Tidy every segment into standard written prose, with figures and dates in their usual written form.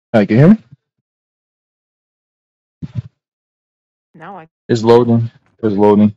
Hi, can you hear me? Now I It's loading. It's loading.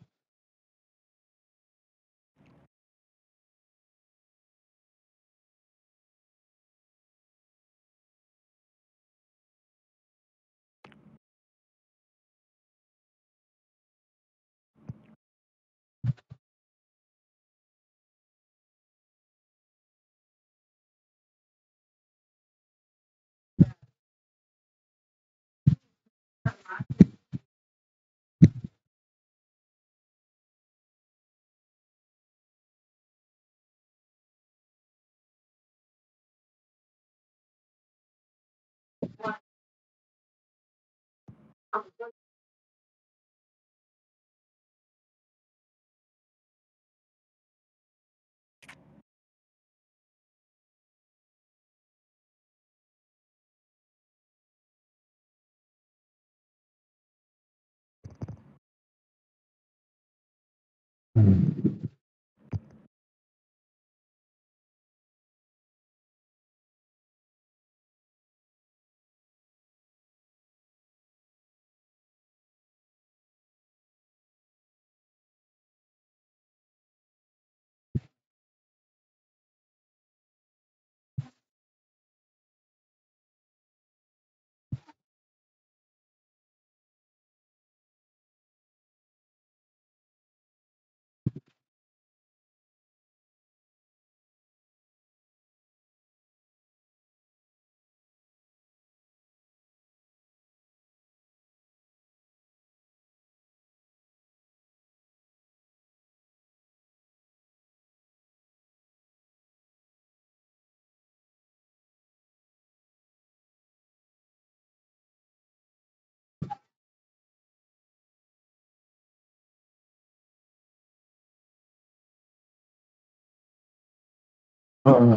Uh,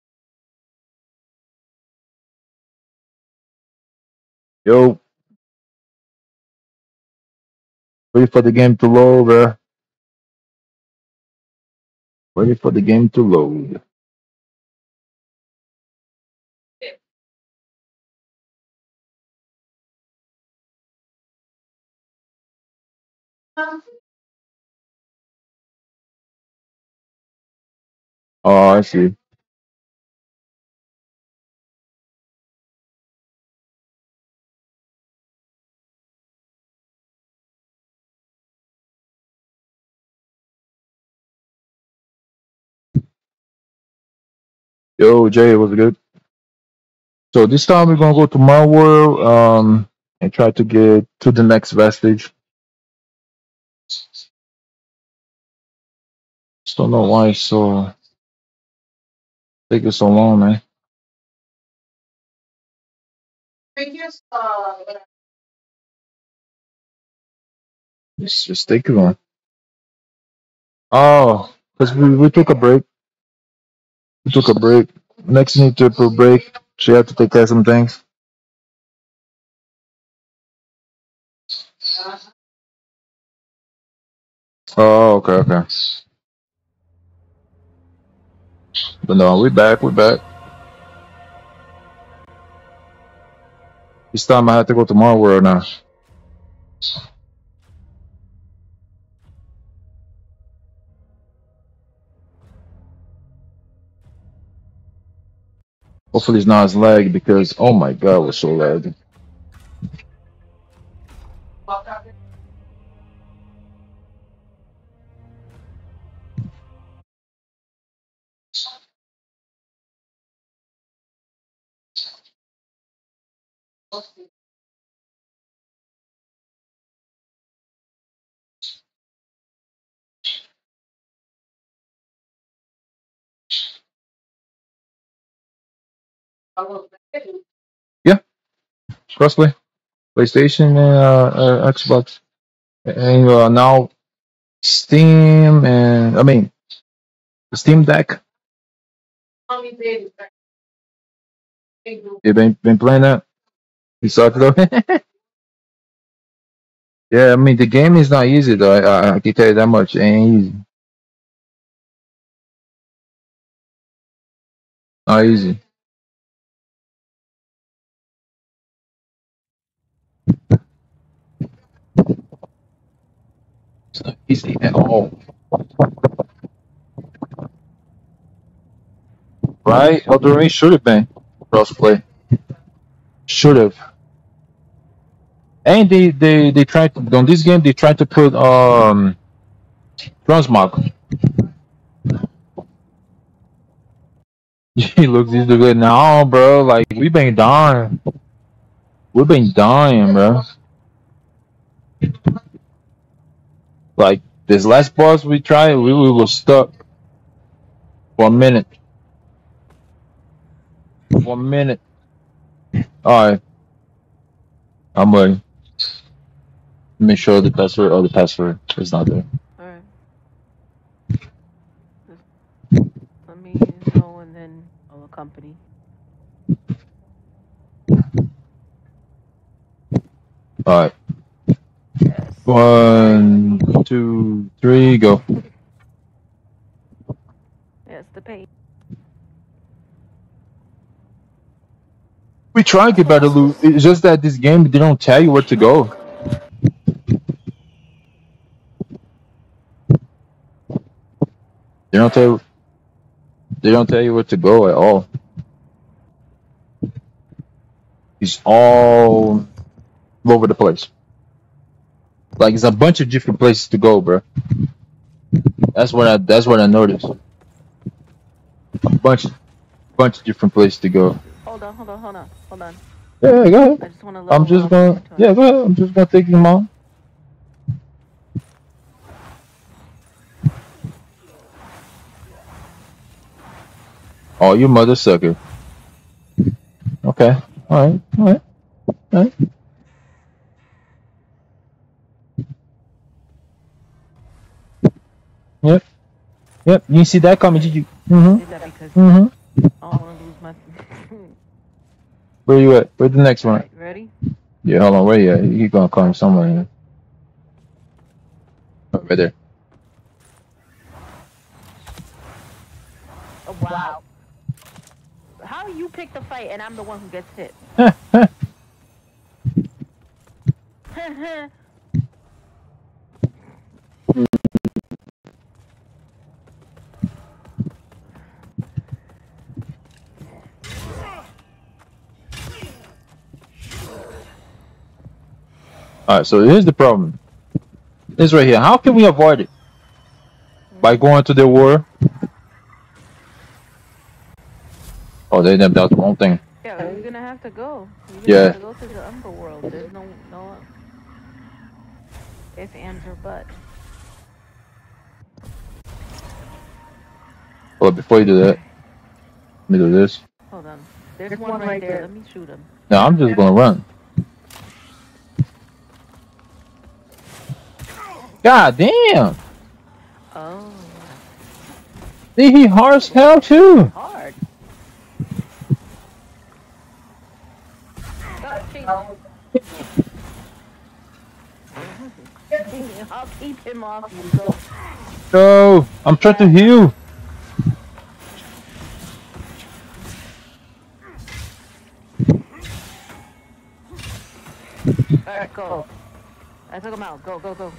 Yo, wait for the game to load, bruh. Wait for the game to load. Oh, I see. Yo, Jay, what's good? So this time we're gonna go to my world, and try to get to the next vestige. Just don't know why it's so taking so long, man. Just take it on. Oh, because we took a break. We took a break. Next need to a break. She had to take care of some things. Oh, okay, okay. But no, we back. We back. This time I had to go to my world now. Hopefully it's not as lag because oh my god, it was so lag. Yeah, crossplay, PlayStation and Xbox, and now Steam and I mean the Steam Deck. You been playing that? You started up? Yeah, I mean the game is not easy though. I can tell you that much. It ain't easy. Not easy. easy at all. Right? Elden should have been crossplay. Should have. And they tried to, on this game they tried to put transmog. He looks easy good now, bro. Like we've been dying. We've been dying, bro. Like this last boss we tried, we were stuck for a minute. 1 minute. Alright, I'm ready. Make sure the password or the password is not there. Alright. Just let me know and then I'll accompany. Alright. Yes. 1, 2, 3, go. Yes, the pain. We try to get better loot. It's just that this game they don't tell you where to go. They don't tell you. They don't tell you where to go at all. It's all over the place. Like it's a bunch of different places to go, bro. That's what I noticed. A bunch of different places to go. Hold on. Yeah, go ahead. I just want to I'm just gonna. Yeah, go ahead. I'm just gonna take them on. Oh, you mother sucker. Okay. All right. Yep. You see that coming, did you? Did that because I don't want to lose my. Where you at? Where's the next one? Right, ready? Yeah, hold on. Where you at? He gonna come somewhere here. Oh, right there. Oh, wow. How you pick the fight and I'm the one who gets hit? Alright, so here's the problem. This right here. How can we avoid it? By going to the war? Oh, they named out the wrong thing. Yeah, you're gonna have to go. Yeah. Have to go to the underworld. There's no if, ands, or but. Well, before you do that, let me do this. Hold on. There's one right there. Let me shoot him. No, I'm just gonna run. God damn! Oh. See, he hard as hell too. Hard. I'll keep him off you. Go. No, I'm trying to heal. Alright, go. I took him out. Go.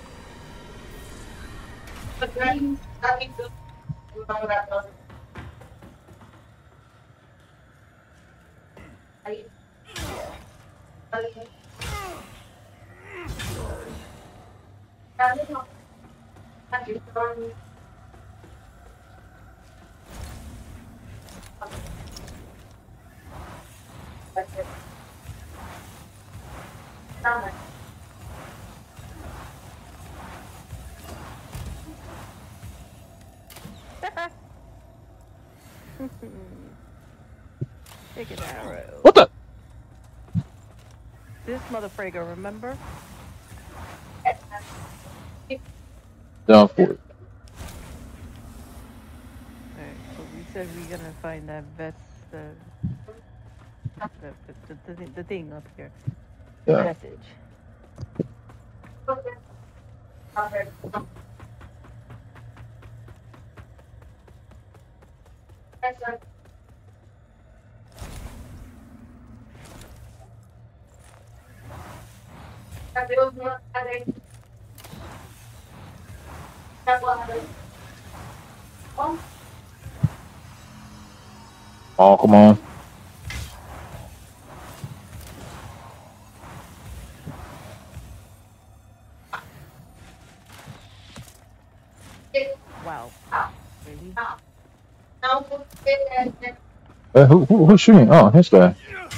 Take an arrow. What the? This motherfrager, remember? Down for it. Alright, so we said we're gonna find that vest, the thing up here. Yeah. Message. Oh, come on. Wow. Really? Who's shooting? Oh, this guy.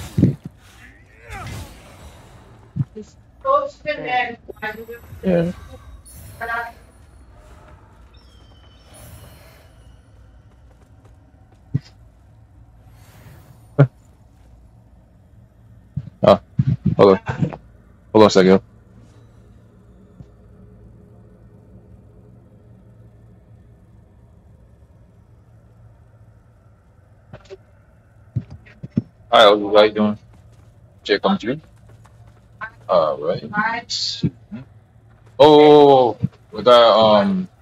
Dead. Yeah. Oh, hold on. Hold on a second. Hi, how you doing? Jay, come to me. All right. Oh, we got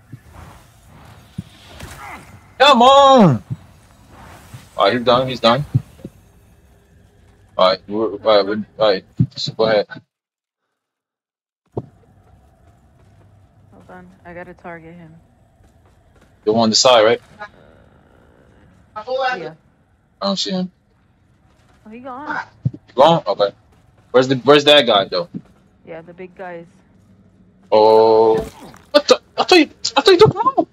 Come on! Alright, he's done. He's done. Alright, alright. So go ahead. Hold on. I gotta target him. The one on the side, right? Yeah. I don't see him. Oh, he gone. You gone? Okay. Where's that guy though? Yeah, the big guys. Oh, what the? I thought you took him out.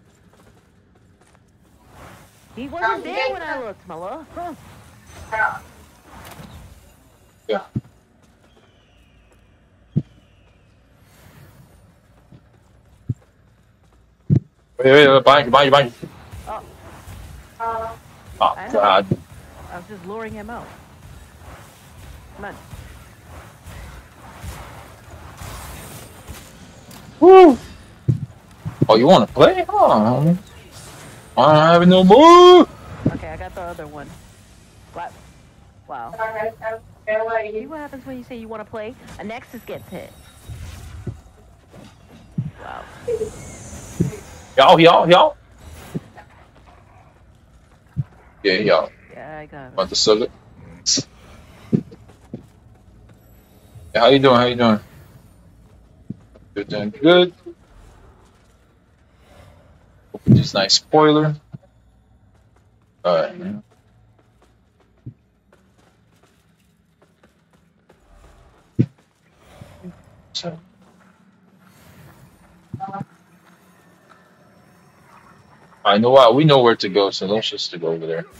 He wasn't there when I looked, my love. Huh. Yeah. Wait, behind you. Oh, Oh I know. God. I was just luring him out. Come on. Woo! Oh, you want to play? Oh, I don't have no more. Okay, I got the other one. What? Wow. See what happens when you say you want to play? A Nexus gets hit. Wow. Y'all. Yeah, y'all. Yeah, I got it. About to sell it. Yeah, how you doing? Good, doing good. Open this nice spoiler. Alright, man. So. I know what we know where to go, so let's just to go over there.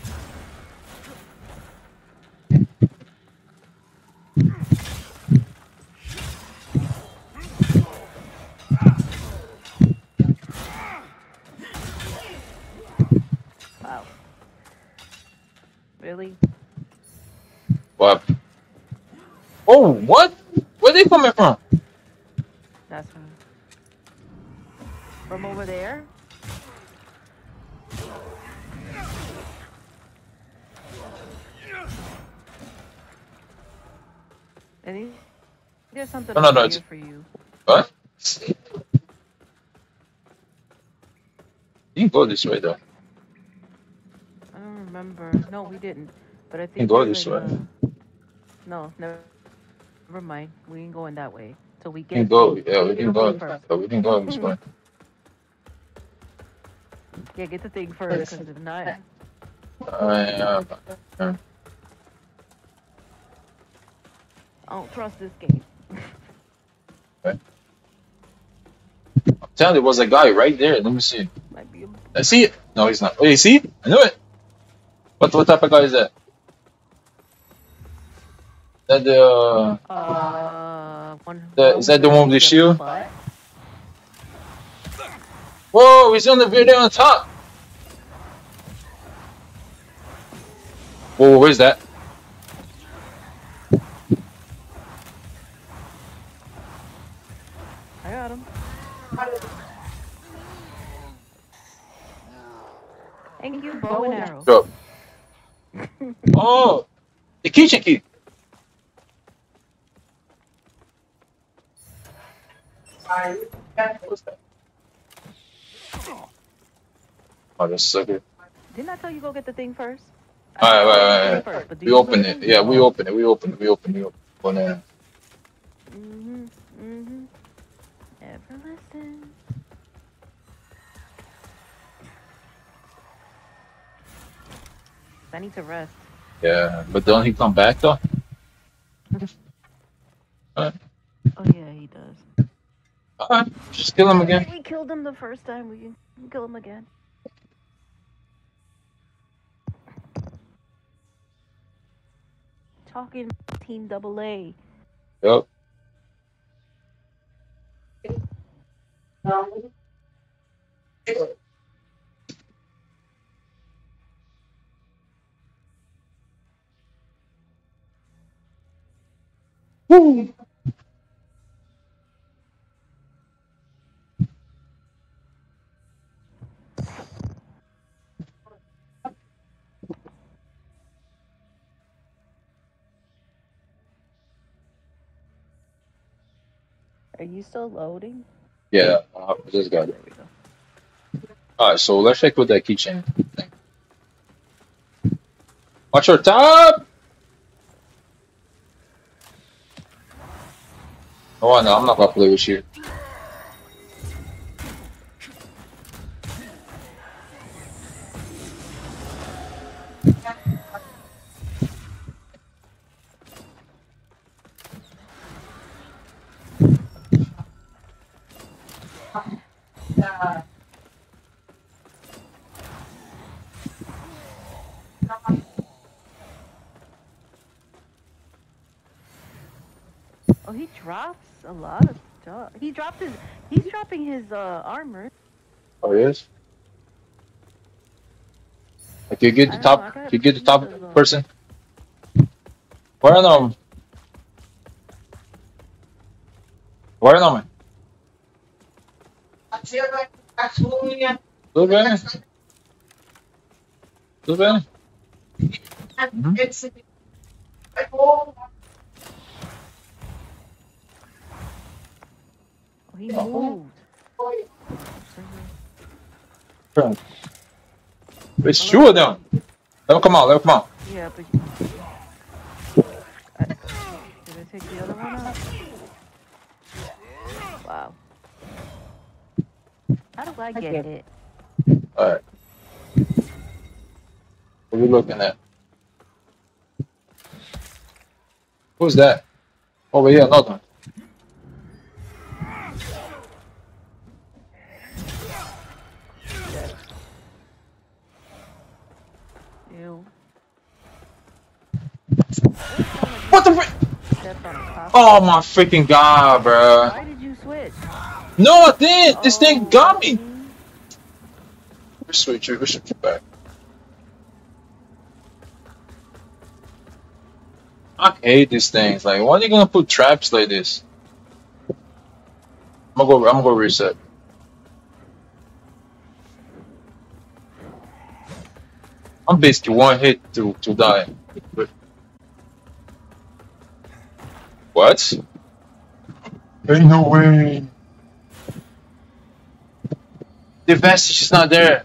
Wow. Really? What? Oh, what? Where they coming from? That's from over there? And there's something No, over it's here for you. what? You can go this way though. I don't remember. No, we didn't. But I You can think go there's this like way. no, never mind. We ain't going that way till we You can get go. Yeah, we can the go. thing first. Yeah, we can go this way. Yeah, get the thing first, because if not, Uh, I don't trust this game. I'm telling you, there was a guy right there. Let me see. Might be a I see it. No, he's not. Oh, you see? I knew it. What type of guy is that? That is that the one with the shield? Whoa, he's on the video on top. Whoa, where's that? I got him. Thank you, bow and arrow. Drop. Oh, the kitchen key. What's that? Oh, that's so good. Didn't I tell you go get the thing first? Alright. First, but We open it. Yeah, we open it. We open it. Oh, no. Never listen. I need to rest. Yeah, but don't he come back though? Alright, Oh yeah, he does. alright, just kill him again. We killed him the first time. We can kill him again. Talking Team Double A. Yup. Woo. Are you still loading? Yeah, I just got it. There we go. Alright, so let's check with that keychain thing. Watch your top! Oh no, I'm not gonna play with you. Oh, he drops a lot of stuff. He's dropping his armor. Oh, he is? Like you get the I don't know, I top, got you get the top pieces of- person. Guarda nome. Guarda nome. Tudo bem? Tudo bem? Oh, he moved. Pronto. It's two of them. Let him come out, let him come out. Yeah, but did I take the other one out? Wow. How do I get it? Alright. What are we looking at? Who's that? Over here, another one. Ew. What the frick? That's on top. Oh my freaking god, bruh. Why did you switch? No, I didn't! This thing got me! Oh, We switch you back. I hate these things. Like, why are you gonna put traps like this? I'm gonna go reset. I'm basically one hit to die. What? Ain't no way. The vestige is not there.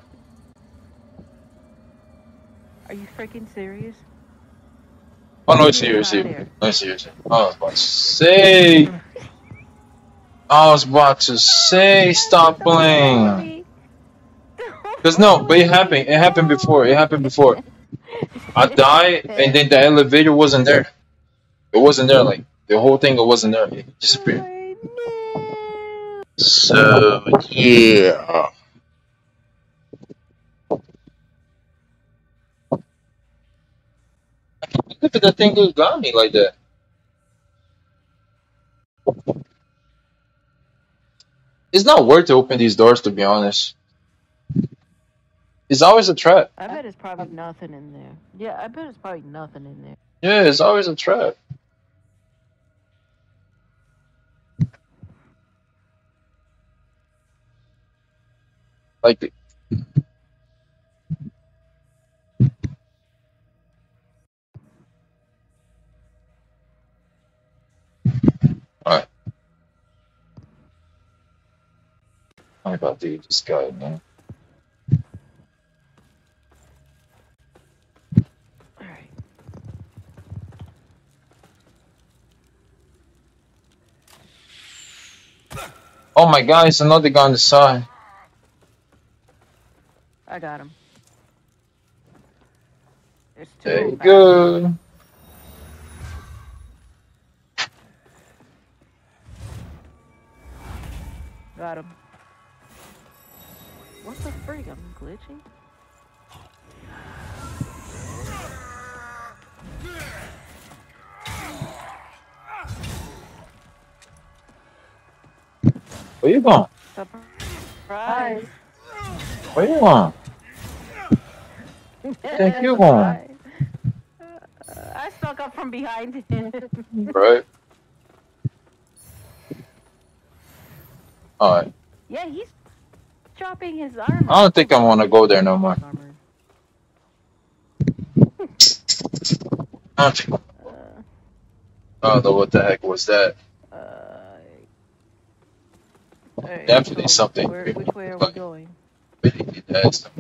Are you freaking serious? Oh no, it's here, it's here. No, it's here, it's here. I was about to say. I was about to say, stop playing. Cause no, but it happened. It happened before. It happened before. I died, and then the elevator wasn't there. It wasn't there. Like the whole thing, it wasn't there. It disappeared. So yeah. I can't believe that thing just got me like that. It's not worth to open these doors, to be honest. It's always a trap. I bet it's probably nothing in there. Yeah, I bet it's probably nothing in there. Yeah, it's always a trap. Like, alright. I'm about to eat this guy, man. Alright. Oh my god, it's another guy on the side. I got him. There's There two you back there. go. Got him. What the frig? I'm glitching? Where you going? Surprise. Where you going? Think you going? Surprise. I snuck up from behind him. Right. All right. Yeah, he's dropping his armor. I don't think I want to go there no more. I don't think. I don't know what the heck was that. Alright, Definitely so something. which way are we going? Really did that.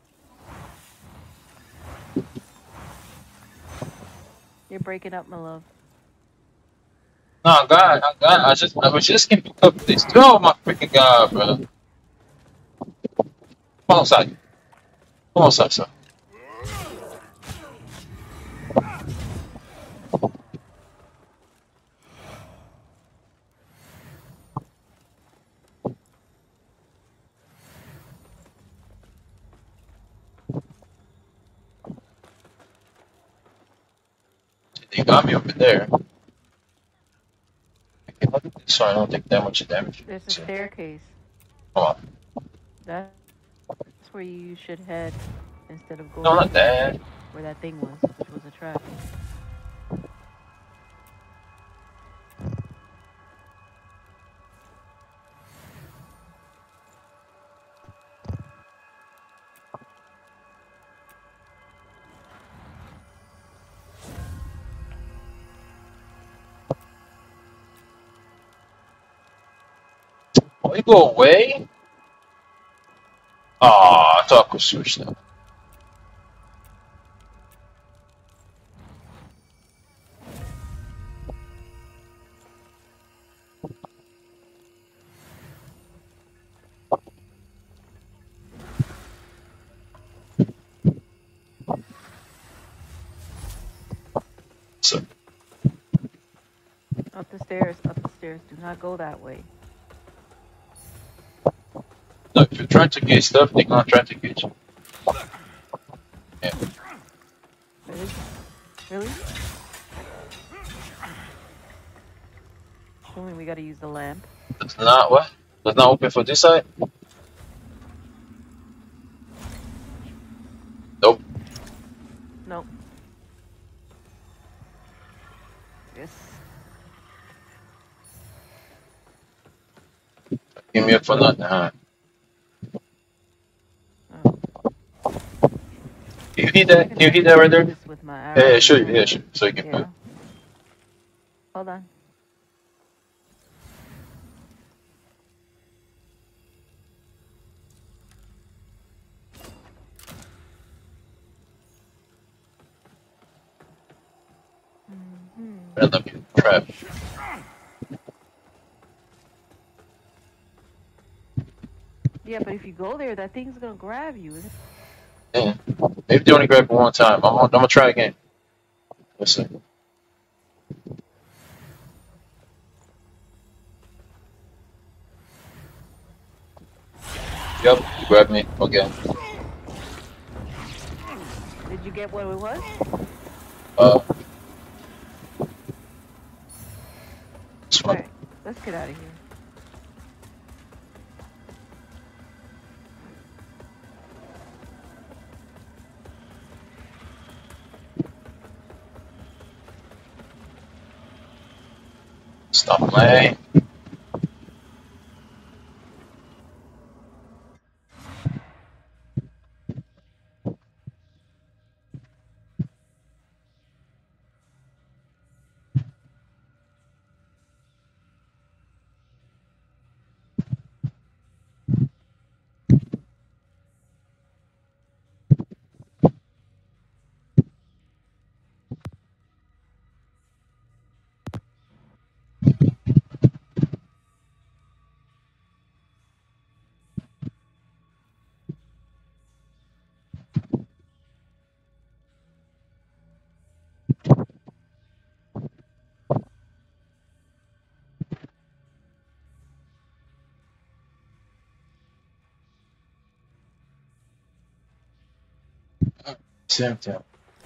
You're breaking up, my love. No, God, I was just getting picked up this. Oh my freaking God, bro. Come on outside. Come on outside, sir. They got me over there. So I don't take that much damage. There's a staircase. Come on. That's where you should head instead of going No, not that. where that thing was, which was a trap. Oh, you go away? Oh, I thought I could switch that. So, Up the stairs, up the stairs. Do not go that way. no, if you're trying to get stuff, they're gonna try to get you. Yeah. Really? Only we gotta use the lamp. That's not what? That's not open for this side? Nope. Nope. Yes. Give me up for nothing, huh? Oh. Can you hit that? Can you hit that right there? With my Yeah, sure, yeah, sure. So you can yeah. Hold on. Let me trap. Yeah, but if you go there, that thing's gonna grab you. Yeah. Maybe they only grab it one time. I'm gonna try again. Let's see. Yep, you grabbed me again. Did you get what it was? This one. Alright, let's get out of here. Stop playing. Same time.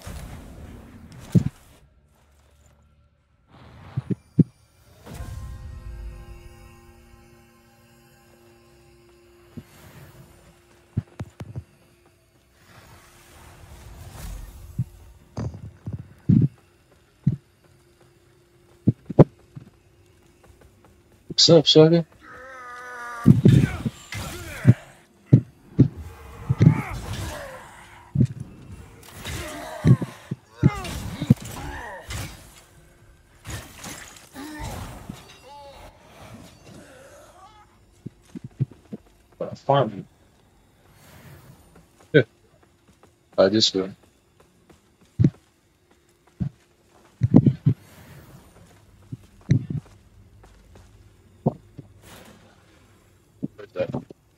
What's up, sugar? Farming. Yeah. This way. Where's that?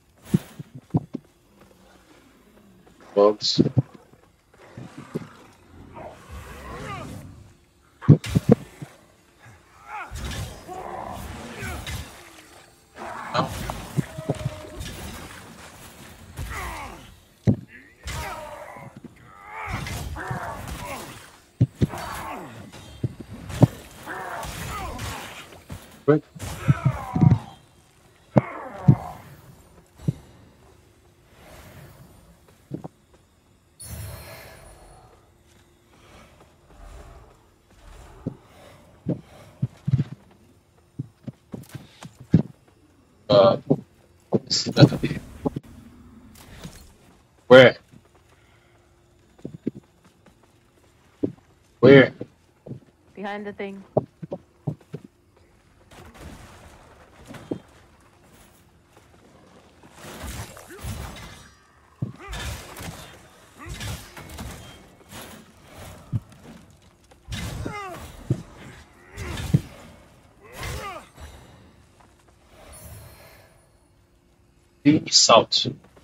Bugs. Oh. Quick. This is better be. Where? Where? Behind the thing. Peace out.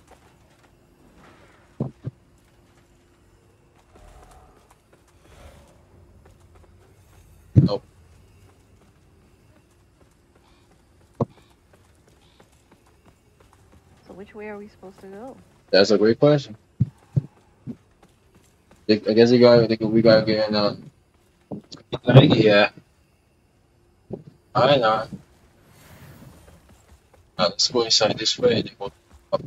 Nope. So which way are we supposed to go? That's a great question. I guess we gotta get in. Yeah. I know. Let's go inside this way. Then go up.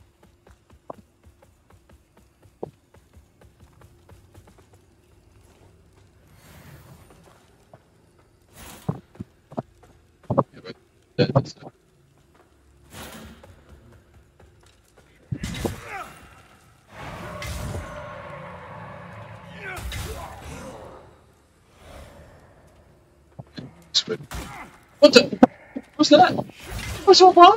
Yeah, but that's good. What the? What's that? What's so wrong?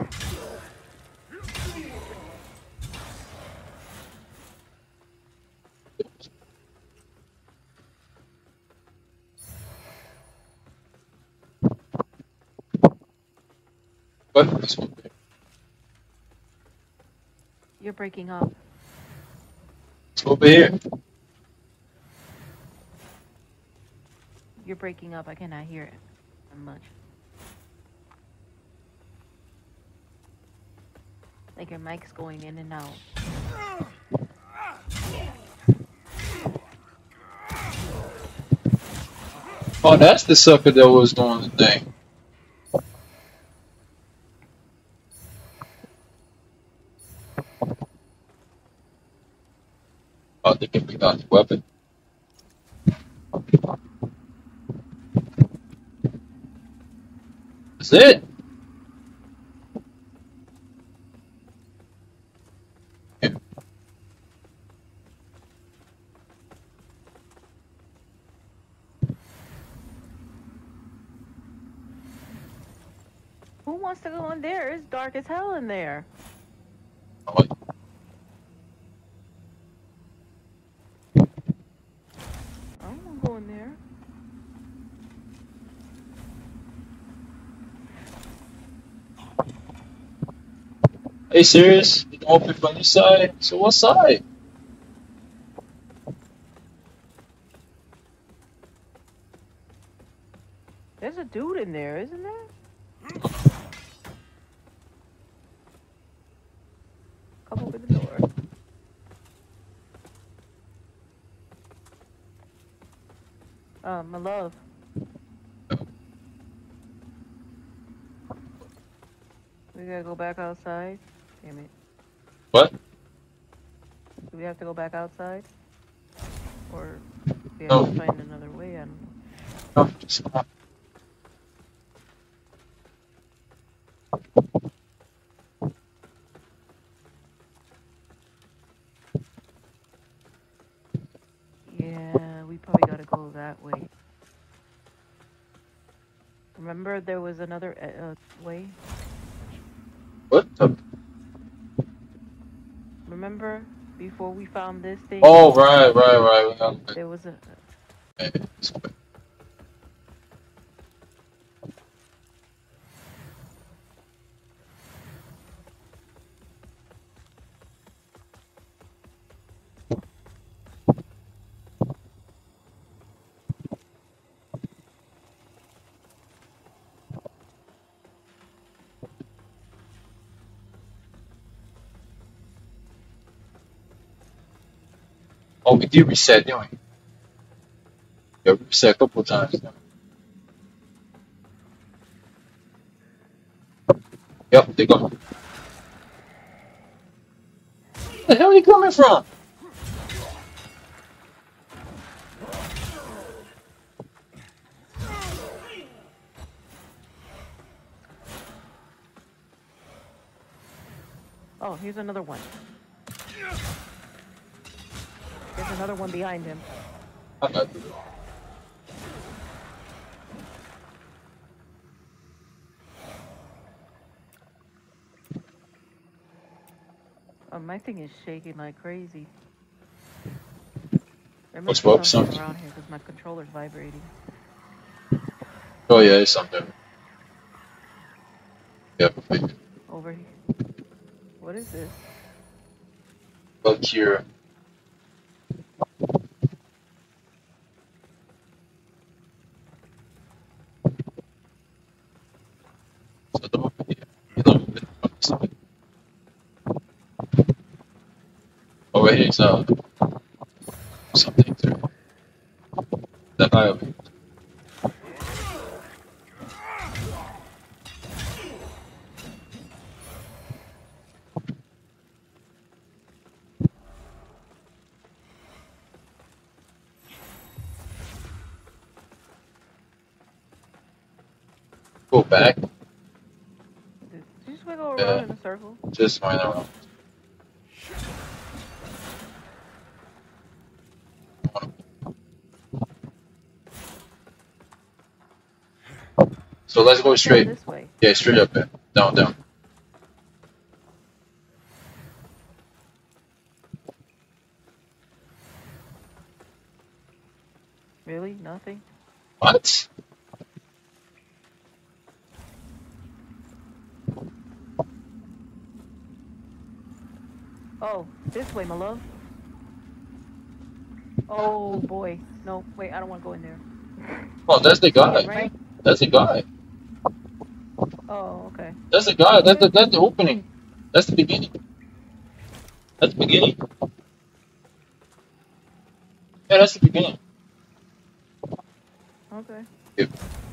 What? This one. You're breaking up. It's over here. You're breaking up. I cannot hear it much. Like your mic's going in and out. Oh, that's the sucker that was doing the thing. Oh, they can pick out the weapon. That's it. Yeah. Who wants to go in there? It's dark as hell in there. Oh, I don't want to go in there. Are you serious? You don't open from this side? So what side? There's a dude in there, isn't there? Come open the door. My love. We gotta go back outside. Damn it. What? Do we have to go back outside? Or we have No. to find another way? I don't know. No. Just come on. Yeah, we probably gotta go that way. Remember there was another way? What? The... Remember before we found this thing? Oh, right. Okay. There was a... Oh, we did reset, didn't we? Yeah, we reset a couple of times. Yep, they go. Where the hell are you coming from? Oh, here's another one. There's another one behind him. I got you. Oh, my thing is shaking like crazy. There What's must be up, something son? around here because my controller's vibrating. Oh yeah, it's something. Yeah, Over here. What is this? look here. So the over here. You know, over here is something too. That guy over here. Go back. Did you just wiggle around Yeah, in a circle? just went around. So let's go Down straight. this way. Yeah, straight up there. Down. Really? Nothing? What? Oh, this way, my love. Oh boy. No, wait, I don't want to go in there. Oh, that's the guy. Right? That's the guy. Oh, okay. That's the guy. That's the opening. That's the beginning. That's the beginning. Yeah, that's the beginning. Okay. Yep.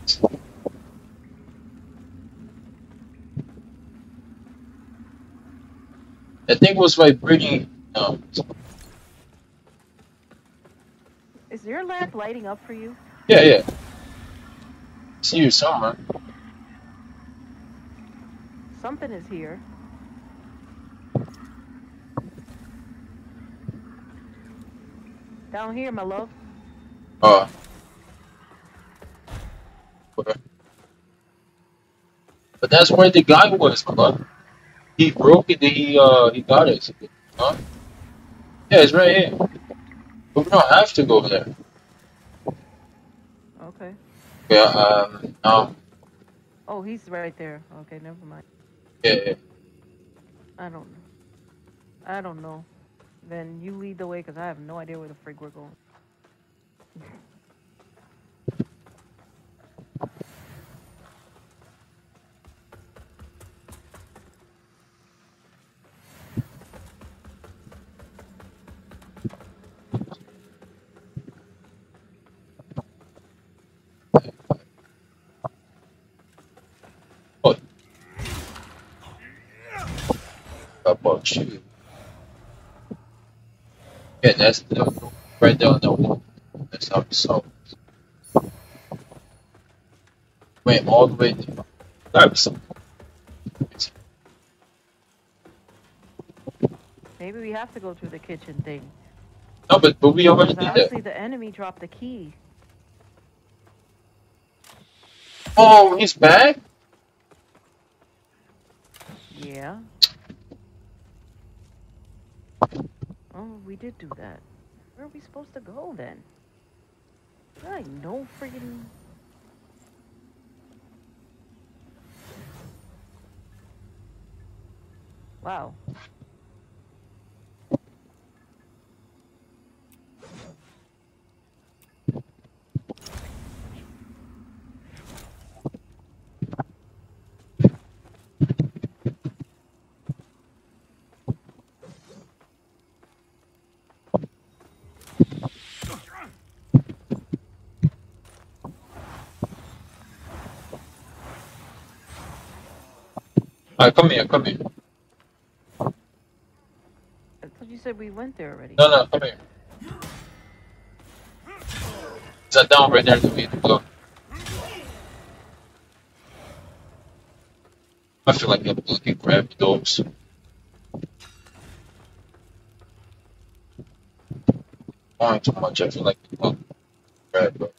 I think it was vibrating. Is your lamp lighting up for you? Yeah. See you somewhere. Something is here. Down here, my love. Okay. But that's where the guy was, bro. He broke it. He got it. Huh? Yeah, it's right here. But we don't have to go there. Okay. Yeah. No. Oh, he's right there. Okay, never mind. Yeah. I don't know. I don't know. Then you lead the way because I have no idea where the frig we're going. about you? Yeah, that's the right there on the wall. That's how we saw. Went all the way there. That was some. Maybe we have to go through the kitchen thing. No, but we already Because did honestly, that. the enemy dropped the key. Oh, he's back. Yeah. Oh, we did do that. Where are we supposed to go then? I no freaking. Wow. All right, come here, come here. I thought you said we went there already. No, no, come here. Is that down right there? The way to go. I feel like I'm looking grab those. Going too much. I feel like I'm grab those.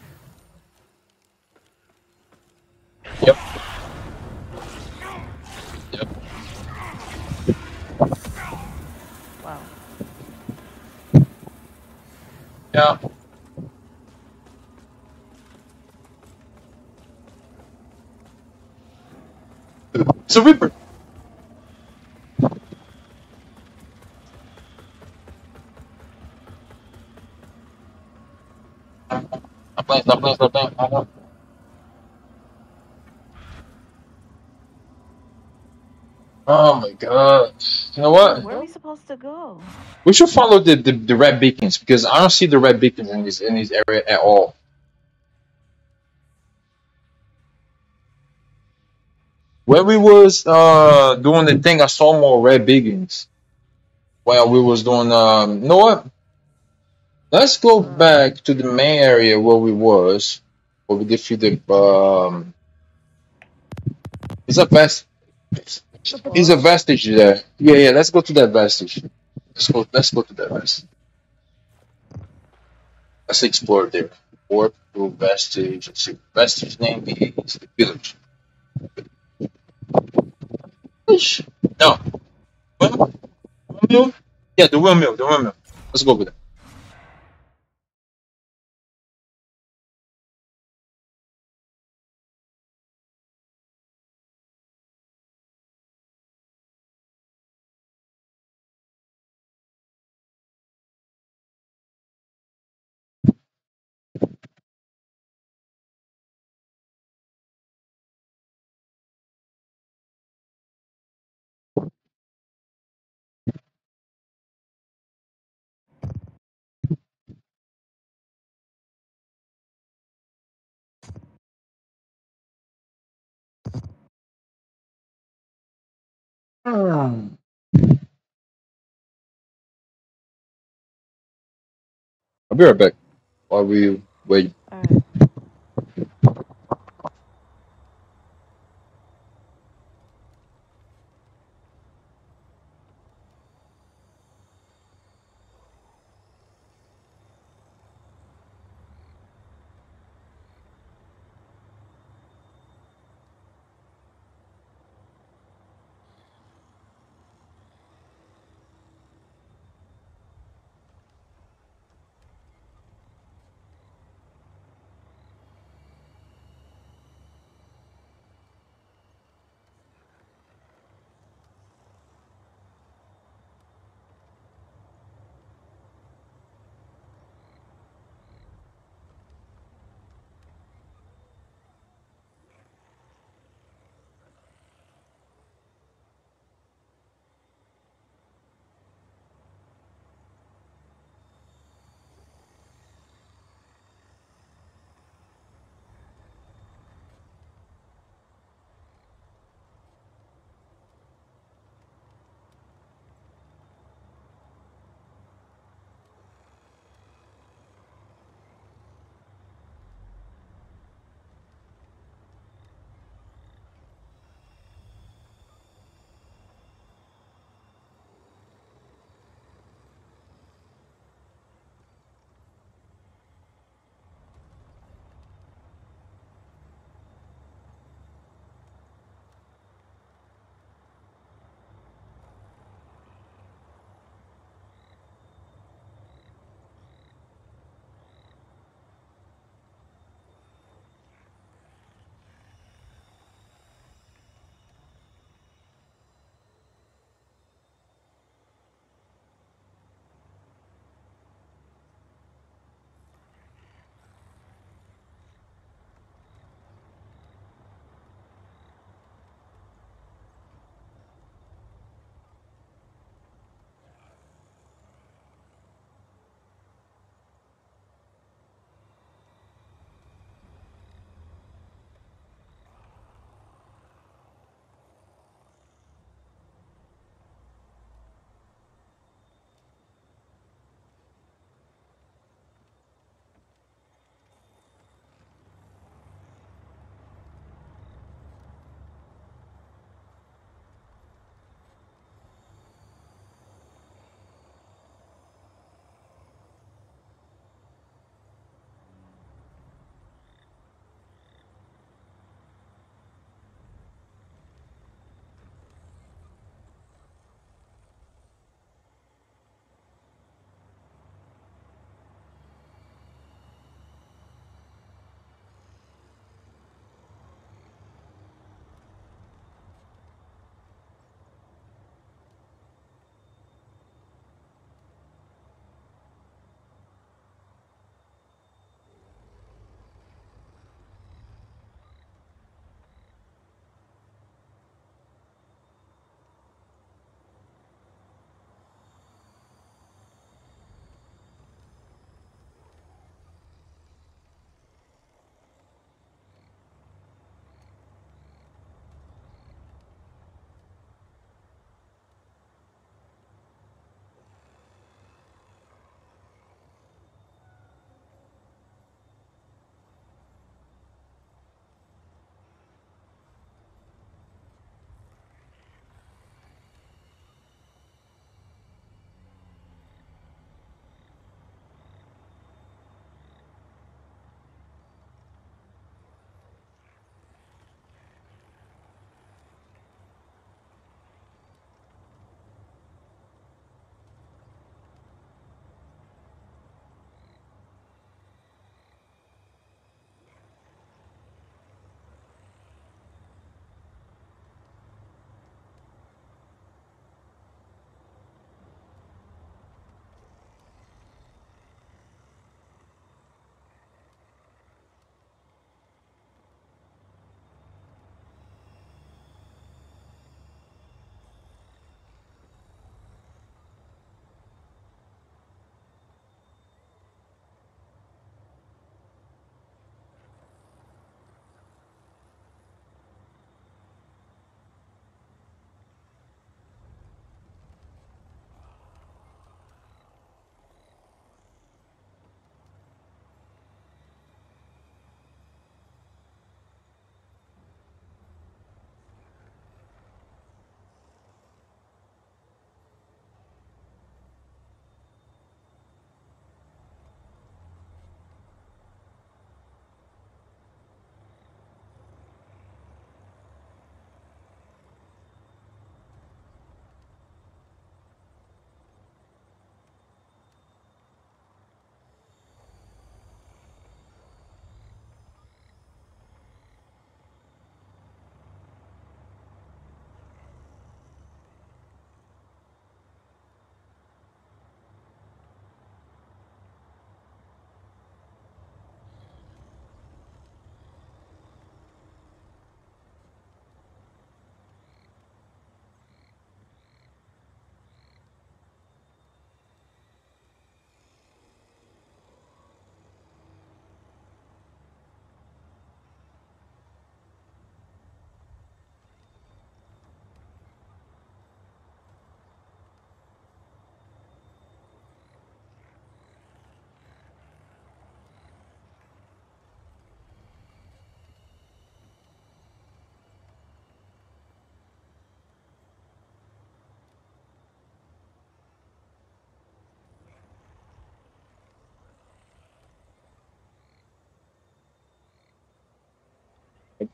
Yep, yep. Wow. Yeah. It's a Reaper. I'm playing, stop playing, stop playing. Oh my god. You know what? Where are we supposed to go? We should follow the red beacons because I don't see the red beacons in this area at all. When we was doing the thing, I saw more red beacons while we was doing you know what? Let's go Uh, back to the main area where we was. Where we defeated it's a vest the it's a boss? vestige there. Yeah, yeah, let's go to that vestige. Let's go to that vestige. Let's explore there. Warp to vestige. Let's see. Vestige name is the village. Ish. No. Windmill? Yeah, the windmill, the windmill. Let's go with it. Hmm. I'll be right back while we wait. All right.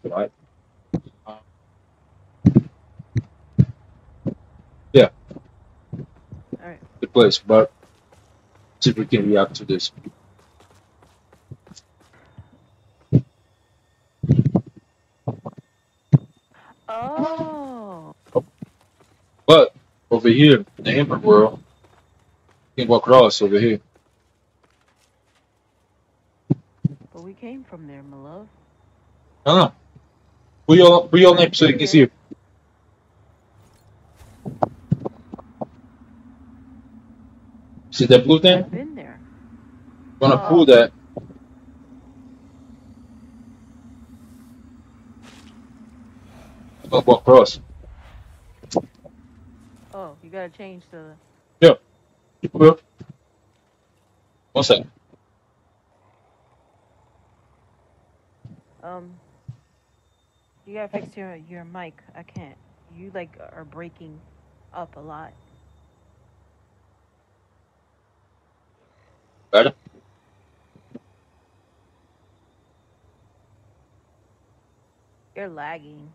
right? Um, yeah, All right. the place. But see if we can react to this. Oh, But over here, in the Ember world, you can go across over here. but we came from there, my love. No, no. Put your name I've so you been can see there. it. See that blue I've thing? been there. Gonna pull Oh, that. Gonna go across. oh, you gotta change the. Yeah. Well, one second. Um, you gotta fix your mic. I can't. You like are breaking up a lot. Better. You're lagging.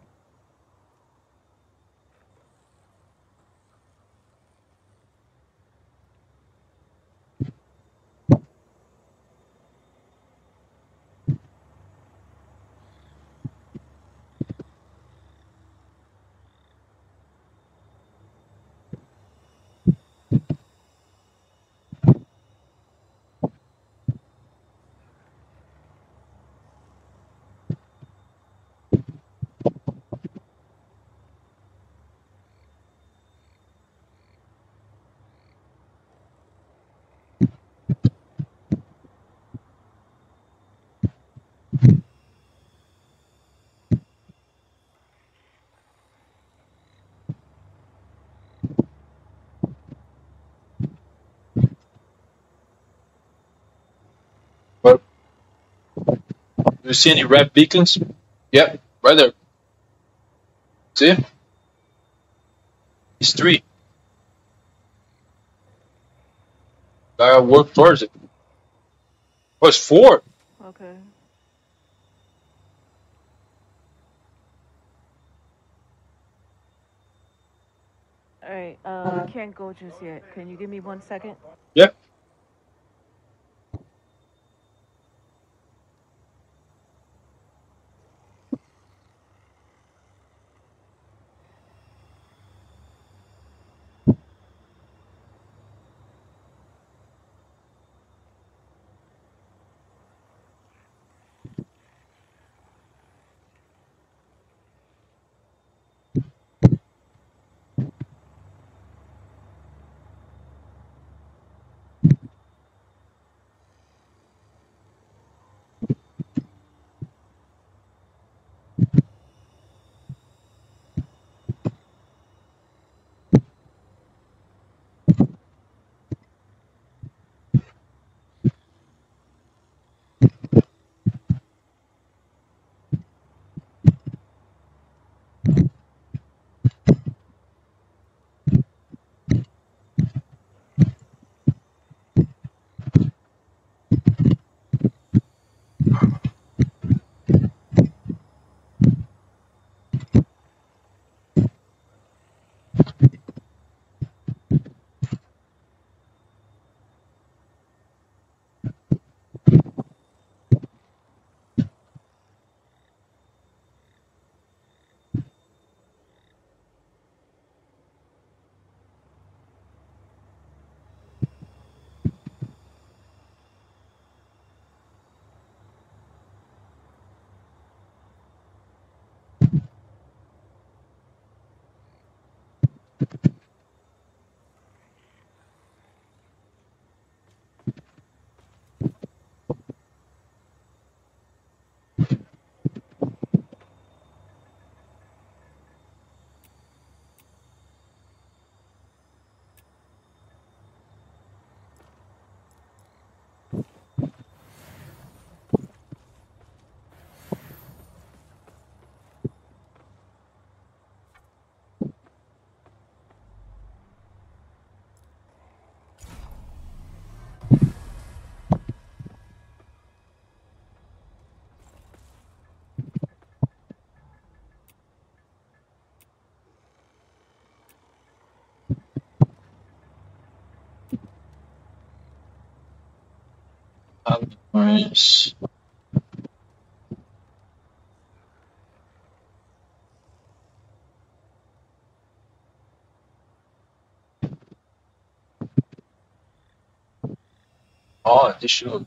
But do you see any red beacons? Yep, right there. See? It's three. Gotta work towards it. Oh, it's four. Okay. All right. We can't go just yet. Can you give me 1 second? Yep. Nice. Oh, this should.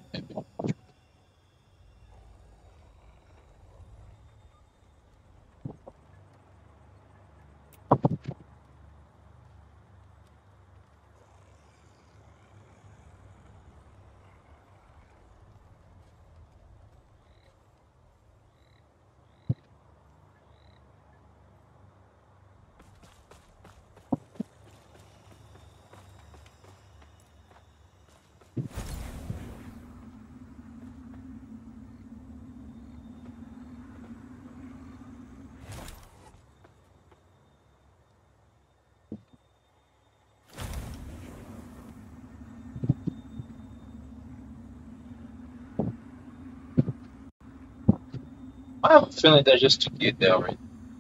I have a feeling that just took it there already.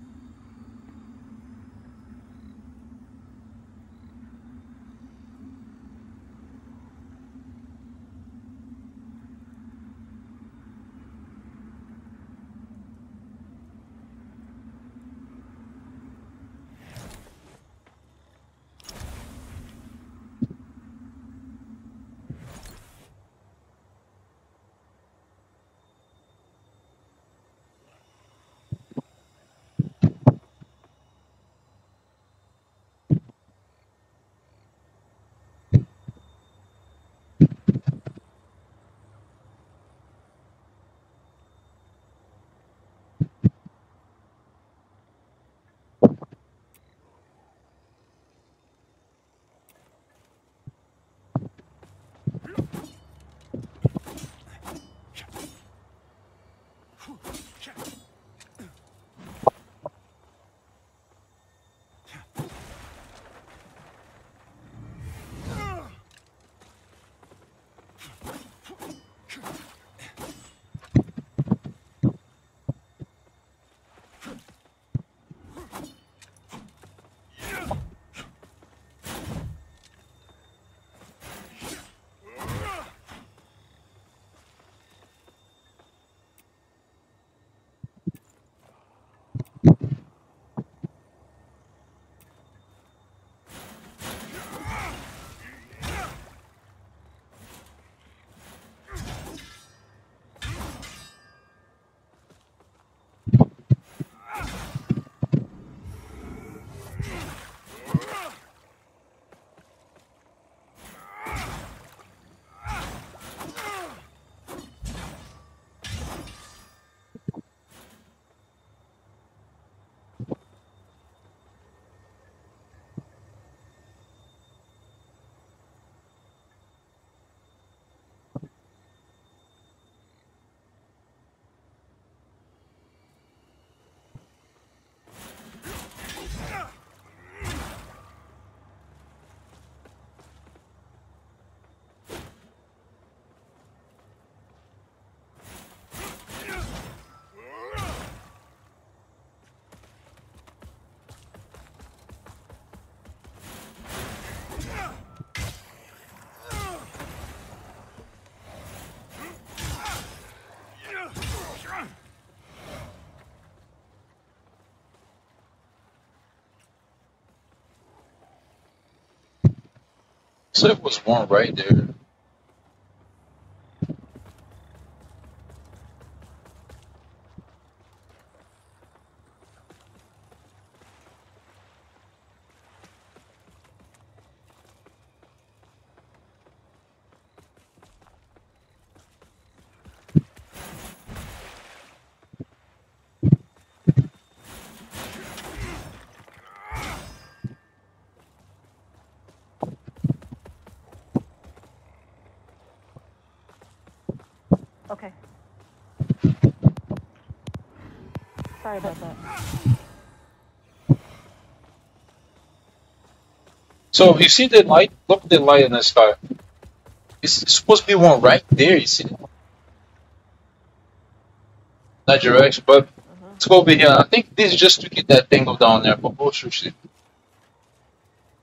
So it was one right there. Okay. Sorry about that. So you see the light? Look at the light in the sky. It's supposed to be one right there. You see, that direction. But let's go over here. I think this is just to get that thing down there. But we'll switch it.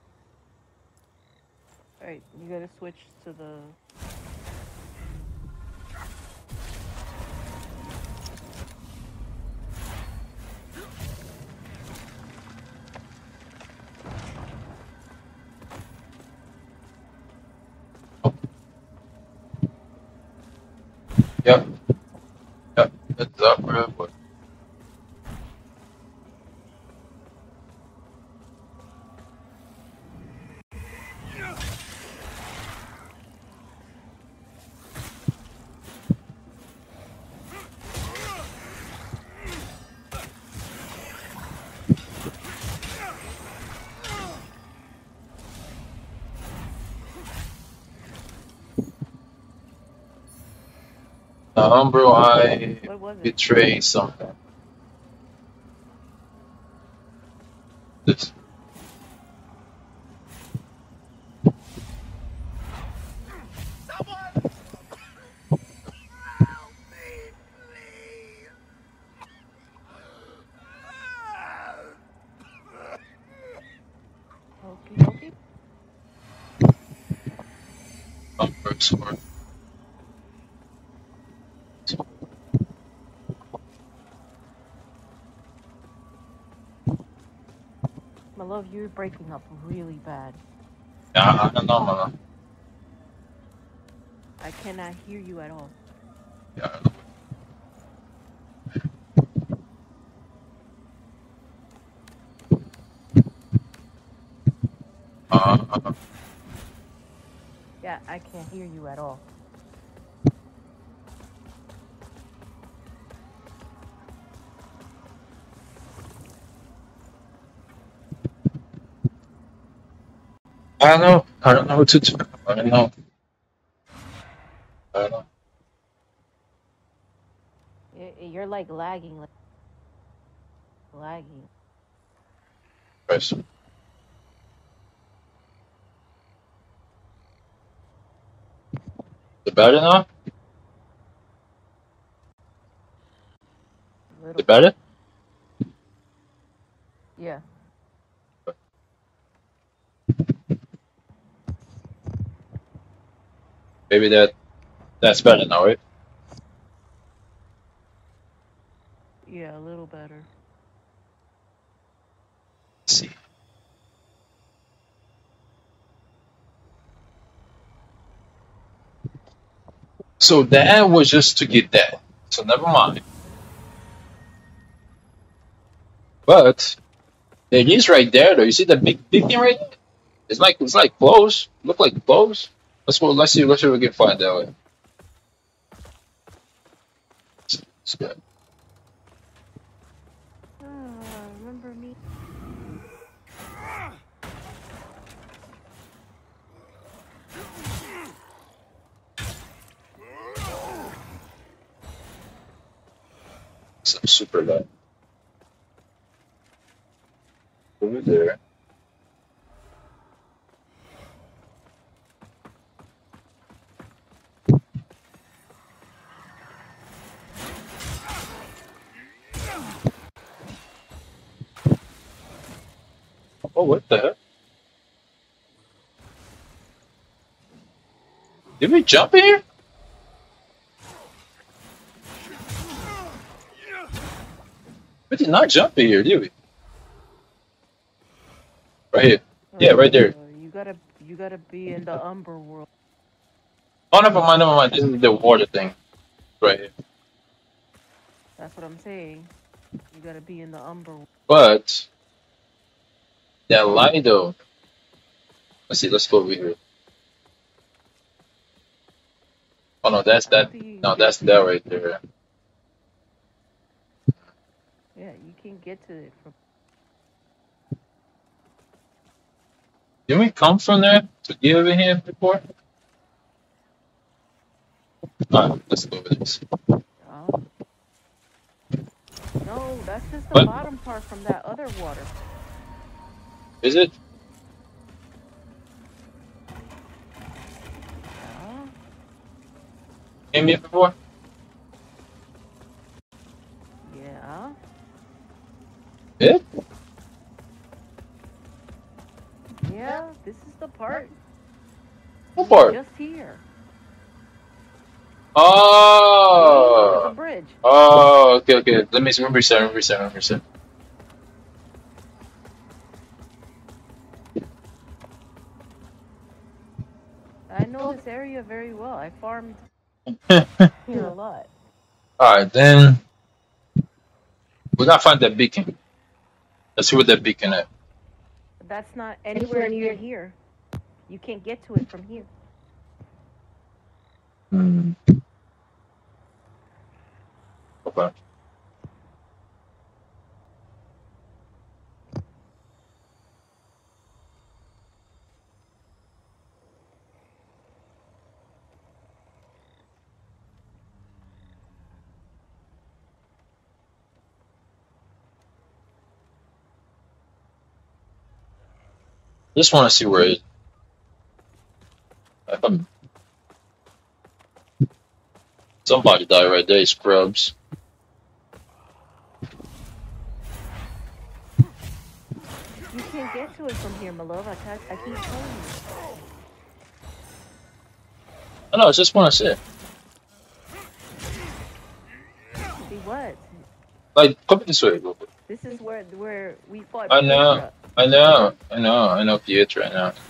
Alright, you gotta switch to the... Yep. Yep. It's up, bro. But bro, I What was it? betrayed something. This. Okie dokie. Bro, score. My love, you're breaking up really bad. Yeah, I don't know, man. I cannot hear you at all. Yeah. Uh, Yeah, I can't hear you at all. I don't know. I don't know what to do. I don't know. I don't know. You're like lagging. Press. The better now? A little The bit. better? Yeah. Maybe that's better now, right? Yeah, a little better. Let's see. So that was just to get that. So never mind. But it is right there though. You see the big thing right there? It's like close. Look like close. Let's see if we can find that way. It's good. Remember me? Some super low. Over there. Oh, what the heck? Did we jump in here? We did not jump in here, did we? Right here. Yeah, right there. You gotta be in the Umber world. Oh, never mind, never mind. This is the water thing. Right here. That's what I'm saying. You gotta be in the Umber world. But that light though. Let's see, let's go over here. Oh no, that's I don't that. think you can No, get that's to that it. right there. Yeah, you can get to it from. Didn't we come from there to get over here before? Alright, let's go over this. Oh. No, that's just the What? bottom part from that other water. Is it? Yeah. Came here before? Yeah. It? Yeah, this is the part. What part? Just here. See? Look at the Oh. bridge. Oh, okay, okay. Let me reset. I know this area very well. I farmed here a lot. lot. Alright, then we gotta find that beacon. Let's see what that beacon is. But that's not anywhere near here. You can't get to it from here. Hmm. Okay. Just want to see where it. If I'm, somebody died right there, scrubs. You can't get to it from here, my love. I keep telling you. I know. I just want to see it. See what? Like, come this way, real quick. This is where we fought I know. Pietra. I know Pietro right now.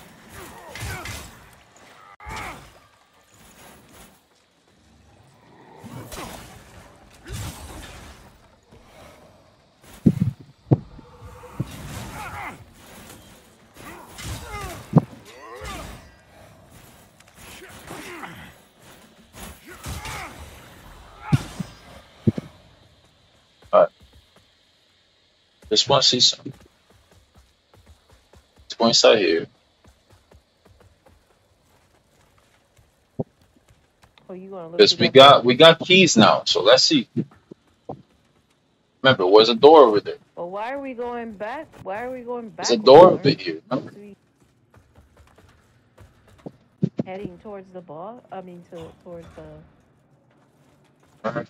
Alright. Just want to see something. Let's go inside here. Oh, you gonna look Because it up? we got keys now, so let's see. Remember, there's a door over there. Well, why are we going back? Why are we going back? There's a door over here. Remember? Heading towards the ball. I mean, towards the. Alright.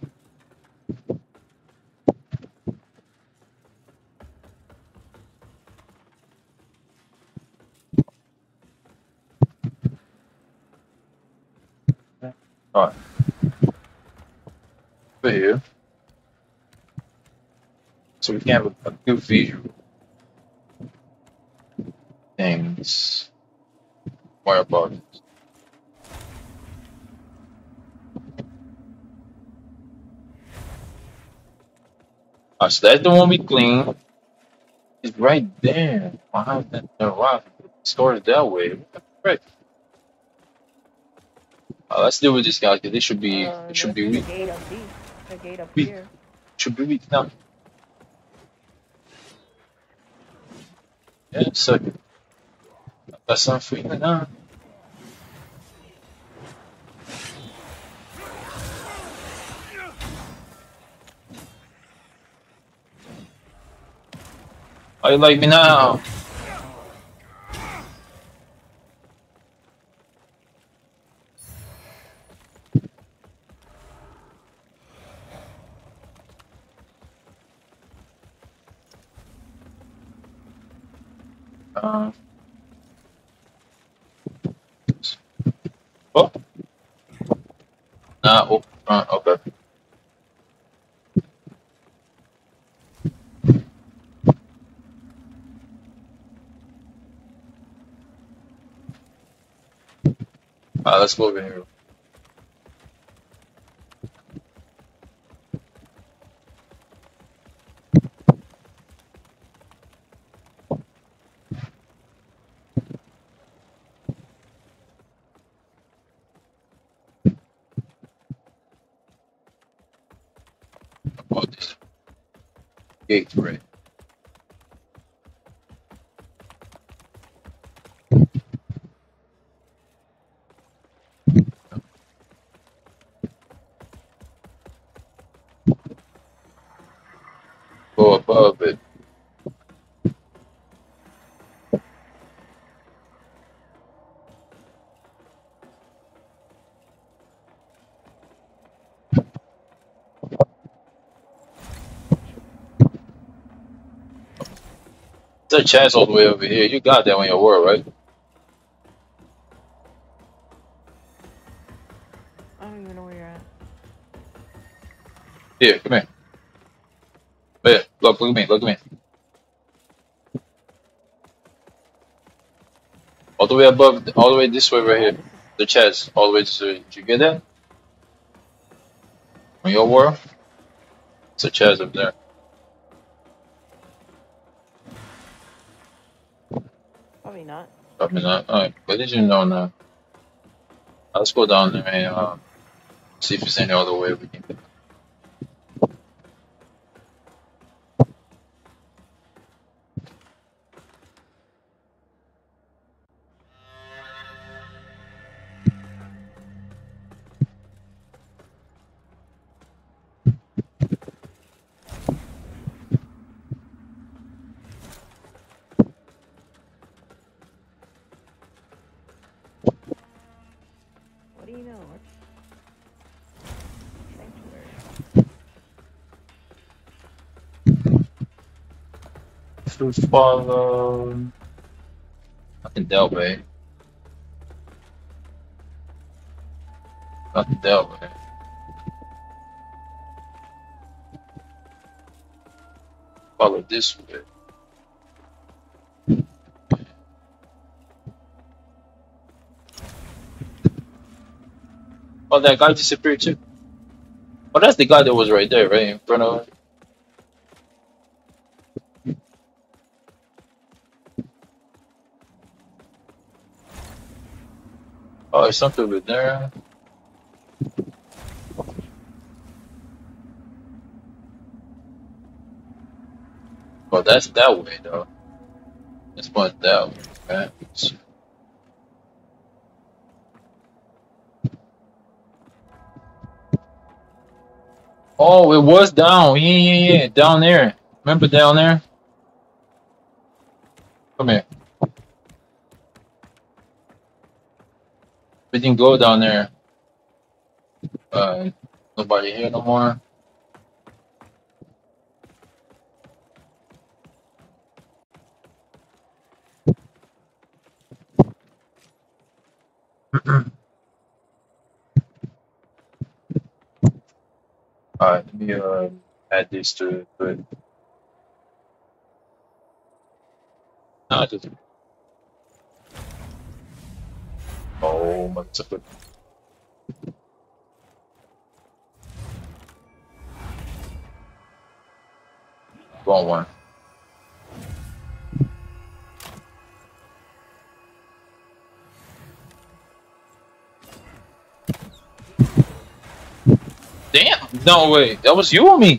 Alright. Over here. So we can have a good visual. Things. More about it. Alright, so that's the one we clean. It's right there. Behind that rock. Stored that way. Right. Let's deal with this guy because it should be weak. The gate up here. The gate up Weak. here. Should be weak now. Yeah, second. Got something for you now. How you like me now? Oh. Oh, okay. Let's go over here. Oh, this gate right. Go above it. There's a chest all the way over here. You got that on your word, right? I don't even know where you're at. Here, come here. Here, look at me, look at me. All the way above, all the way this way right here. The chest, all the way this way. Did you get that? On your world? It's a chest up there. Probably not. Probably not. Alright, what did you know now? Let's go down there and see if there's any other way we can. What do you know? Sanctuary. To follow. Nothing dealt, babe. Nothing dealt, babe. Follow this way. Oh, that guy disappeared too. Oh, that's the guy that was right there, right in front of us. Oh, there's something over there. Oh, that's that way, though. It's going that way, right? Oh, it was down. Yeah. Down there. Remember down there? Come here. We didn't go down there. Nobody here no more. Alright, let me add this to it. No, just oh my god. Wrong one. Damn! No way. That was you or me?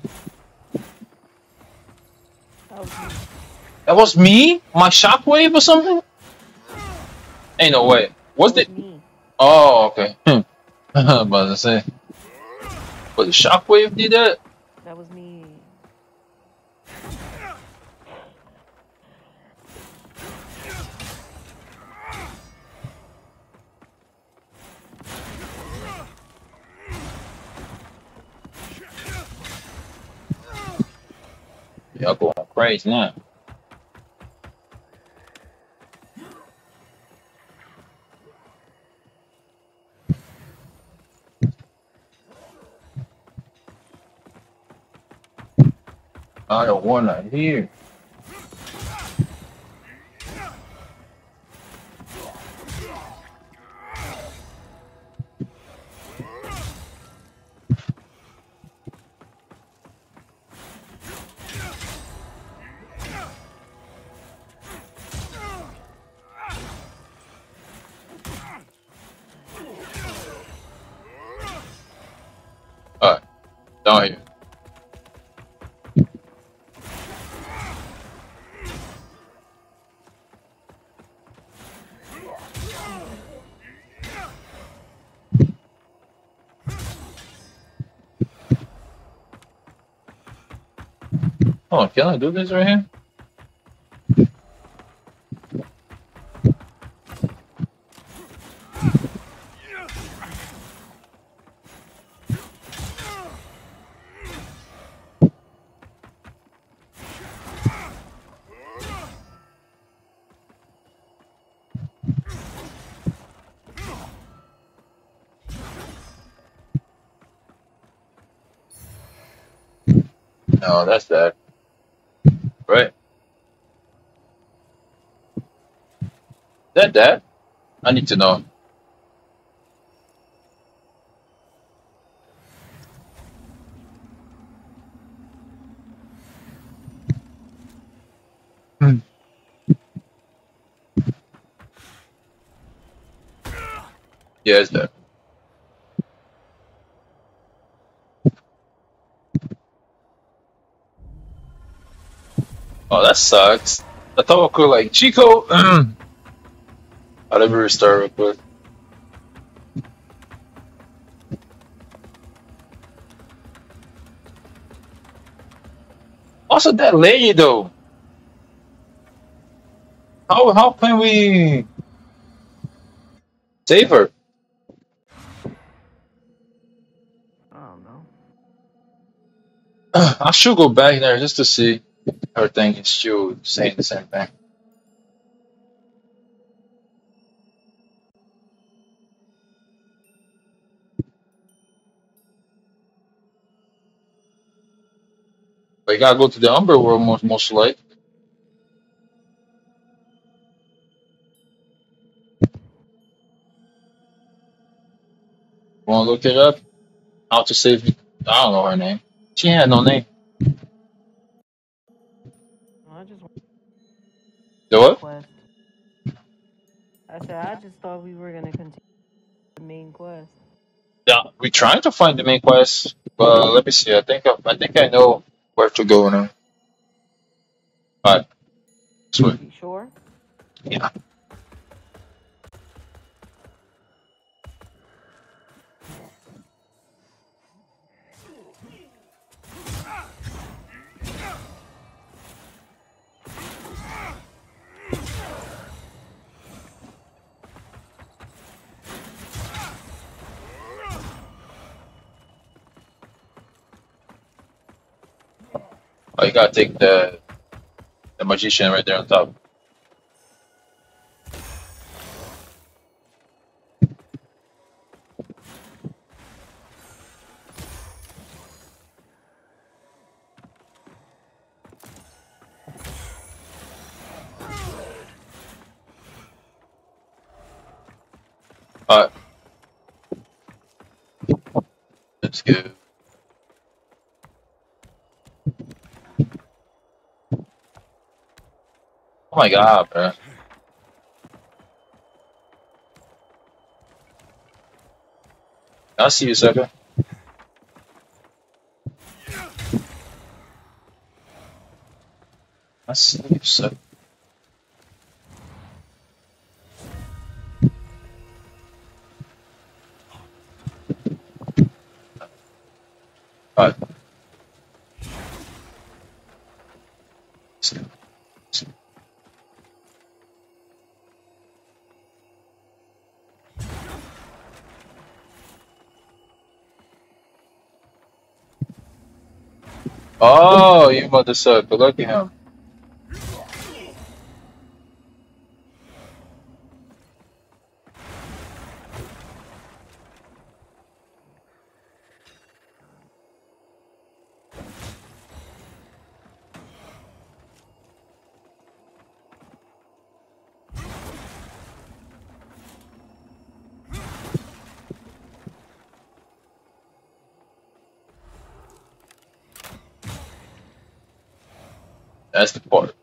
That was me. That was me? My shockwave or something? Ain't no way. Was it? Me. Oh, okay. I'm about to say. But the shockwave did that? That was me. Y'all going crazy now. I don't wanna hear. Alright, down here. Oh, can I do this right here? No, that's that. Right? That? I need to know. Yeah, it's that. Oh, that sucks. I thought we could like Chico. I'll never restart real quick. Also, that lady though. How can we save her? I don't know. I should go back there just to see her thing is still saying the same thing. But you gotta go to the Umber world most likely. Wanna look it up? How to save? I don't know her name. She had no name. I just want The the what? quest. I said I just thought we were gonna continue the main quest. Yeah, we're trying to find the main quest, but let me see. I think I know where to go now. Alright, sweet. You sure? Yeah. Oh, you gotta take the magician right there on top. Alright, let's go. Oh my god, bro. I'll see you, sucker. I see you, sucker. Alright, let's go. Oh, you mother sucker. Look at him. That's the part.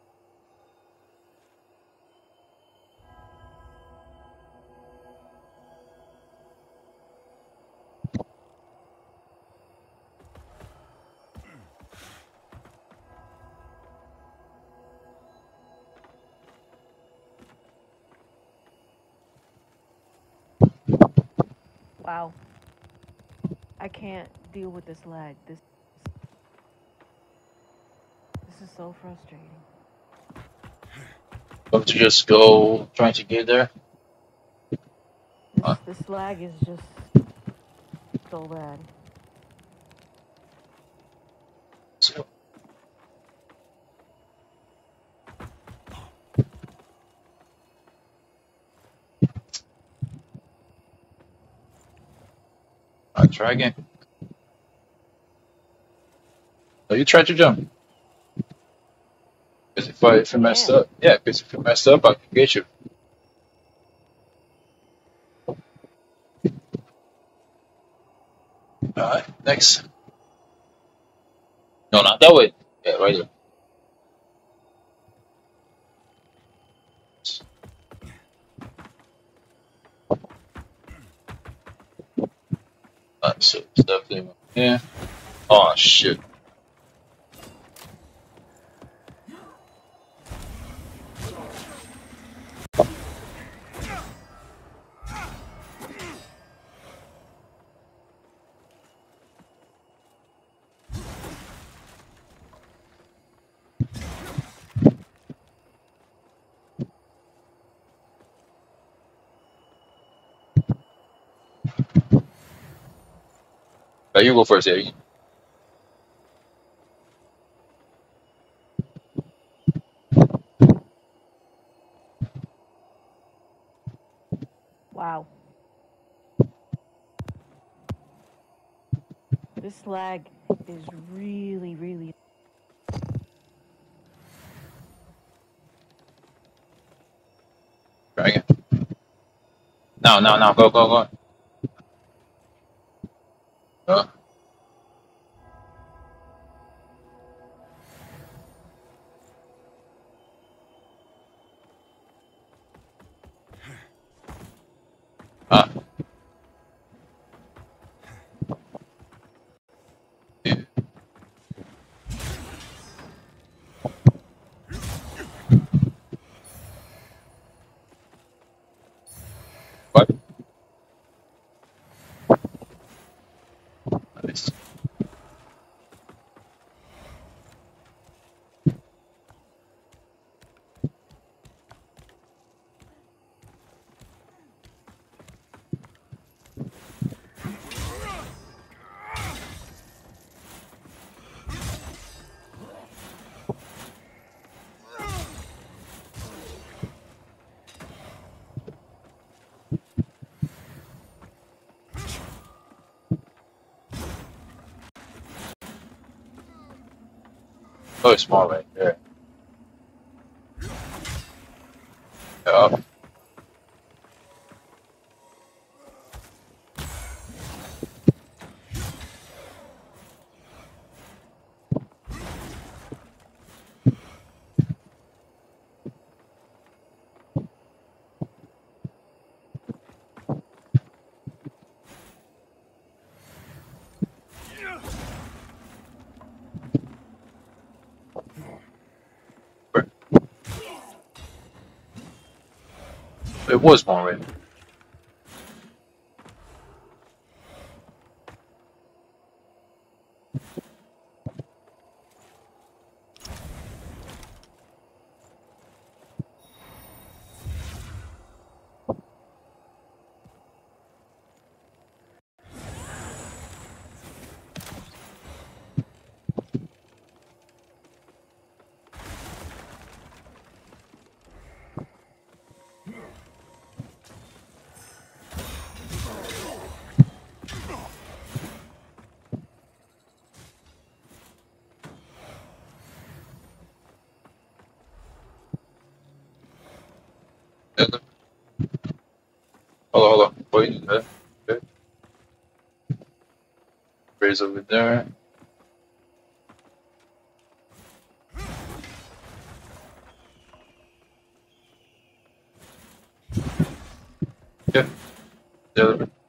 Wow. I can't deal with this lag. This is so frustrating. Have to just go trying to get there. This lag is just so bad. So, alright, try again. Oh, you tried to jump. Because if you messed Damn. up, yeah, because if you messed up, I can get you. Alright, next. No, not that way. Yeah, right there. So it's definitely yeah. Oh shit. You go first, yeah. Wow. This lag is really, really. Try again. No. Go. Uh, uh, yeah. What? Nice. Oh, it's small right there. Yeah. It was small right. Yeah, hold on. Wait, okay. Raise over there. Yeah. The other way.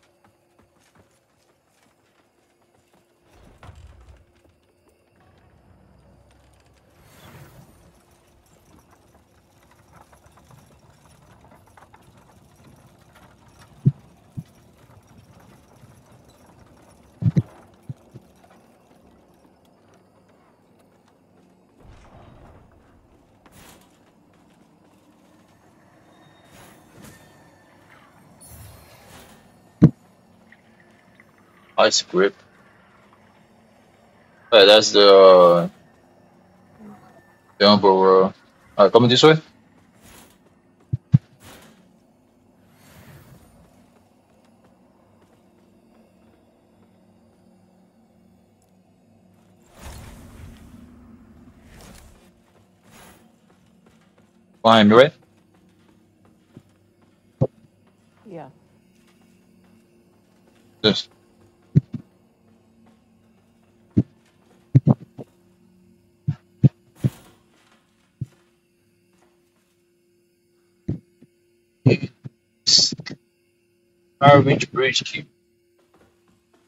Ice grip. Hey, that's the Umber world. Alright, coming this way. Behind me, right? Yeah. This. Fire Ridge Bridge Keep.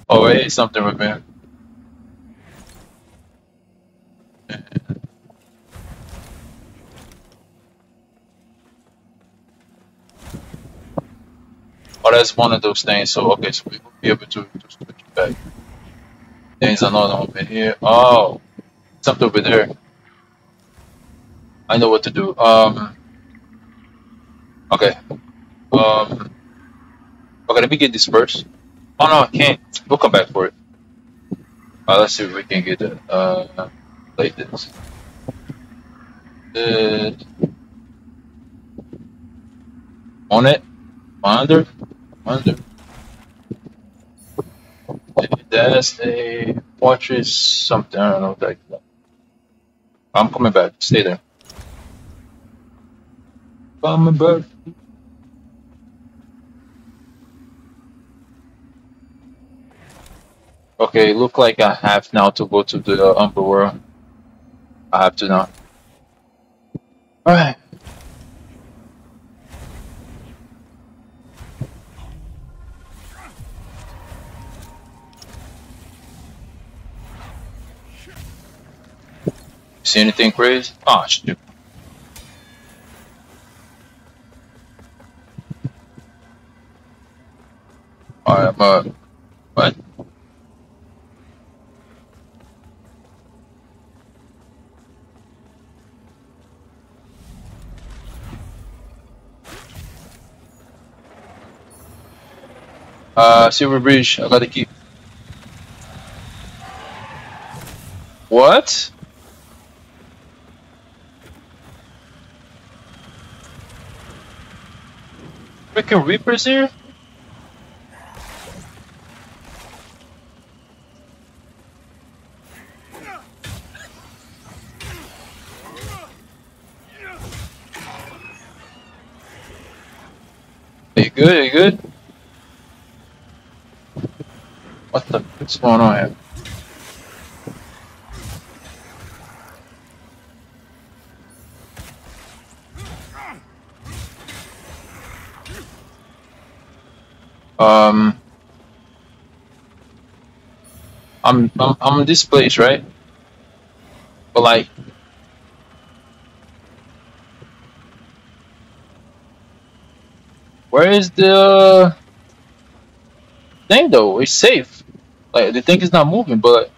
Oh, wait, something with me. Oh, that's one of those things. So, okay, so we will be able to switch it back. There's another one over here. Oh, something over there. I know what to do. Okay. Um, okay, let me get this first. Oh no, I can't. We'll come back for it. Let's see if we can get it. Like this. Uh, on it. Under. Under. That's a fortress something. I don't know. That. I'm coming back. Stay there. Coming back. Okay, look like I have now to go to the underworld. I have to now. Alright. See anything crazy? Oh, shit. Alright, what? Silver Bridge, I gotta keep. What? Freaking Reapers here? Are you good? Are you good? What's going on here? Um, I'm in this place, right? But like, where is the thing though? It's safe. Like the thing is not moving, but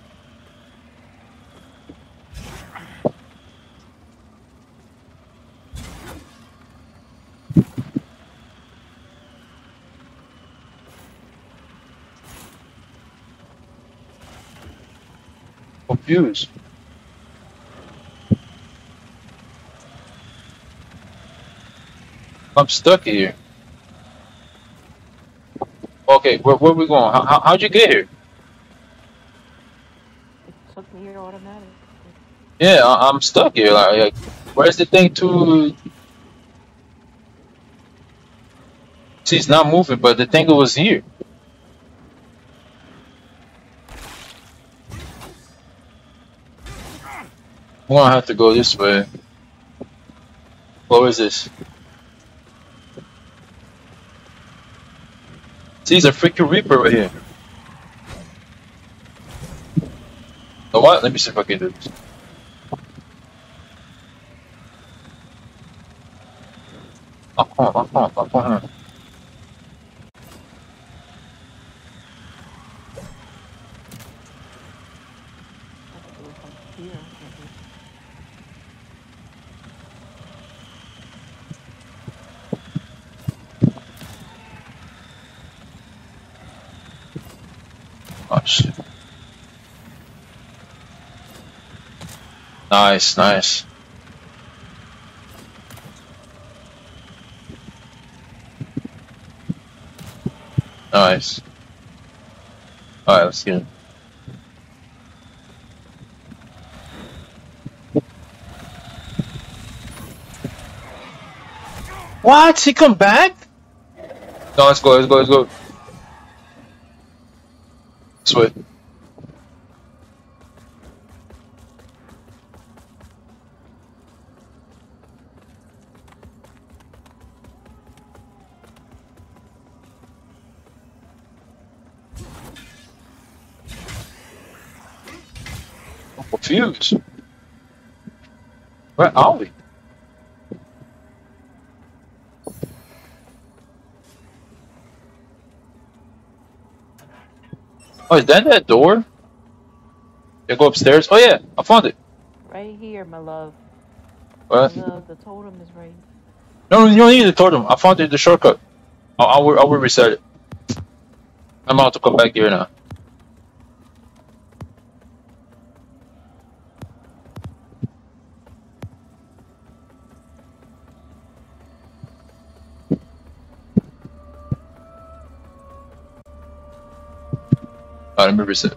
confused. I'm stuck here. Okay, where we going? How'd you get here? It took me here automatically. Yeah, I'm stuck here. Like, where's the thing to? See, it's not moving, but the thing was here. We're gonna have to go this way. What is this? See, there's a freaking Reaper right here. Know what? Let me see if I can do this. Oh, come on. I think it was from here, maybe. Oh shit. Nice, nice. Nice. Alright, let's get it. What? He come back? No, let's go. This way. confused. Where are we? Oh, is that door? You go upstairs? Oh yeah, I found it. Right here, my love. What? My love, the totem is right. No, you don't need the totem. I found it, the shortcut. I will reset it. I'm about to come back here now. Alright, let me reset.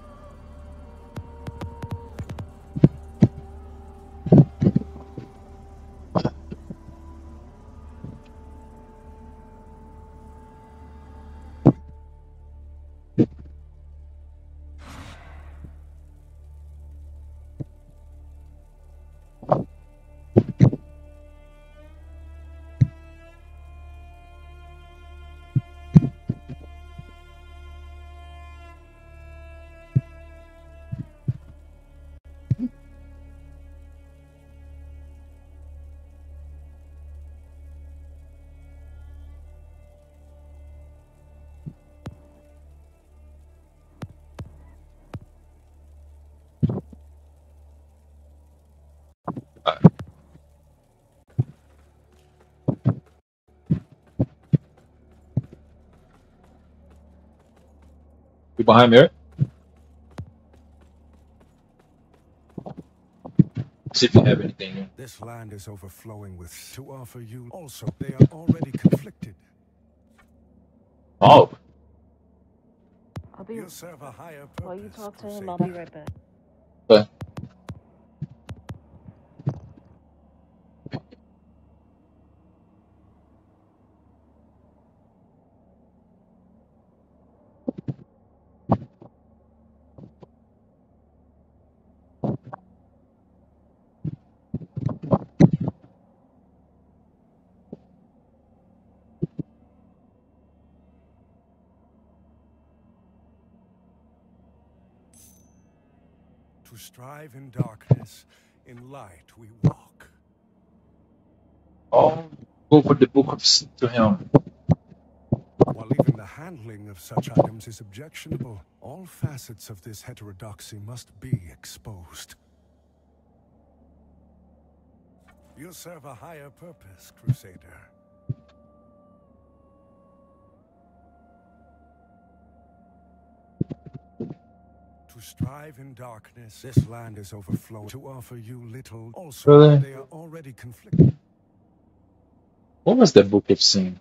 Alright. You behind me, right? See if you have anything new. This land is overflowing with to offer you. Also, they are already conflicted. Oh. I'll be. You serve a higher purpose. While you talk to him, I'll Crusader. be right back. Okay. To strive in darkness, in light we walk. Oh, go for the book of to him. While even the handling of such items is objectionable, all facets of this heterodoxy must be exposed. You serve a higher purpose, Crusader. To strive in darkness, this land is overflowing. To offer you little. Also, Really? they are already conflicted. What was that book of sin?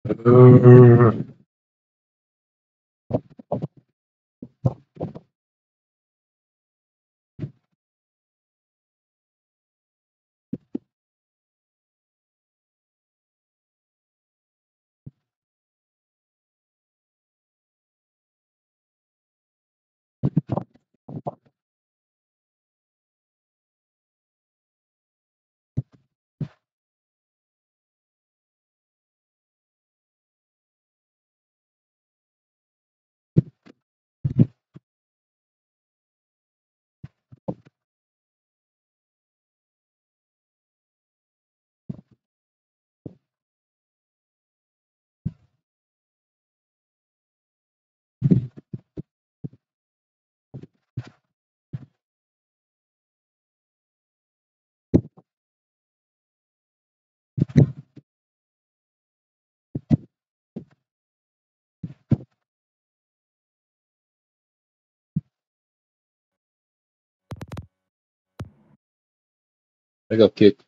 I got kicked.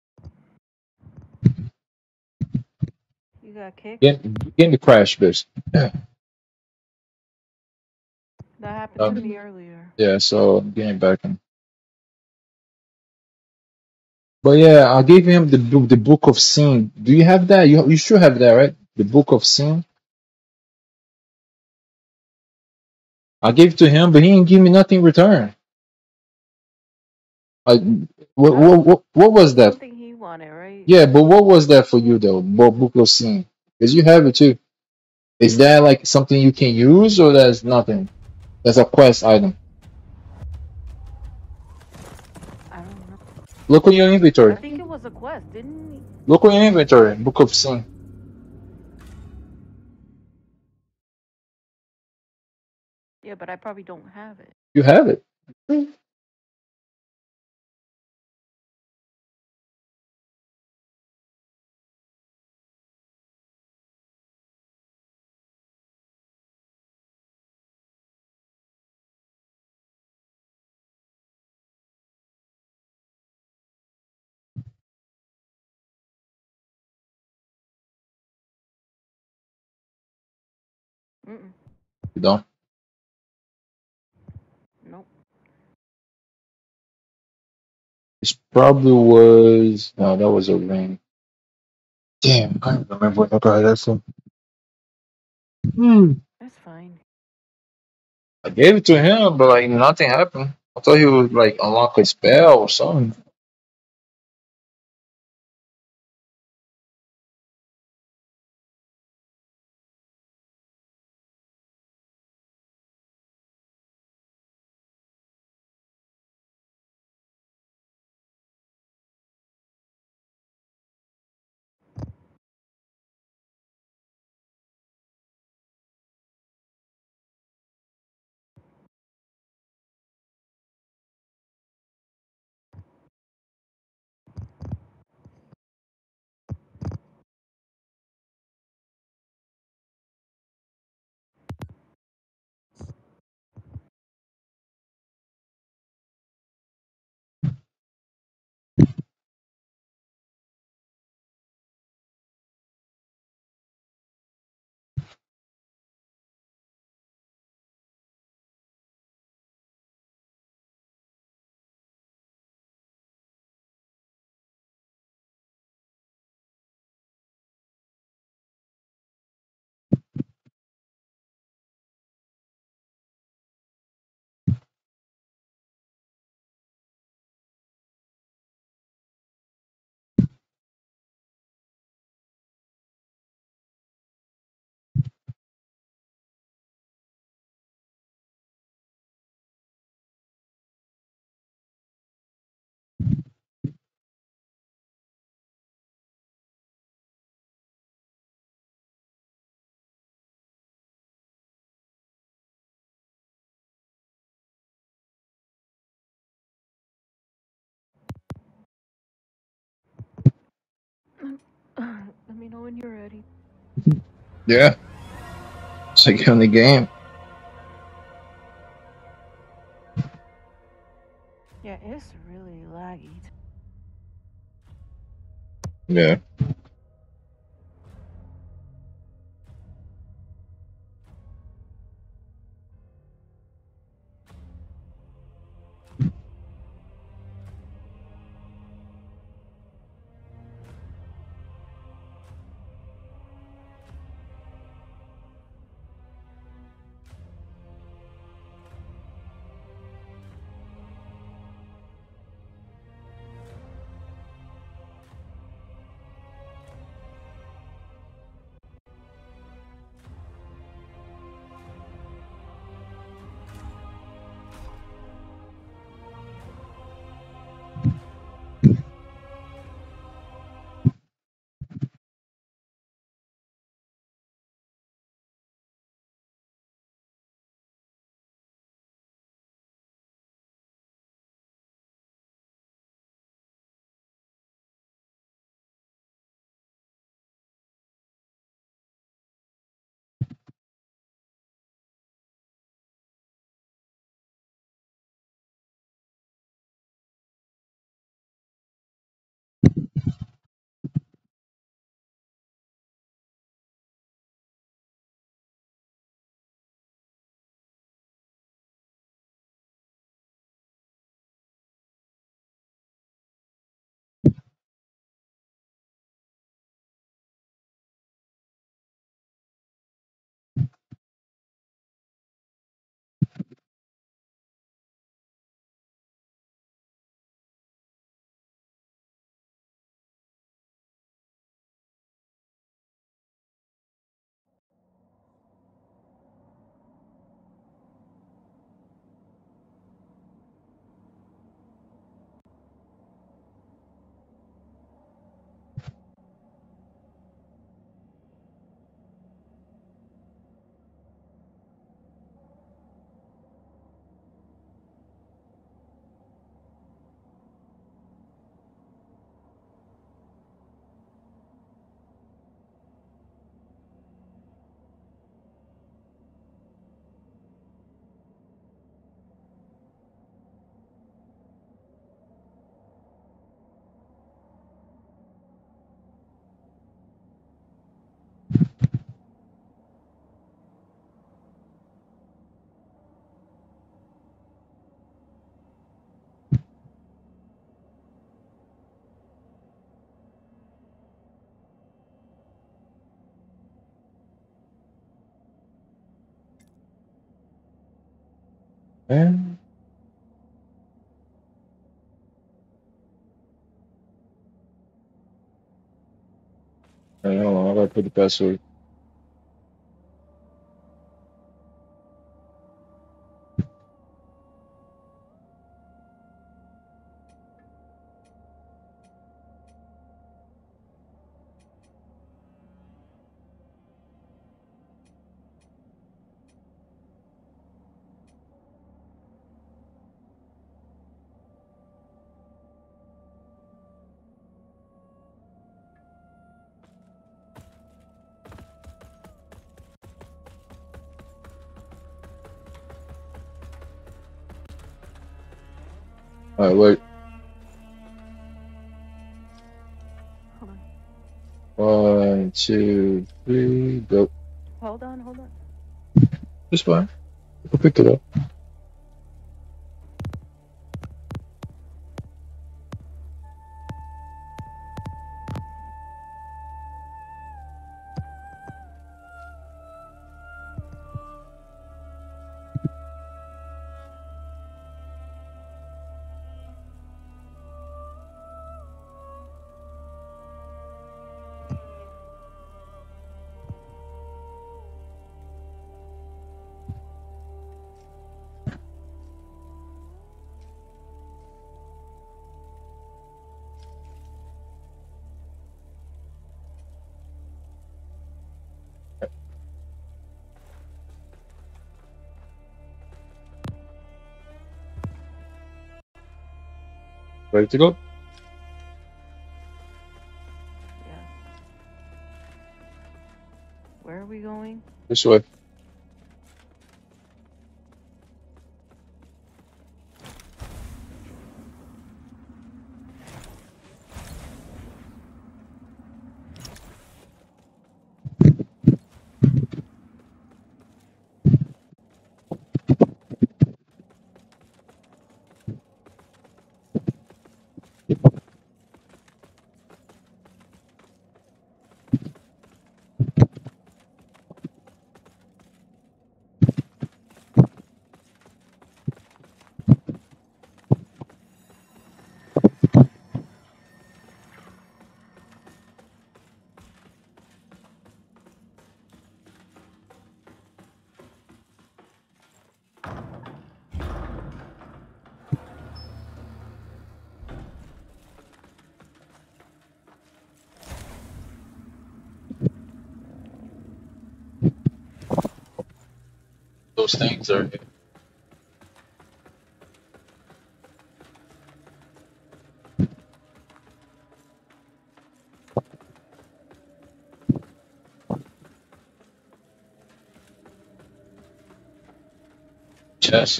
You got kicked? Get the crash, bitch. That happened to me earlier. Yeah, so I'm getting back in. But yeah, I gave him the book of sin. Do you have that? You should have that, right? The book of sin. I gave it to him, but he didn't give me nothing in return. I, what was that? Something he wanted, right? Yeah, but what was that for you though? Book of sin, because you have it too. Is that like something you can use, or that's nothing? That's a quest item. I don't know. Look on your I inventory. think it was a quest, didn't he? Look on your inventory. Book of sin. Yeah, but I probably don't have it. You have it. Mm-mm. You don't. Nope. It probably was. No, that was a ring. Damn, I don't remember what I got that from. That's fine. I gave it to him, but like nothing happened. I thought he would like unlock a spell or something. Let me know when you're ready. Yeah, it's like on the game. Yeah, it's really laggy. Yeah. Man. Hey, hold on, I gotta put the password. All right, wait. Hold on. 1, 2, 3, go. Hold on, hold on. It's fine. We'll pick it up. Ready to go? Yeah. Where are we going? This way. Those things are. Chess.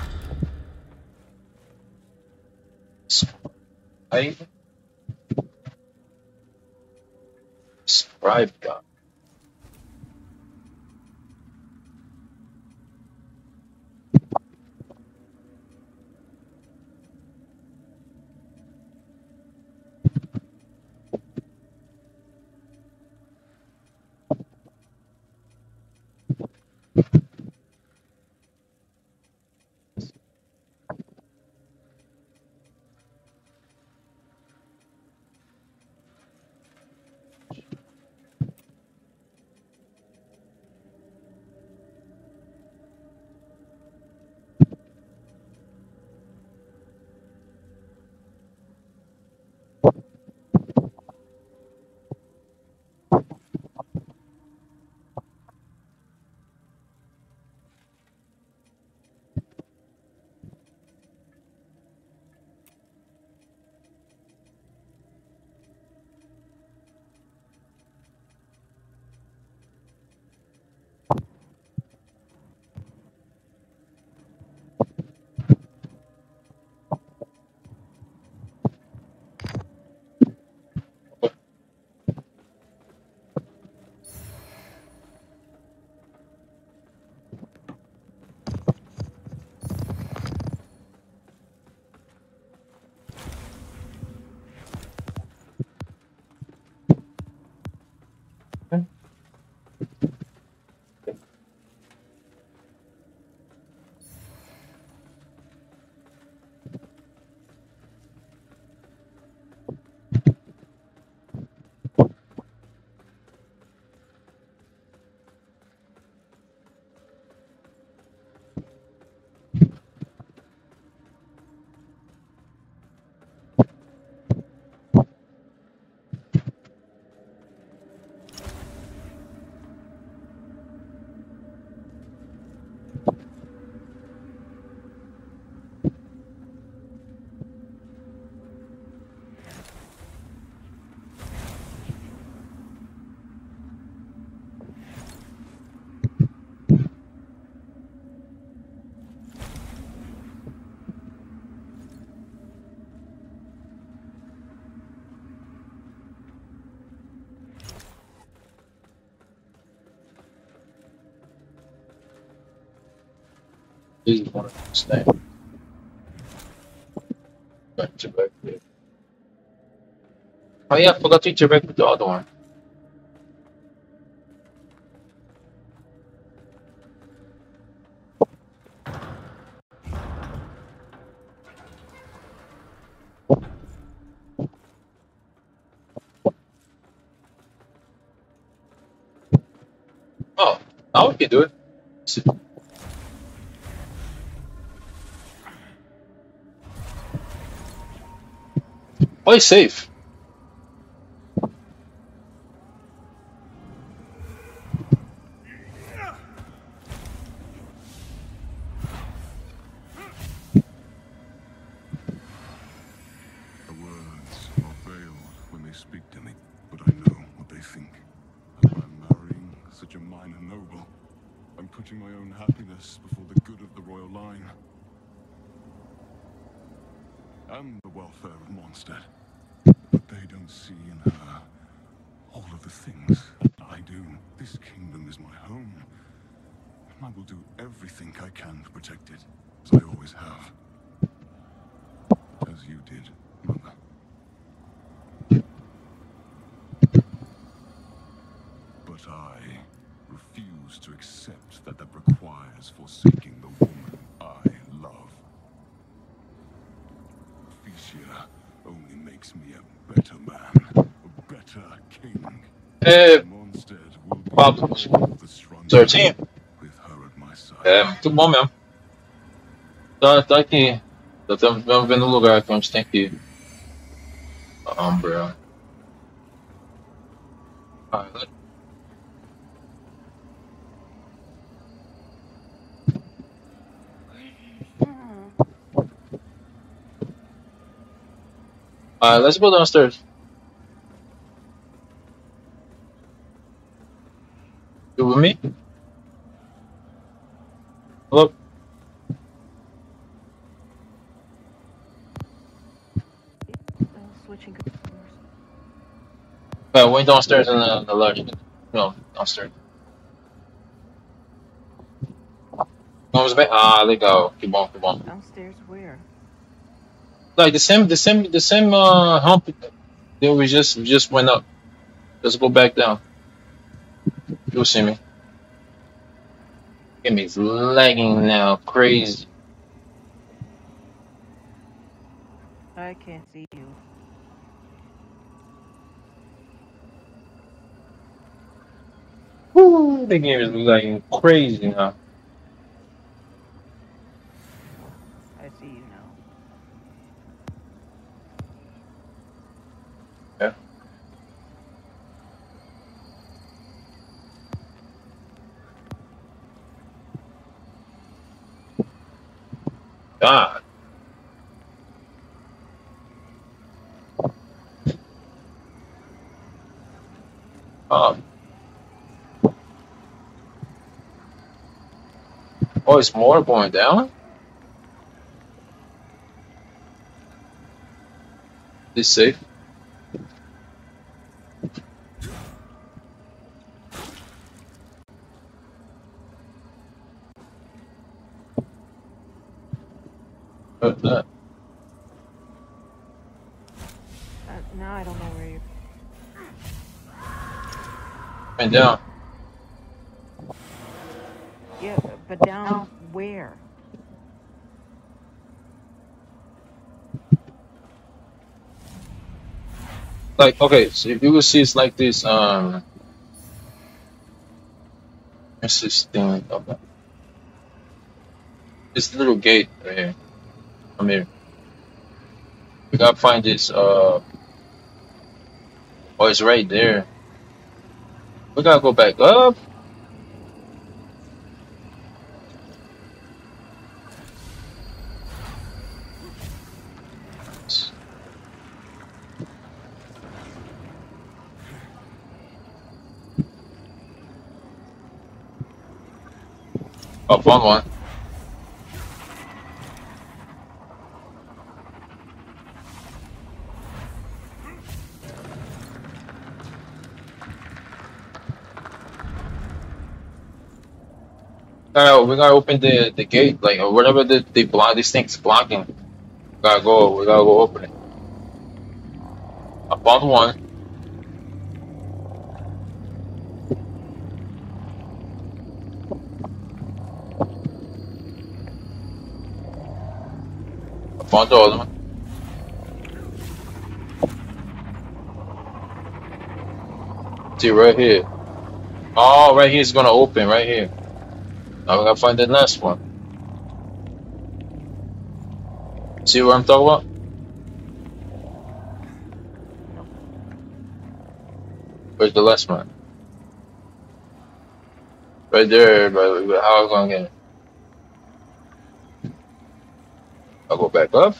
Scribe. Scribe gun. This is one of those things. Interact with. Oh yeah, I forgot to interact with the other one. Oh, now we can do it. Oh, he's safe. The words are veiled when they speak to me, but I know what they think. I'm marrying such a minor noble. I'm putting my own happiness before the good of the royal line. And the welfare of Mondstadt. But they don't see in her all of the things I do. This kingdom is my home. And I will do everything I can to protect it, as I always have. As you did, Mother. But I refuse to accept that requires forsaking the woman I love. Thecia only makes me a better man, a better king. Mondstadt will be Problems. the stronger 13. with her at my side. É, muito bom mesmo. Tá aqui. Estamos vendo o lugar que a gente tem que ir. Umbrella. Alright, let's go downstairs. You with me? Hello? Switching customers. Went downstairs in the lodge. No, downstairs. Vamos bem. Ah, legal. Que bom, que bom. Downstairs where? Like the same hump that we just went up. Let's go back down. You'll see me. Give me it's lagging now, crazy. I can't see you. Woo, the game is lagging crazy now. I see you now. Yeah. God. Oh. Oh, it's more going down? Is safe? What's that? Now I don't know where you're. Went down. Yeah, but down where? Like, okay, so if you will see it's like this, what's this thing? Okay. This little gate right here. Come here. We gotta find this, oh, it's right there. We gotta go back up. Oh, found one. We gotta open the gate, like or whatever they block. This thing's blocking. Gotta go. We gotta go open it. I found one. I found the other one. See right here. Oh, right here is gonna open right here. Now we gotta find the last one. See what I'm talking about? Where's the last one? Right there, but how am I gonna get it? I'll go back up.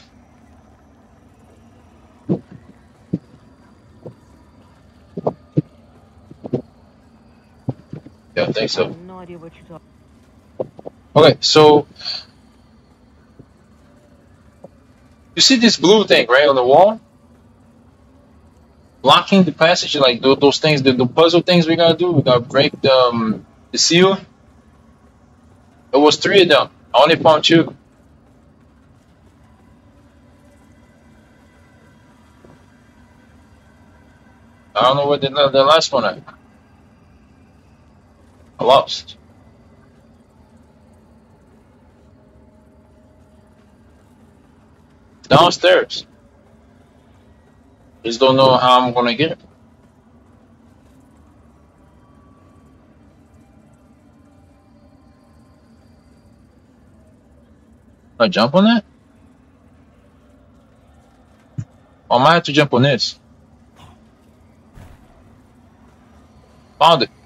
Yeah, I think I so. have no idea what you're talking. Okay, so you see this blue thing right on the wall? Blocking the passage, like those things, the puzzle things we gotta do. We gotta break the seal. It was three of them. I only found two. I don't know where the last one at. I lost. Downstairs. Just don't know how I'm gonna get it. I jump on that? I might have to jump on this. Found it.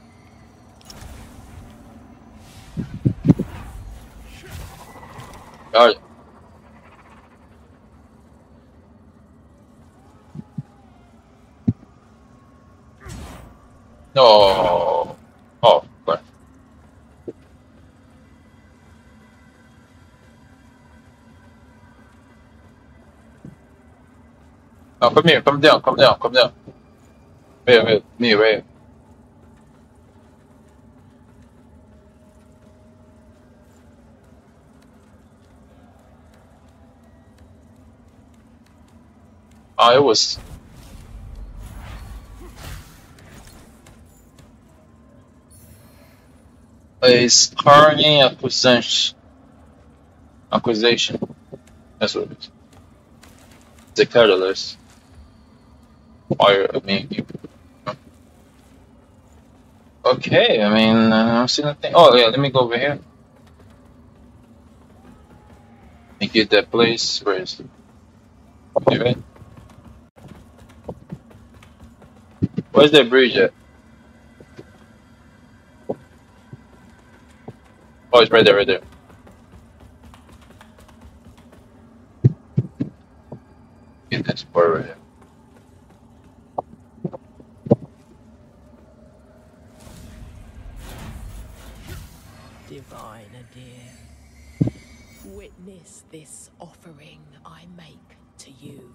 Got it. No. Oh, crap. Oh, come here. Come down. Come down. Come down. Wait. Me, right. Oh, it was. It's Carney accusation. Accusation. That's what it is. The catalyst. Fire. I mean, okay. I mean, I don't see nothing. Oh yeah. Let me go over here and get that place. Where is it? Okay, right. Where's that bridge at? Oh, it's right there. Right there. Get that part right here. Diviner dear, witness this offering I make to you.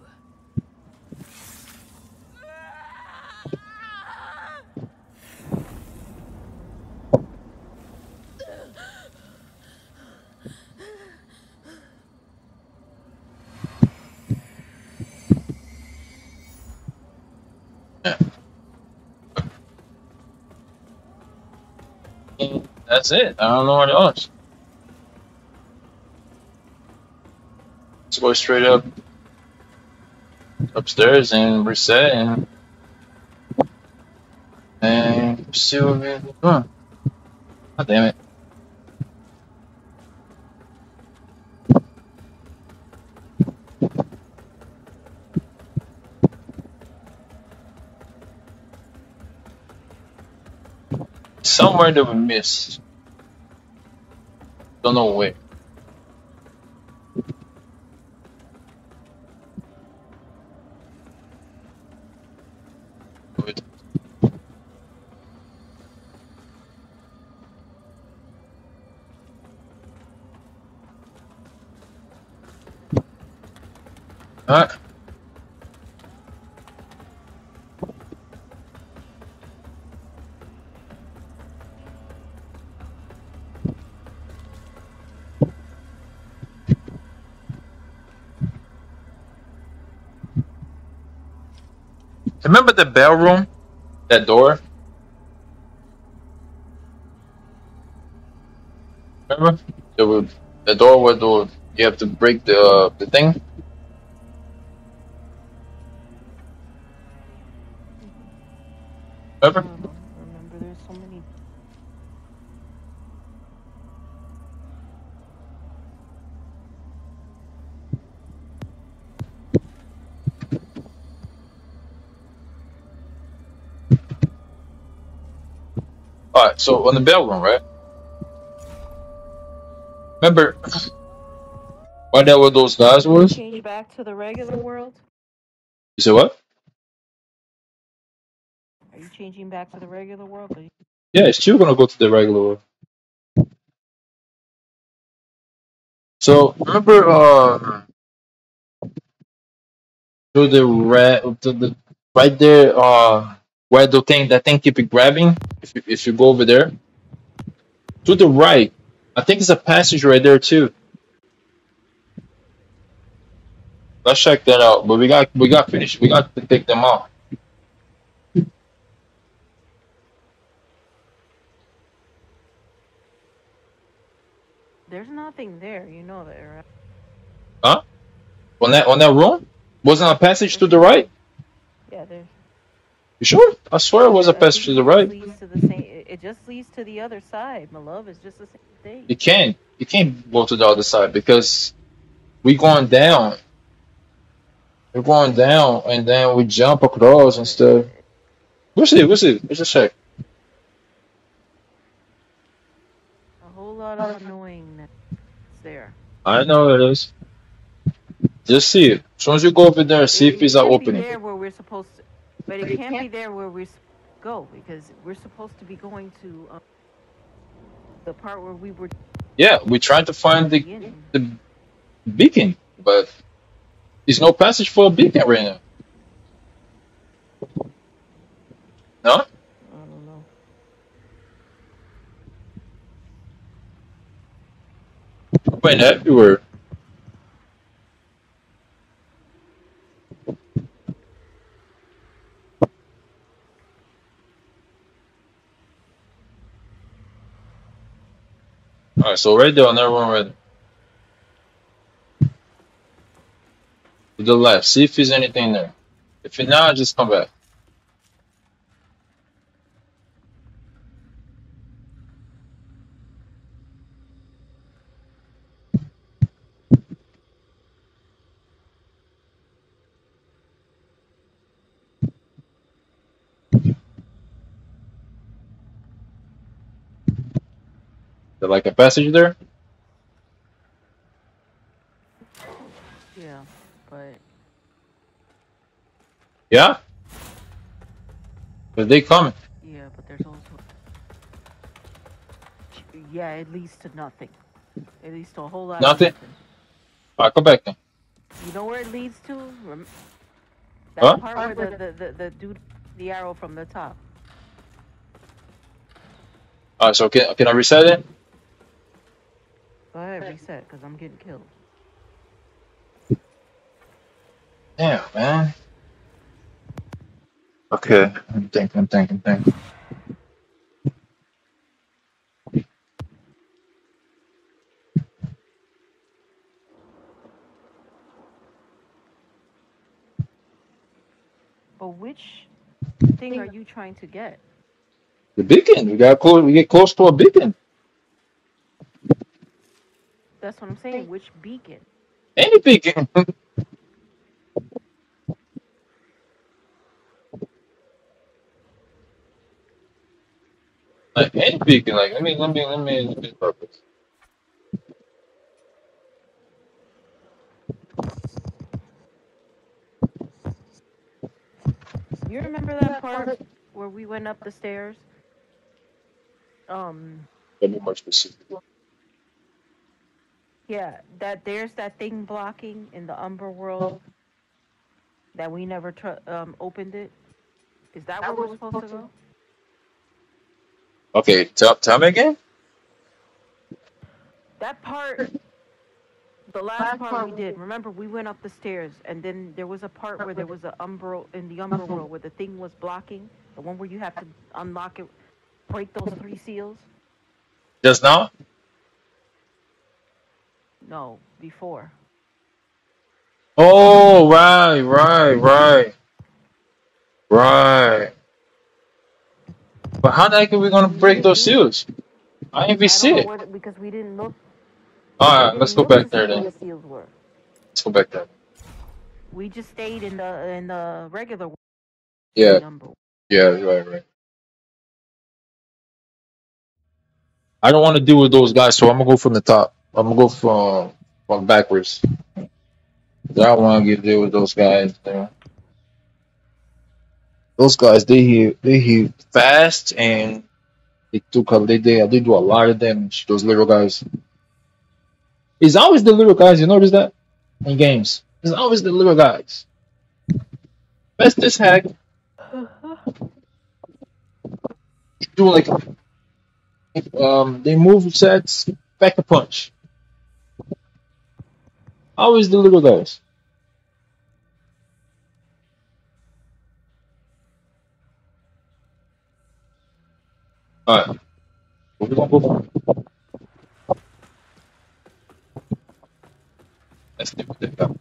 And that's it. I don't know what else. Let's go straight up upstairs and reset and see what we're doing. God damn it. Somewhere that we missed. Don't know where. Wait. Alright. Remember the bell room? That door? Remember? The door where you have to break the thing? I Remember? don't know. Remember, there's so many. Alright, so on the bell room, right? Remember why that where those guys You was? change back to the regular world? You said what? Are you changing back to the regular world? Yeah, it's still gonna go to the regular world. So remember to the right there where that thing keep grabbing if you go over there to the right. I think it's a passage right there too. Let's check that out. But we got finished. We got to take them out. There's nothing there. You know that, right? Huh? On that room? Wasn't a passage to There's the right? nothing. Yeah, there's. You sure? I swear it was a I think passage to it the just right. leads to the same. It just leads to the other side, my love. It's just the same thing. You can't go to the other side because we going down. We're going down and then we jump across and stuff. We'll see. We'll see. Let's just check. A whole lot of annoyingness there. I know it is. Just see it. As soon as you go over there, see if It it's not can't be opening. there where we're supposed to, but it can't be there where we're supposed to go because we're supposed to be going to the part where we were Yeah, we tried to find beginning. the beacon, but there's no passage for a beacon right now. No? I don't know. Went everywhere. Alright, so right there on that one right to the left. See if there's anything there. If it's not, just come back. There like a passage there? Yeah, but Yeah? But they coming. yeah, but there's also yeah, it leads to nothing. It leads to a whole lot of Nothing? nothing. Alright, come back then. You know where it leads to? Huh? That part where the dude the arrow from the top. Alright, so can I reset it? Go ahead, reset, because I'm getting killed. Damn, man. Okay, I'm thinking. But which thing are you trying to get? The beacon. We get close to a beacon. That's what I'm saying. Which beacon? Any beacon. Like any beacon. Like let me purpose. You remember that part where we went up the stairs? Let me more specific. Yeah, that there's that thing blocking in the Umber world that we never opened it. Is that where we're supposed to go? Okay, tell me again. That part, the last part we did. Remember, we went up the stairs, and then there was a part where there was a in the Umber world where the thing was blocking. The one where you have to unlock it, break those 3 seals. Just now? No, before. Oh, right. But how the heck are we gonna break those seals? I ain't even I see don't know it. where because we didn't look. We Alright, let's didn't go look to back see there where then. the seals were. Let's go back there. We just stayed in the regular world, Yeah, the Umber. yeah, right. I don't want to deal with those guys, so I'm gonna go from the top. I'm gonna go from backwards. I don't want to deal with those guys. Those guys, they heal fast and they do a lot of damage. Those little guys. It's always the little guys. You notice that in games. It's always the little guys. Best this hack. Do like they move sets back a punch. Always the little guys. All right, we're gonna go for. Let's do it.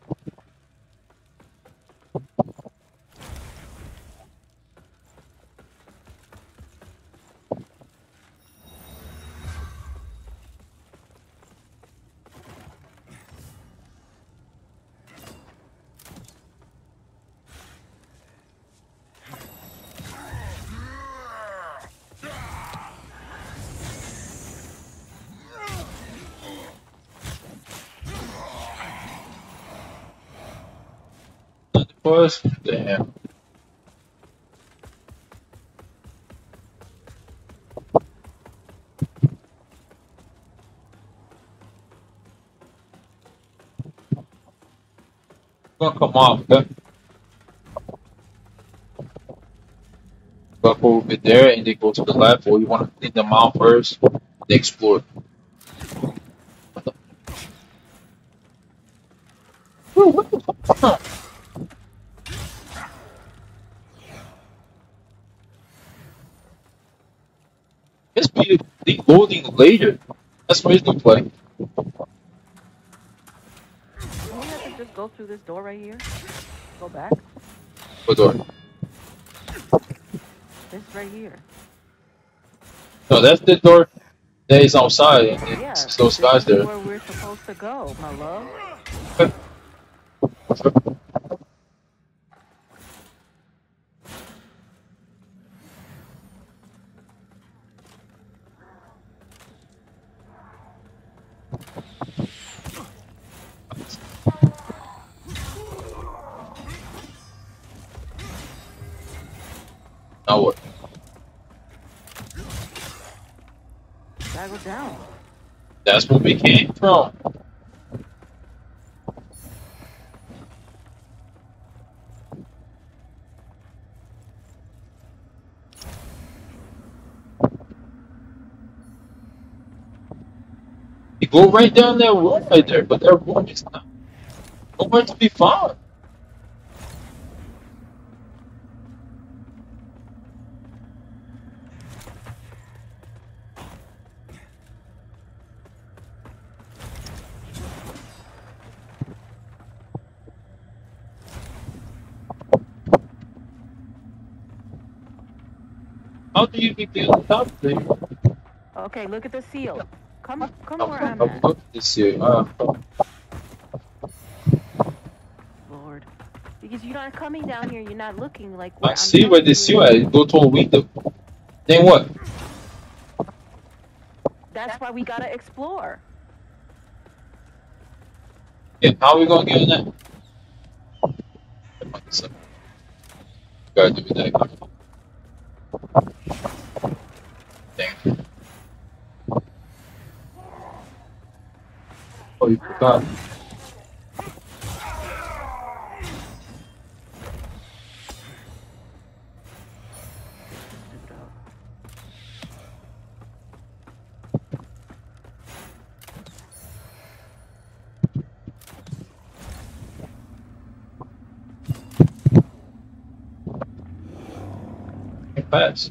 First, damn. Gonna come off. Okay? Go over there and they go to the left, or you want to clean them out first. They explore. Woo, what the fuck? This be loading later. That's what it looks like. Do we have to just go through this door right here? Go back. What door? This right here. No, that's the door that is outside, and Yeah, it's those this guys is there. where we're supposed to go, my love. Now what? Gotta go down. That's where we came from. You go right down that room right there, but that room is not nowhere to be found. How do you get to the top there? Okay, look at the seal. Come where I'm I'm at. looking this here. Lord. Because you're not coming down here, you're not looking like I where I'm see where telling the you seal it is. at. Go to a window. Then what? That's why we gotta explore. Yeah, how are we gonna get in there? Gotta do that. Dang. Oh, you forgot. pass.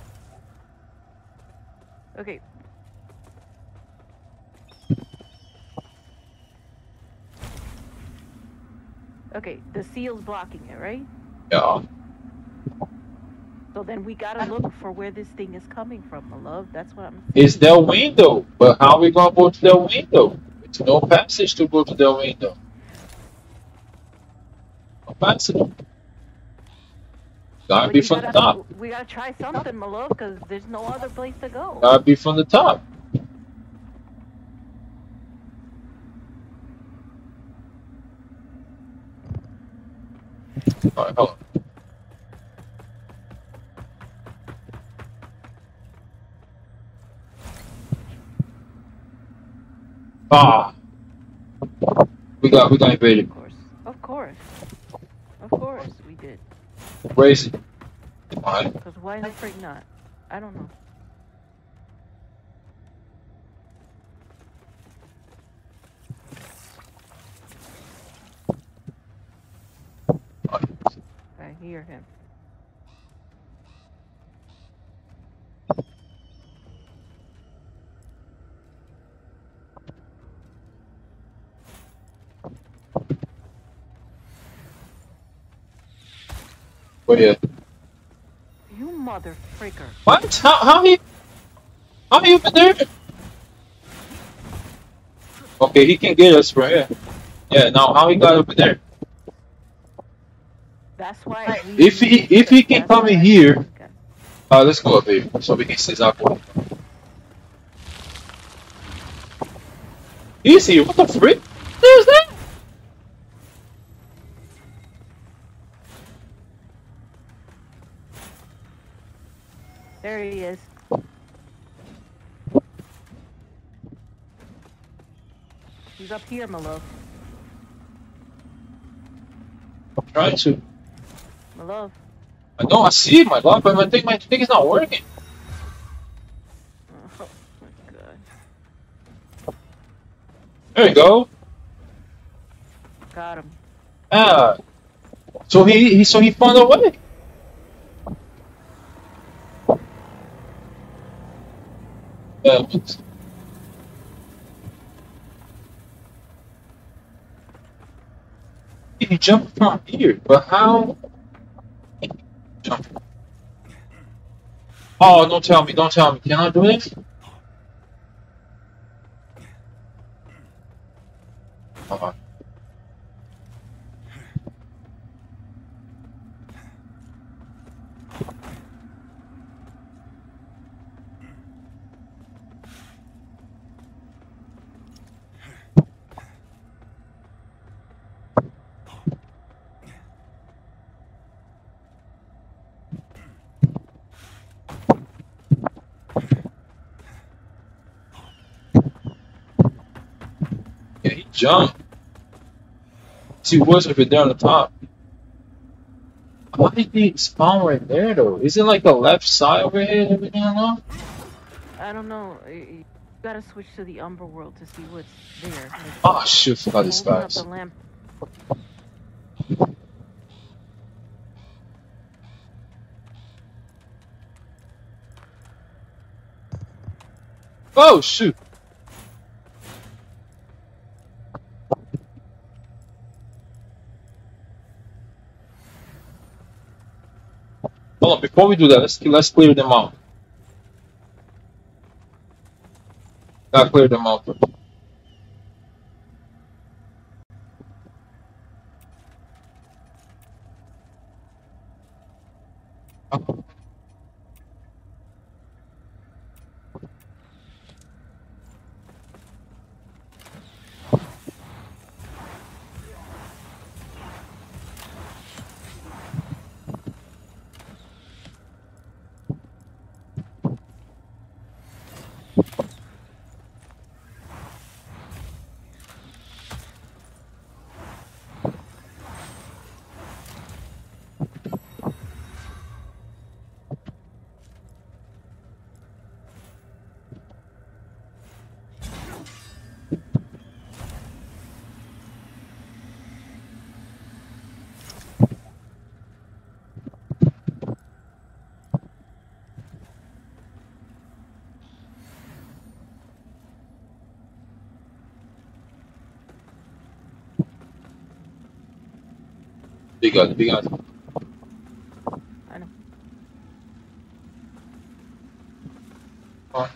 Okay. Okay, the seal's blocking it, right? Yeah. So then we gotta look for where this thing is coming from, my love. That's what I'm It's saying. their window, but how we gonna go to their window? It's no passage to go to their window. No passage. Gotta But be from the top. we gotta try something, my love, because there's no other place to go. Gotta be from the top. Alright, hold on. Ah, we got invaded. Of course. Of course. Of course we did. Crazy. Alright. Because why the freak not? I don't know. I hear him. Where you? You mother freaker. What? How he over there? Okay, he can get us from here. Yeah, now how he got over there? That's why we If he can that's come why in I- here, Okay. let's go up here so we can see Zako. He's here. What the frick? There's that. There he is. He's up here, my love. I'm trying to. My love. I know I see my love, but my thing is not working. Oh my god. There you go. Got him. Ah. So he found a way. Yeah. He jumped from here, but how? Jump. Oh, don't tell me, don't tell me. Can I do this? Uh-huh. Yeah, he jumped. See what's over there on the top. Why did he spawn right there though? Is it like the left side over here and everything along? I don't know. You gotta switch to the Umber world to see what's there. Like, Oh shoot, forgot these holding up guys. the lamp. Oh shoot. Hold on, before we do that, let's clear them out. Gotta clear them out. Big guys, big guys. I know. Oh.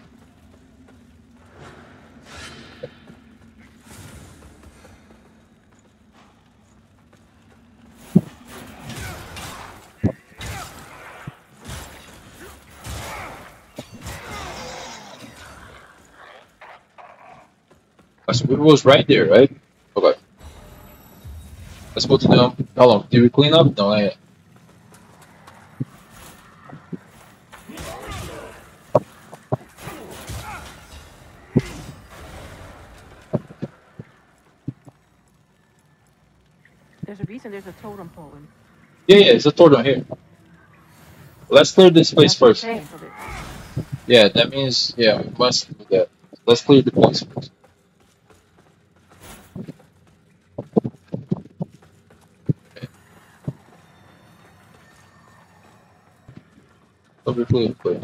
So we was right there, right? Okay. Let's go to the. How long? Did we clean up? No, not yet. There's a reason there's a totem pole in. Yeah, yeah, it's a totem here. Let's clear this place That's what I'm first. saying, so that- Yeah, that means, yeah, we must do that. Let's clear the place first. Let me clear the place.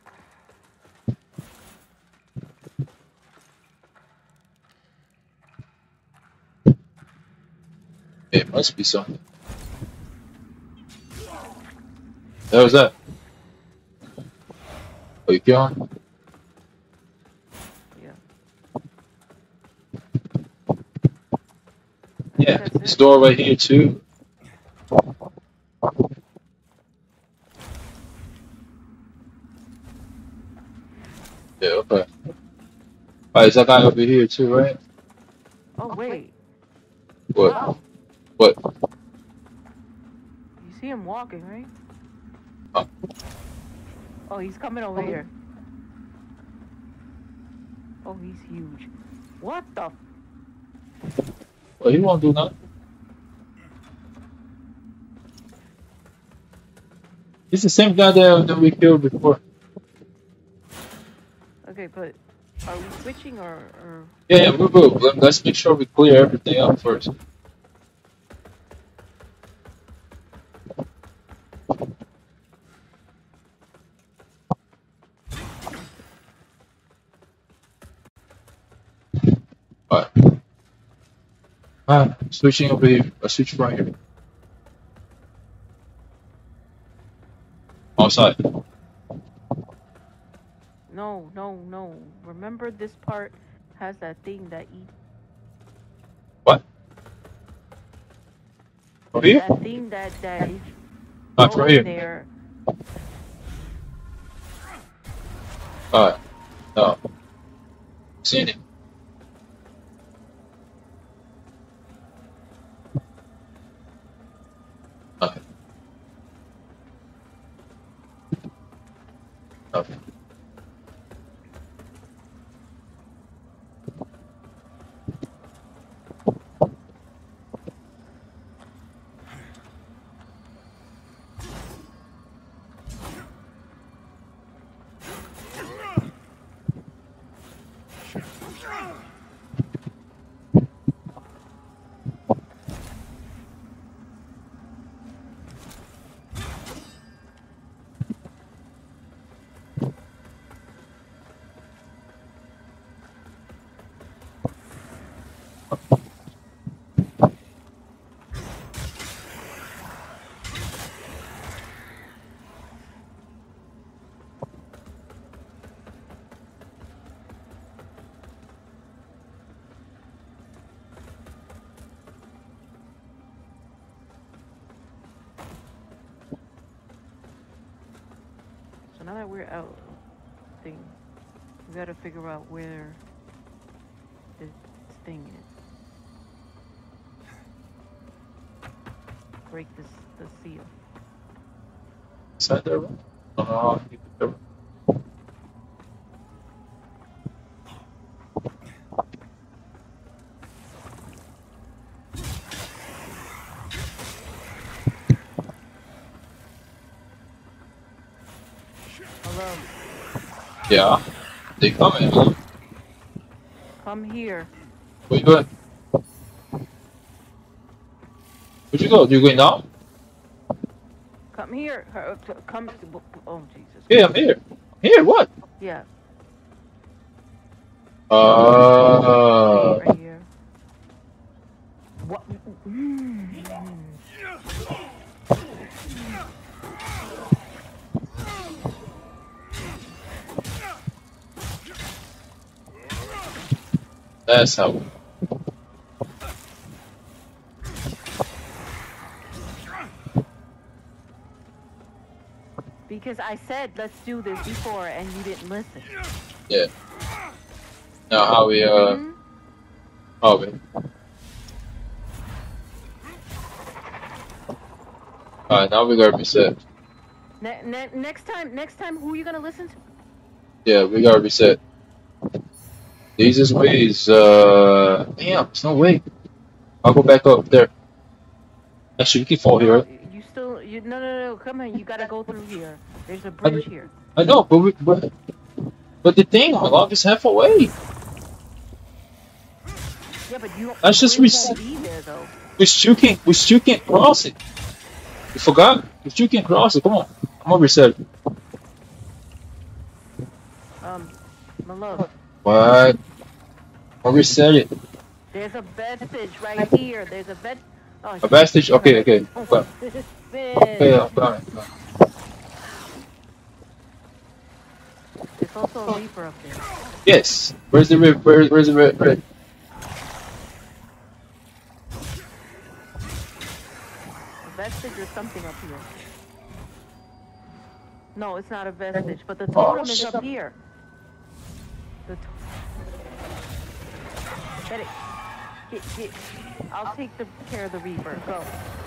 It must be something. That was that. Oh, you killing? yeah. Yeah, That's this it. door right here too. Yeah, okay. Alright, is that guy over here too, right? Oh wait. What? Wow. What? You see him walking, right? Oh. Oh, he's coming over here. Oh, he's huge. What the? Well, he won't do nothing. He's the same guy that we killed before. Okay, but are we switching or? Yeah, yeah, we will. Let's make sure we clear everything up first. Alright. Alright, switching over here. Let's switch right here. Outside. No, no, no. Remember this part has that thing that eats. What? Over here? That thing that is Not right here. there. Alright. No. Seen it. Okay. Okay. So now that we're out, thing, we gotta figure out where this thing is. Break the seal. Inside there? Oh, keep it there. Hello. Yeah. They coming, huh? Come here. Where you going? Where'd you go? You going now? Come here. Come. Oh Jesus. Yeah, I'm here. Here, what? Yeah. Uh, Right here. What? That's how. Because I said let's do this before and you didn't listen. Yeah. Now how we Mhm. how we. Alright, now we gotta reset. Next time, who are you gonna listen to? Yeah, we gotta reset. These ways, damn, there's no way. I'll go back up there. Actually, you can fall here, right? You still no, come on, you gotta go through here. There's a I, bridge here. I know, but the thing, our log is half away. Yeah, but you That's just bridge won't be there though. we still can't cross it. You forgot? We still can't cross it. Come on. I'm gonna reset it. My love. What? I'll reset it. There's a vestige right here. There's a veg. Oh, A vestige? Okay, okay. Oh, Okay, I'm coming. There's also a reaper up there. Yes. Where's the rib? Where's the rib? A vestige or something up here. No, it's not a vestige, but the totem is up here. Get it. Get. I'll take care of the reaper. Go.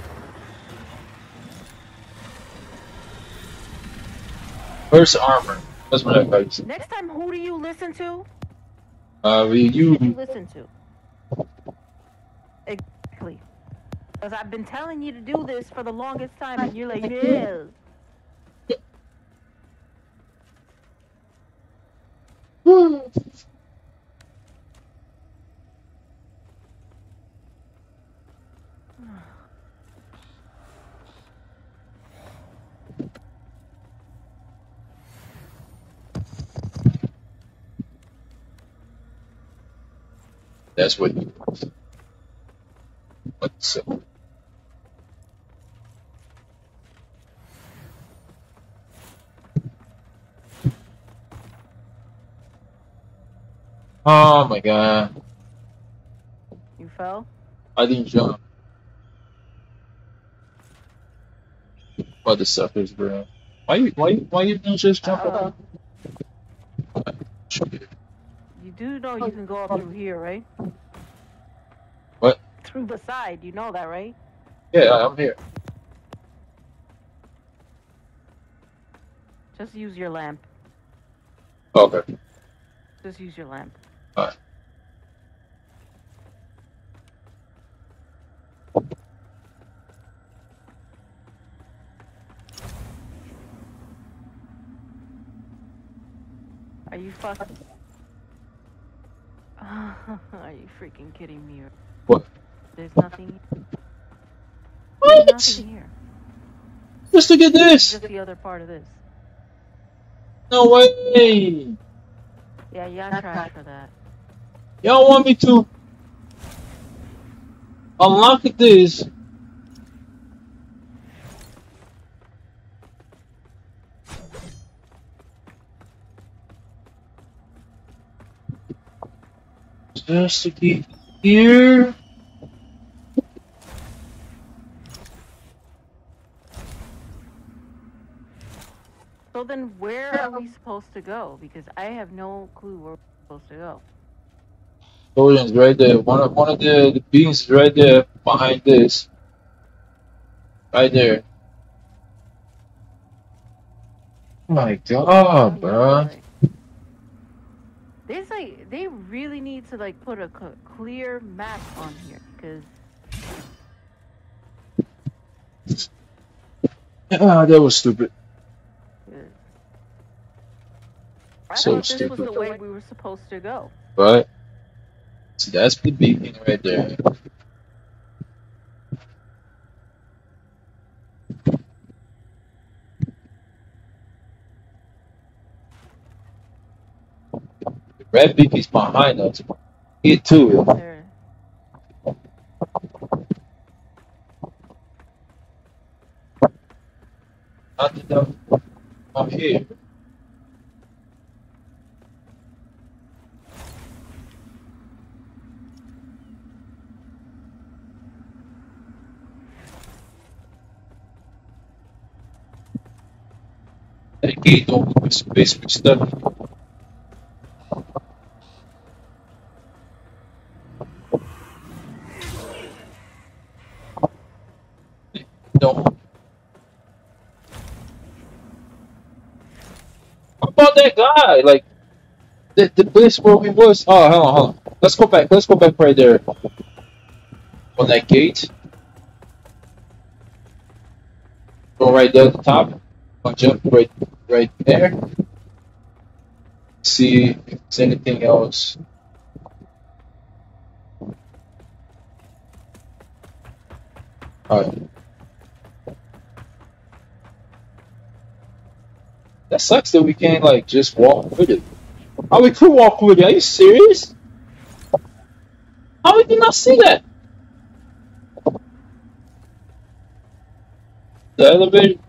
Where's the armor? That's what I got. Next time, who do you listen to? You. Who do you listen to? Exactly. Because I've been telling you to do this for the longest time, and you're like, yeah. That's what you. What's up? Oh my god. You fell? I didn't jump. What the suckers, bro? Why you didn't just jump up? You do know you can go up through here, right? What? Through the side, you know that, right? Yeah, I'm here. Just use your lamp. Okay. Just use your lamp. Alright. Are you fucking... Are you freaking kidding me? What? There's nothing... What? There's nothing here. Just look at this! Just the other part of this. No way! Yeah, you got trash for that. Y'all want me to unlock this? Just to get here. So then where are we supposed to go? Because I have no clue where we're supposed to go. Soldier's right there. One of the beams is right there behind this. Right there. Oh my god, bro. There's like, they really need to like put a clear map on here, because... Ah, that was stupid. I So thought this stupid. was the way we were supposed to go. Right? See, that's the beacon right there. The red beacon's behind us. Here too. There. Nothing down here. That gate don't look space with stuff. Don't. What about that guy? Like the place where we was. Oh, hold on. Let's go back. Let's go back right there on that gate. Go right there at the top. I'll jump right there. See if there's anything else. Alright. That sucks that we can't like just walk with it. Oh, we could walk with it. Are you serious? How we did not see that? The elevator.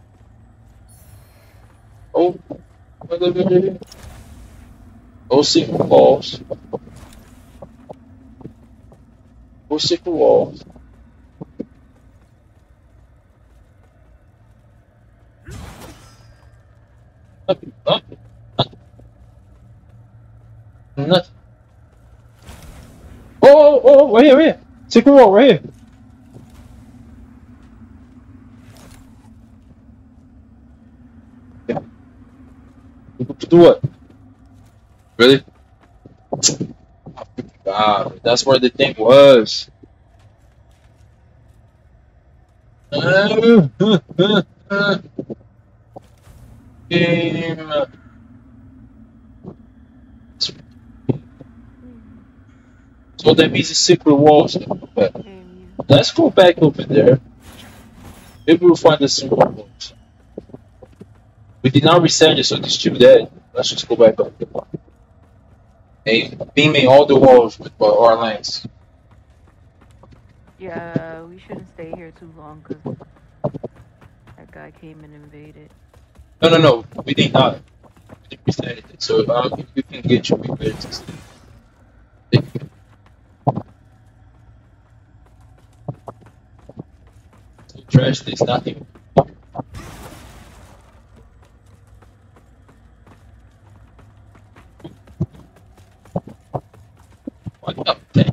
Oh, elevator. Oh, secret walls. Oh, secret walls. Nothing. Nothing. Nothing. Oh, right here. Secret wall, right here. Yeah. Do what? Really? Oh, God, that's where the thing was. Game. So that means the secret walls. Let's go back over there. Maybe we'll find the secret walls. We did not reset it, so it's still dead. Let's just go back up. Hey, beaming all the walls with our lines. Yeah, we shouldn't stay here too long because that guy came and invaded. No. We did not. We didn't reset it. So if we can get you, we better to stay. Trash this, nothing. What up, thing?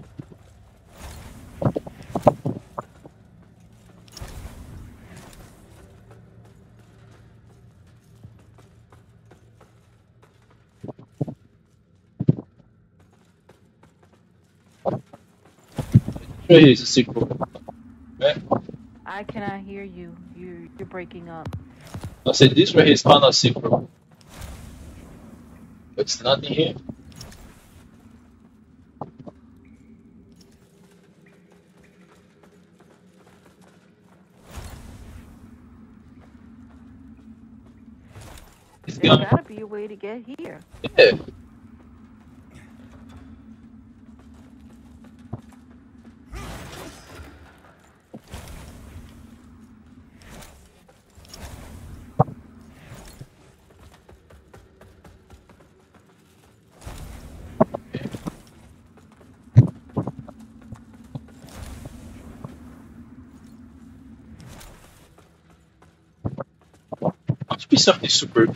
Right here is a secret. Okay. I cannot hear you. You're breaking up. I said this right here is kind of secret. It's nothing here. There's gotta be a way to get here. Yeah. Must be something super.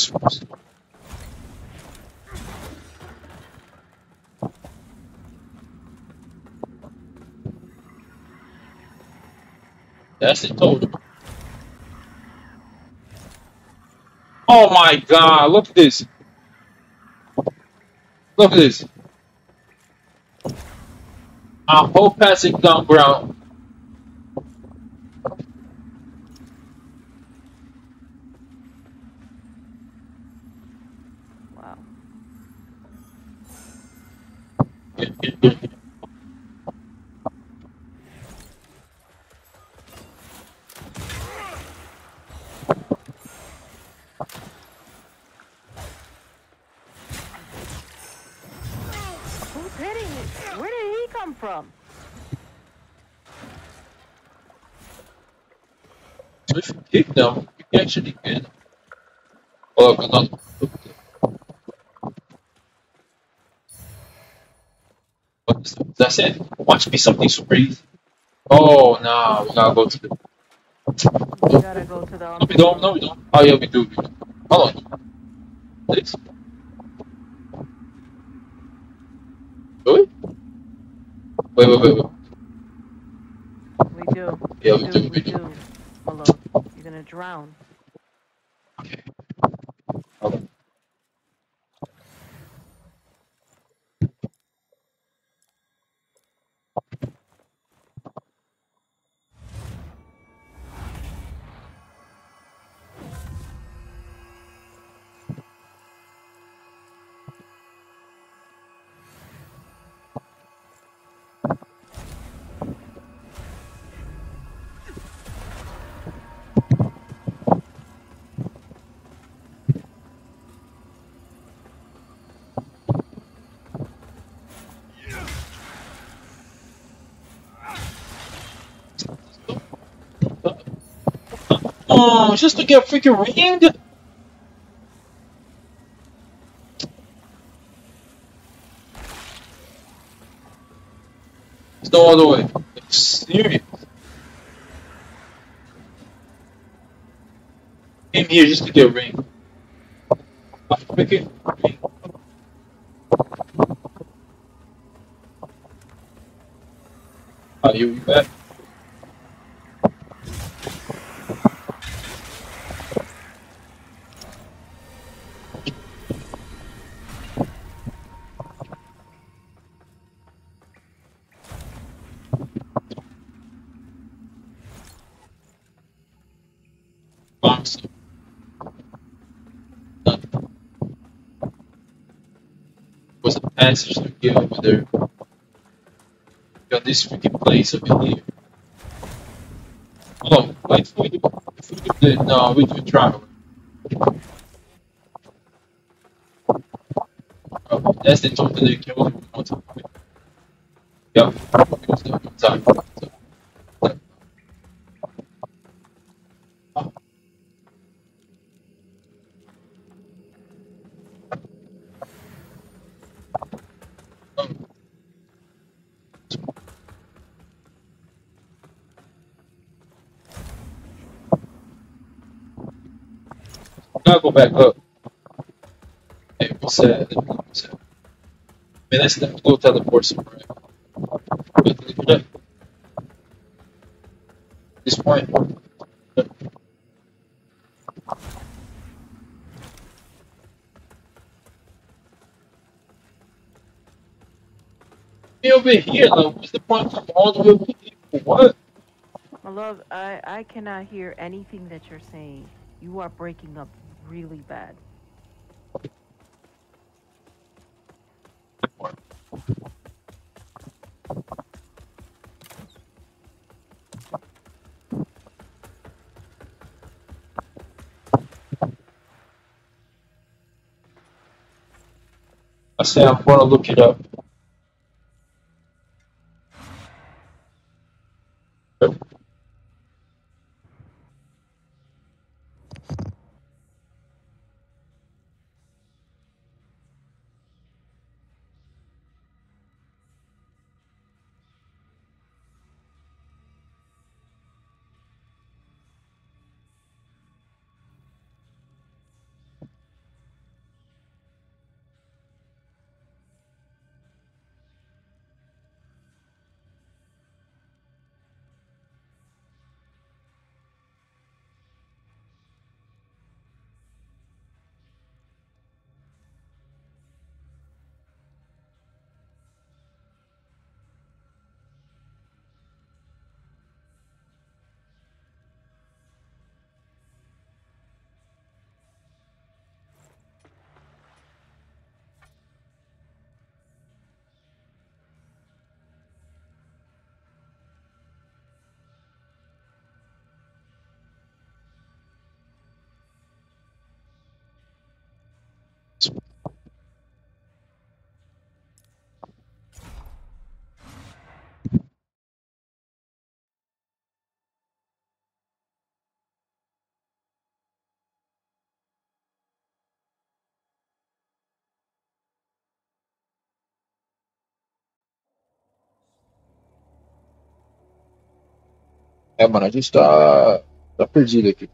That's the totem. Oh my God! Look at this. Look at this. Our whole passage down ground. Wow. Who's hitting it? Where did he come from? So if you kick them, you You actually can. Oh, but not. But that's it. Watch me something super easy. Oh, no, we gotta go to the. We gotta go to the No, we don't. No, underworld. we don't. Oh, yeah, we do. We do. Hold on. Please. Really? Wait. We do. Yeah, We we do. do. We We do. do. My love, you're gonna drown. Okay. Hold on. Oh, just to get freaking ringed? There's no other way. Like, serious. Came here just to get ringed. I freaking ringed. Are you back? Awesome. Was a passage to get over there. Got this freaking place over here. Hold on, wait for you. If we do the, no, we do travel. That's the total that kills me one time. Yep. It was the time. Now go back up. Hey, what's that? What's that? Man, let's go teleport somewhere. Wait, look at that. This point. Be over here, though. What's the point of all the way over here? For what? My love, I cannot hear anything that you're saying. You are breaking up really bad. I say I'm gonna look it up. É, mano, a gente tá perdido aqui.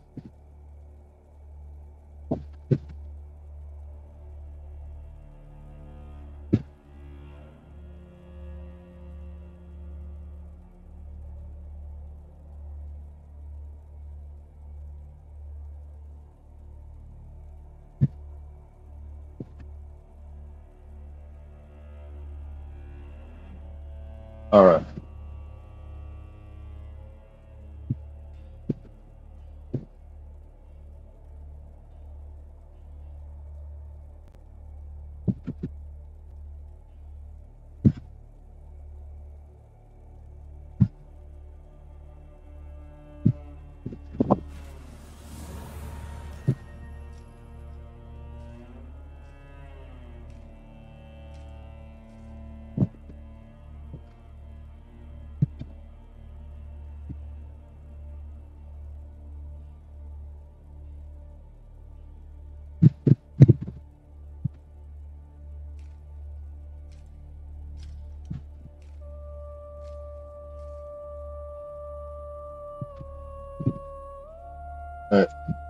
Alright. Alright.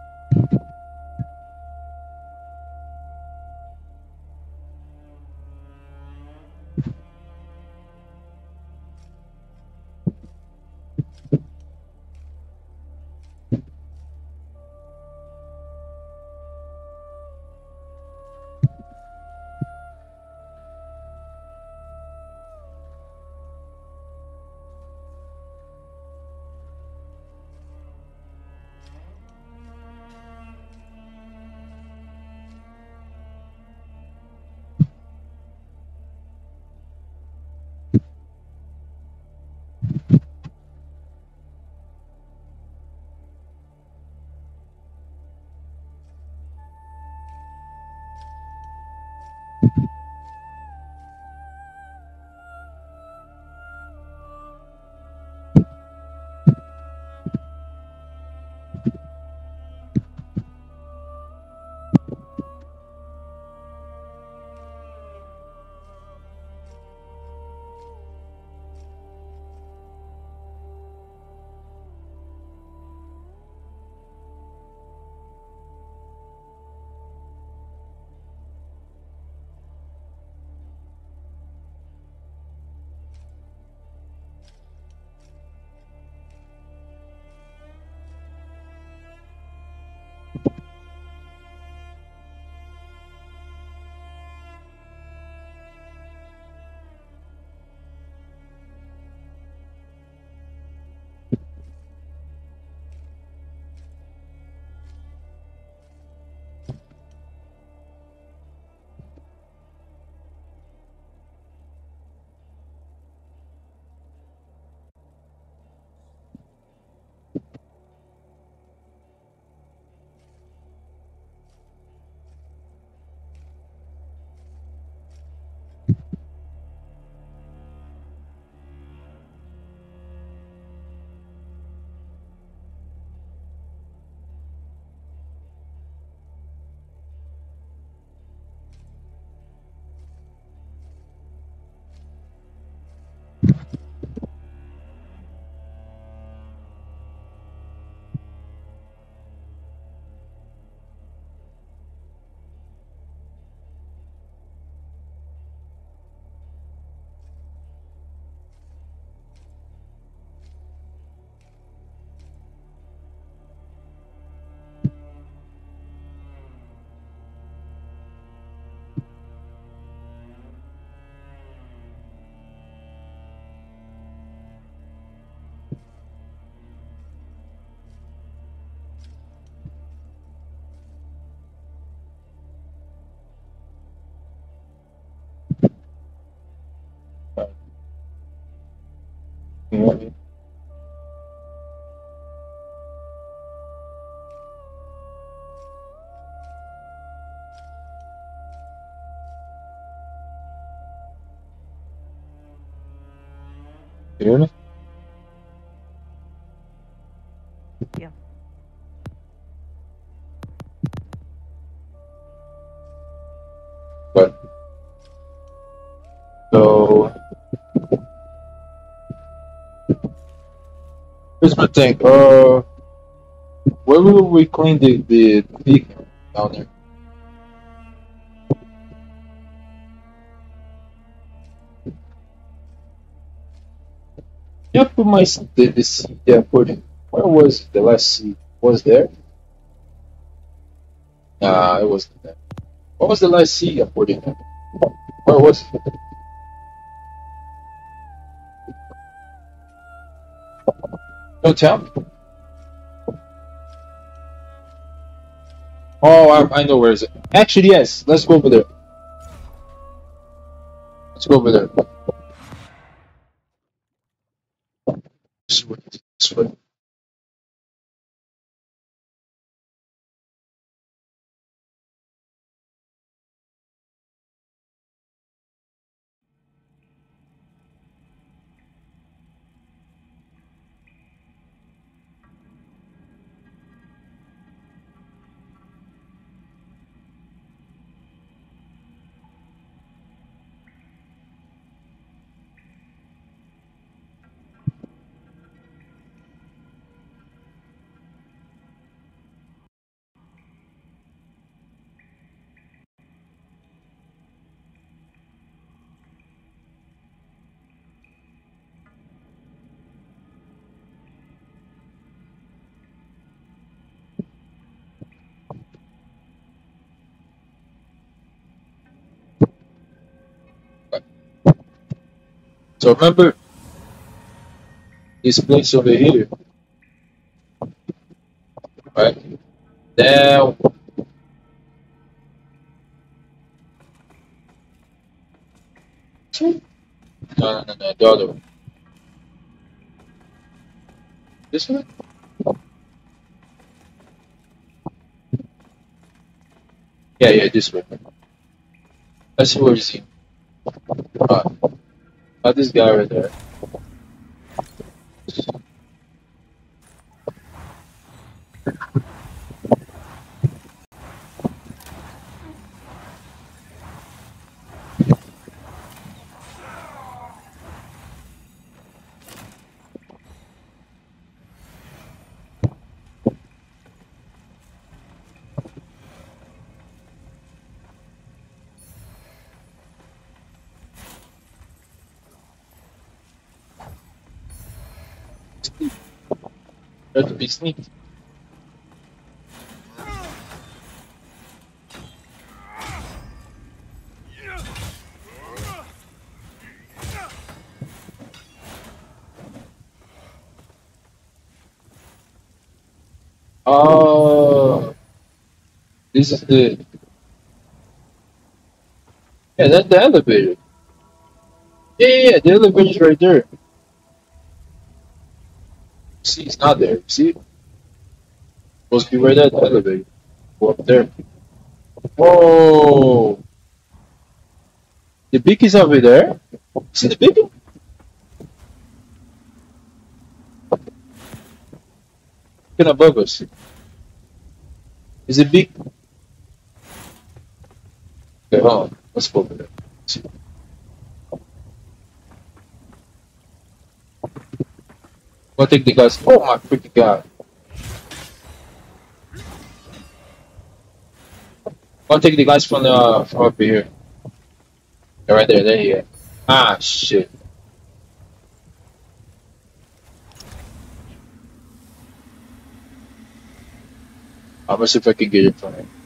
Can you hear me? Yeah. But so Here's my thing. Where will we clean the beacon down there? Yeah, put my the seed. Yeah, put it. Where was it? The last seed was there? Nah, it wasn't there. What was the last seed I put in there? Where was it? Don't tell me. Oh, I know where is it. Actually, yes. Let's go over there. Let's go over there. Sweet, sweet. So remember this place over here, right? Now, no, the other one. This one? Yeah, this one. Let's see where is he. This guy right there. Try to be sneaky. Oh, this is the that's the elevator. Yeah, the elevator's right there. See, it's not there. See, it's supposed to be right at the elevator. Go up there. Whoa, the beacon's over there. See the beacon? Beacon above us. Is it big? Okay, hold on. Let's go over there. See. Go take the guys. Oh my freaking god. Go take the guys from up here. They're right there. There you go. Ah shit. I'm gonna see if I can get it from him.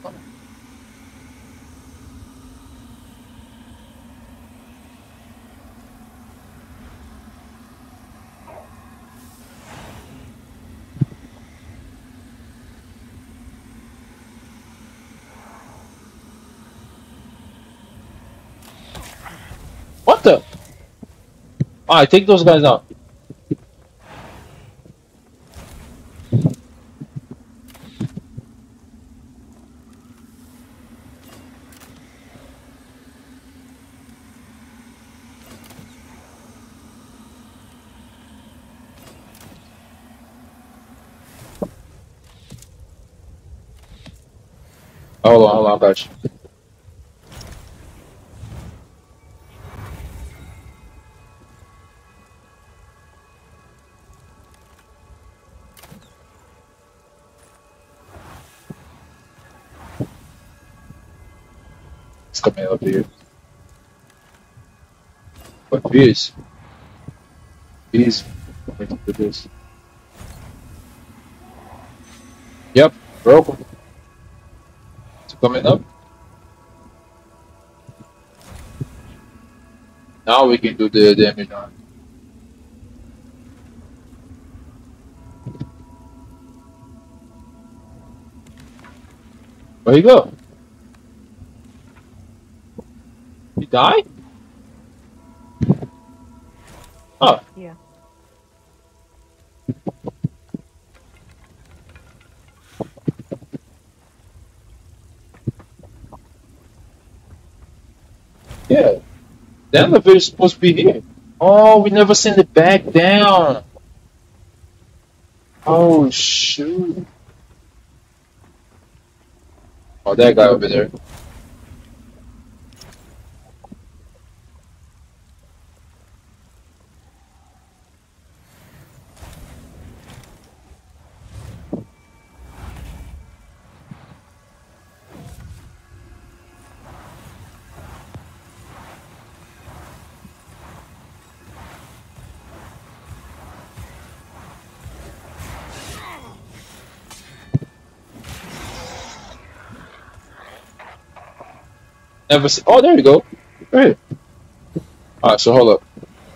What the? Alright, take those guys out. Hold on, I got you. It's coming up here. But bees, coming to do this. Yep, broken. It's coming up. Now we can do the damage on. Where you go? You died? Oh, Yeah. yeah. The elevator's supposed to be here. Oh, we never sent it back down. Oh, shoot. Oh, that guy over there. Never. Oh, there you go. Right here. All right, so hold up.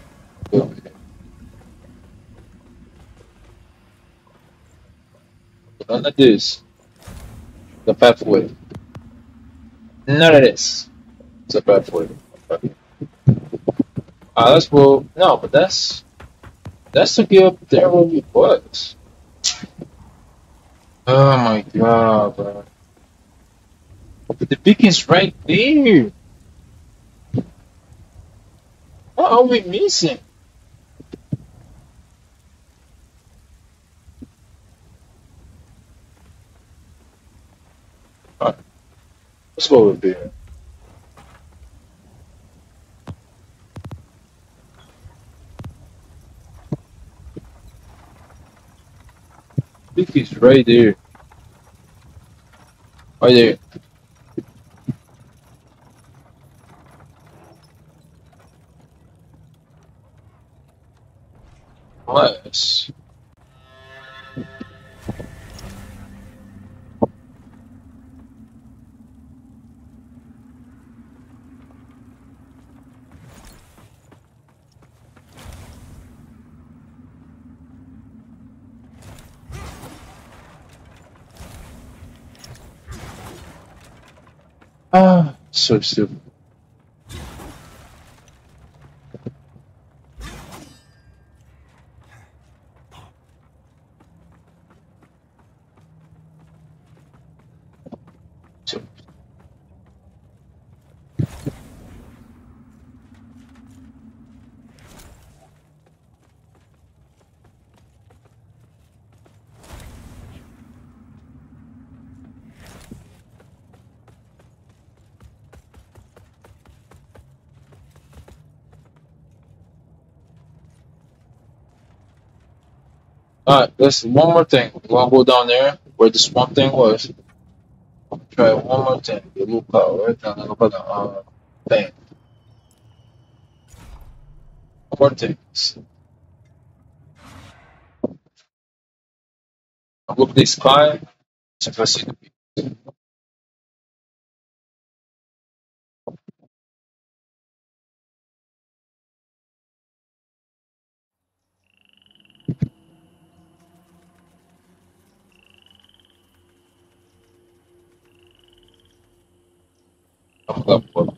None of this. The pathway. None of this. It's a pathway. Okay. Let's go. No, but that's to get up there where we was. Oh my god, bro. But the beacon's right there. What are we missing? Alright, let's go over there. Beacon's right there. Right there. Nice. Ah, so stupid. So, alright, let's one more thing. We're gonna go down there where this one thing was. Try one more thing. The lookout, right? Down the lookout thing. One more thing. Look the sky. See if I see the people. I'm up.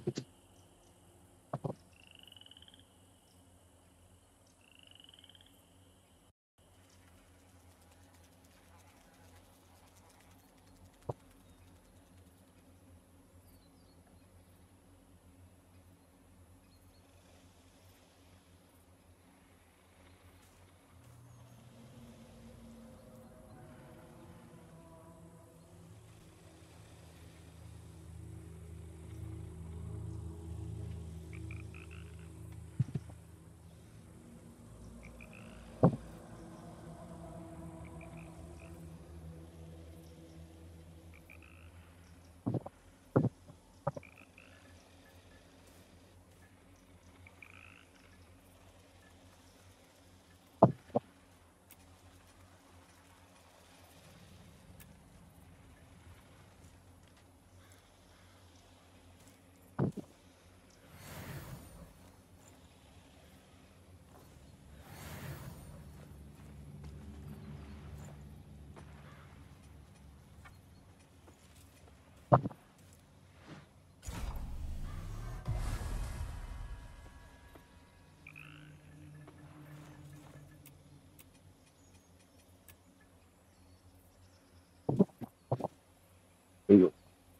There you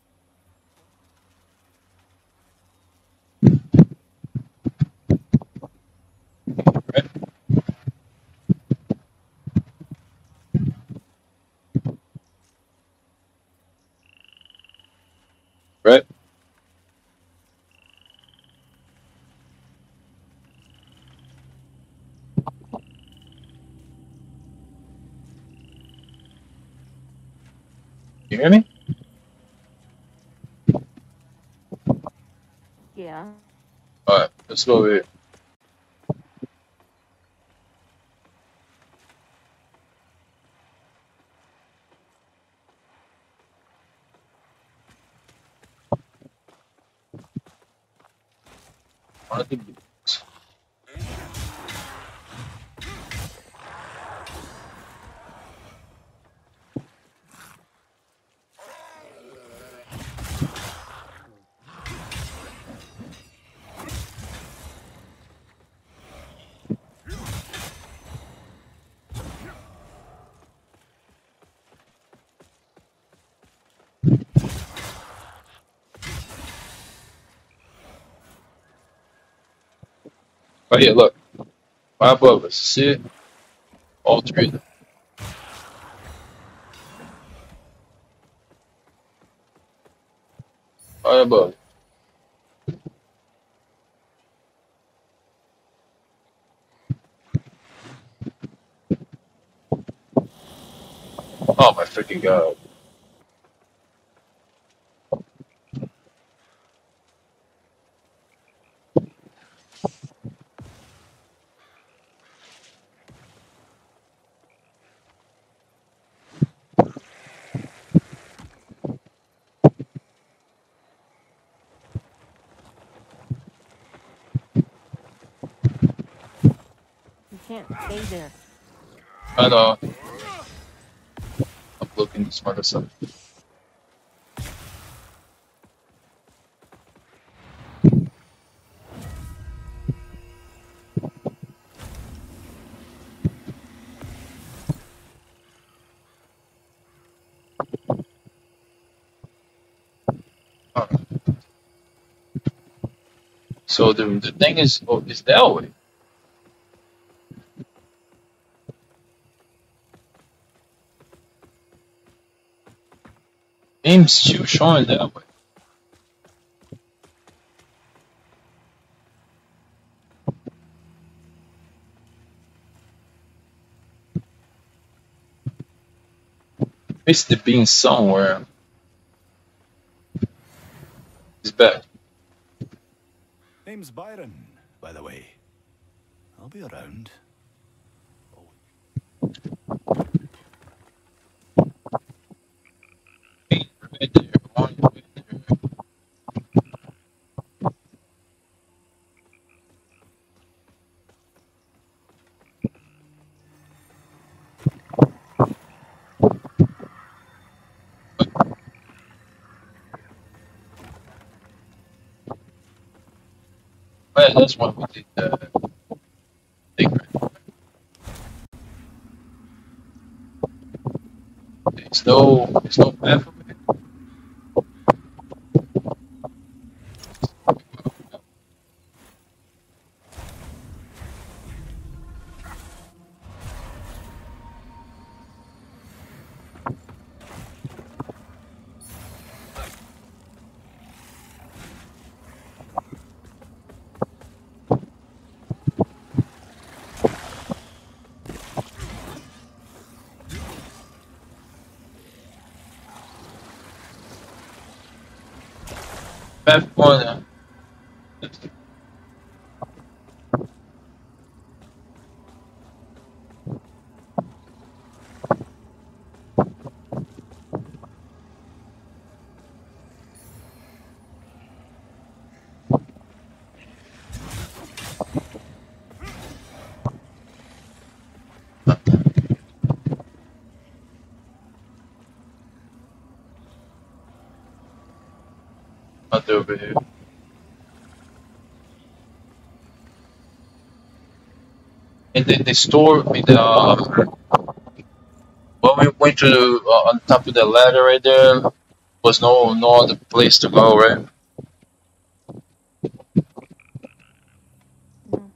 go. Right? Right? You hear me? Yeah. Alright, let's go over here. I think right here, look. Right above us. See it? All three of them. Right above. Oh my freaking god. You can't stay there. I know. I'm looking this motherfucker. Alright. So the thing is that way. Game's still showing that way. Missed it being somewhere. It's back. Name's Byron, by the way. I'll be around. Right there. On your way there. Well, that's why we did the thing right. There's no map for it. Map on Nothing over here. And then the store, I mean, when we went to on top of the ladder right there, was no other place to go, right? Mm.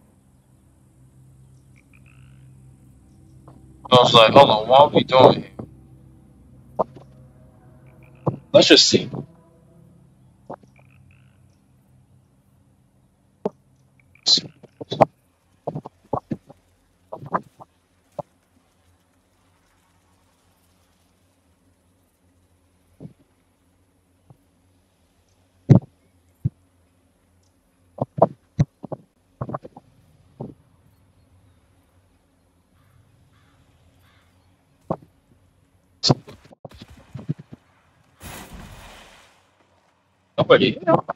I was like, hold on, what are we doing here? Let's just see. Nobody.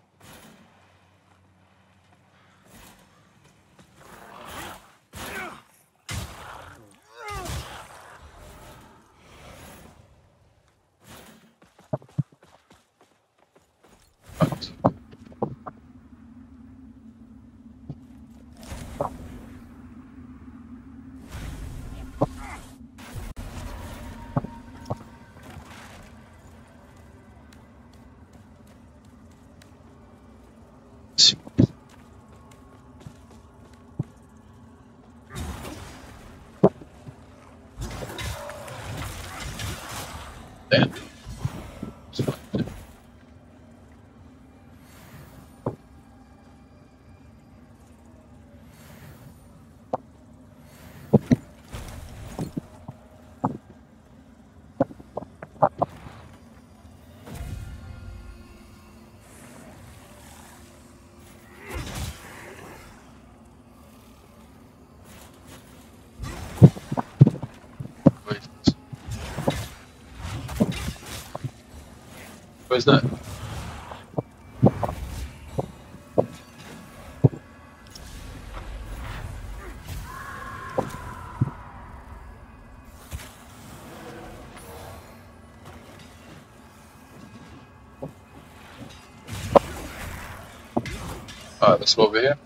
Damn. Wait, where's that? Alright, let's go over here.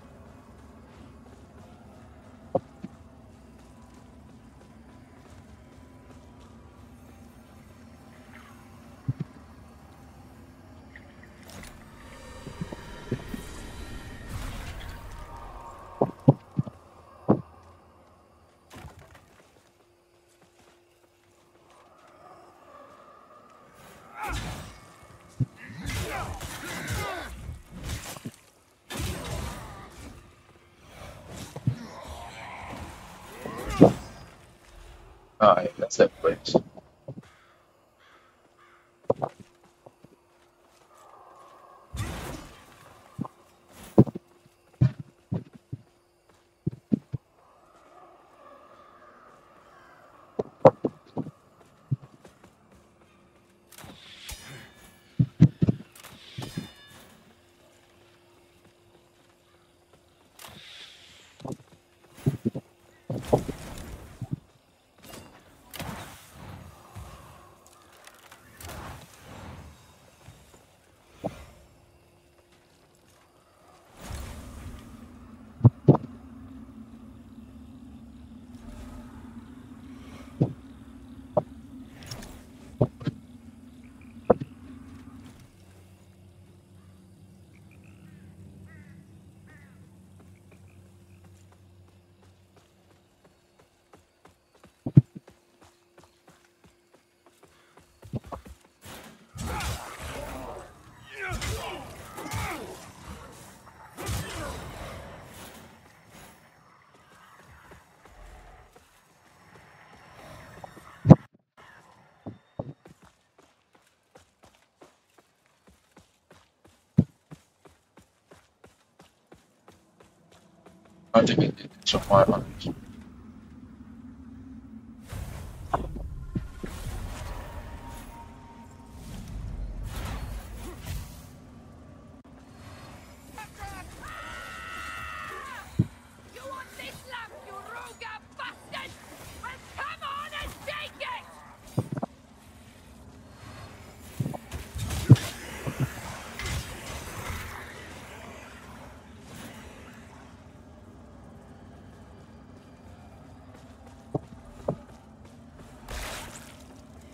Alright, that's that place. I think it did some more. You want this lamp, you rogue bastard? Well, come on and take it!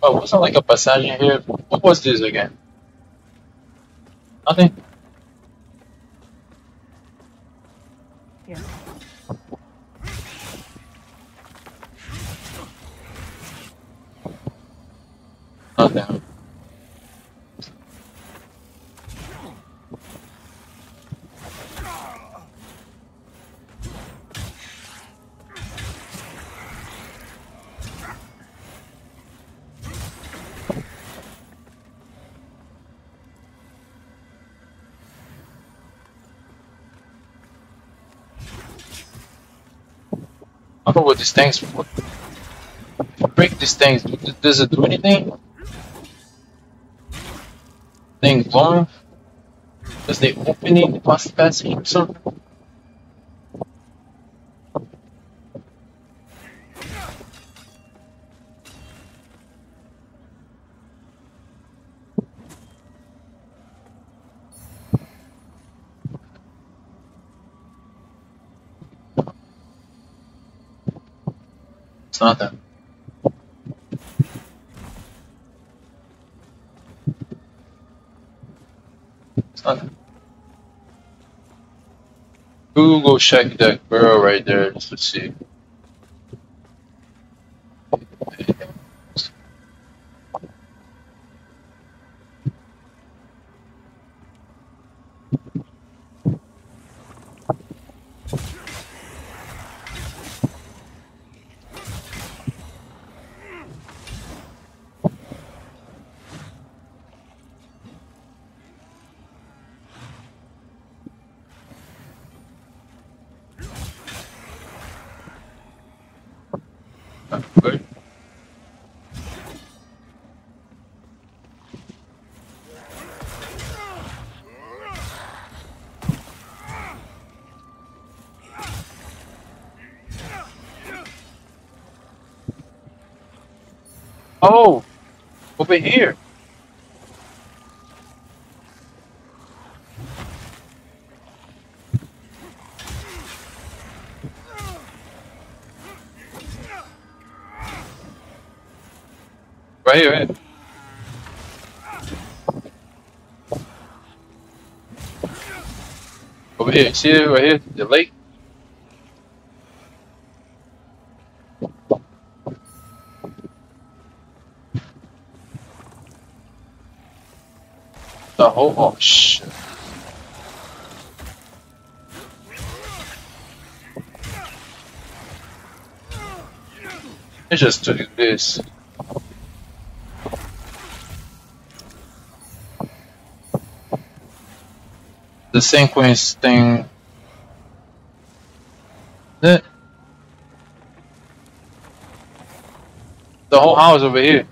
Oh, wasn't like a passage here. What was this again? Nothing. Yeah. Nothing. I don't know what these things. What, break these things. Does it do anything? Thing glowing? Does they open it past the passage or something? It's nothing. It's nothing. Google check that girl right there just to see. Good. Oh, over here. Right here. Right. Over here. See it right here? The lake? The whole. Oh, shit. I just took this. The sequence thing. The whole house over here.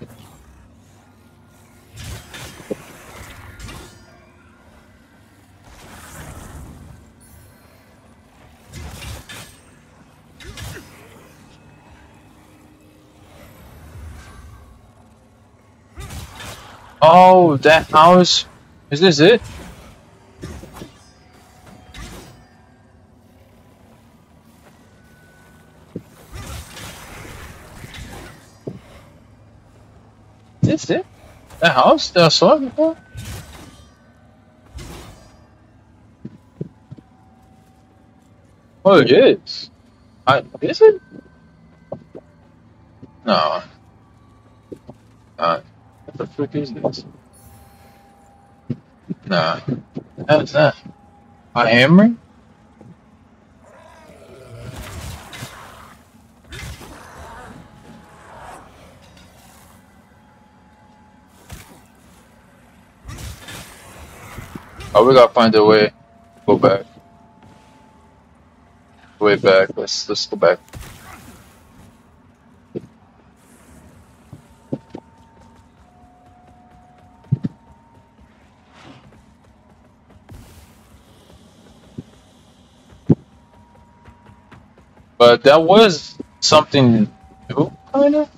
Oh, that house. Is this it? Is this it? That house that I saw before? Oh, it is. Is it? No. What the frick is this? Nah. How's that? A hammer? Oh, we gotta find a way. Go back. Way back. Let's go back. But that was something new, kind of.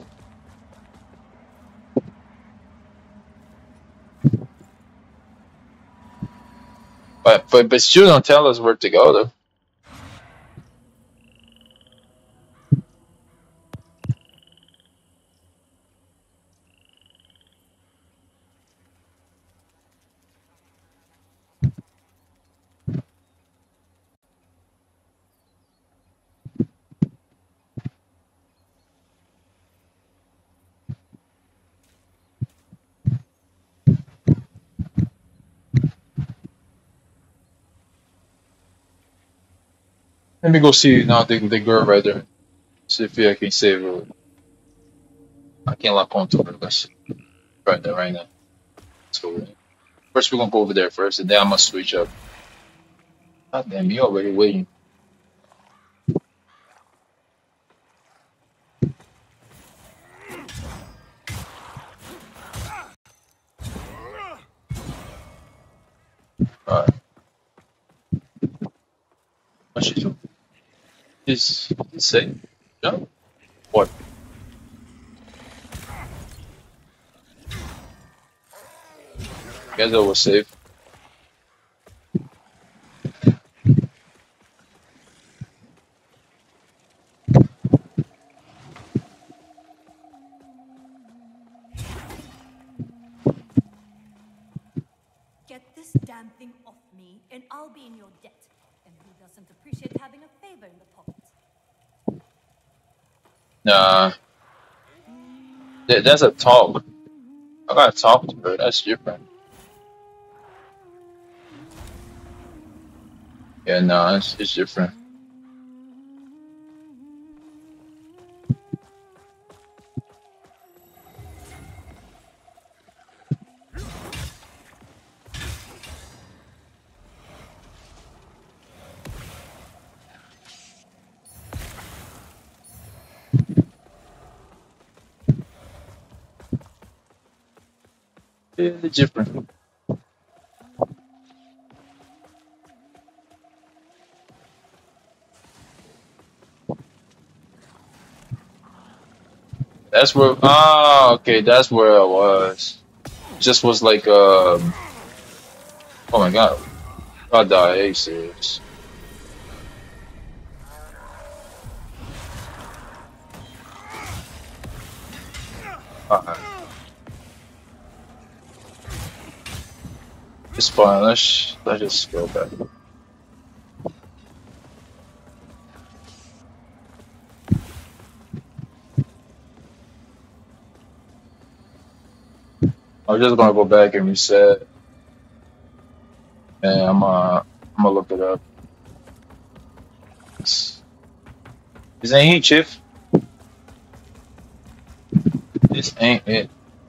But still don't tell us where to go though. Let me go see now the girl right there. See if I can save her. I can't lock onto her. Let's see. Try that right now. So first we're gonna go over there first, and then I'm gonna switch up. God damn, you already waiting. Alright. What she do? Is say no? What? Guess I was safe. Get this damn thing off me, and I'll be in your debt. And who doesn't appreciate having a favor in the pocket? Nah. That's a talk. I gotta talk to her. That's different. Yeah, nah, it's different. Yeah, it's different. That's where. Ah, okay, that's where I was. Just was like, oh my god, I die. Are you serious? Alright. It's fine. Let's just go back. I'm just gonna go back and reset, and I'm gonna look it up. This ain't it, Chief. This ain't it.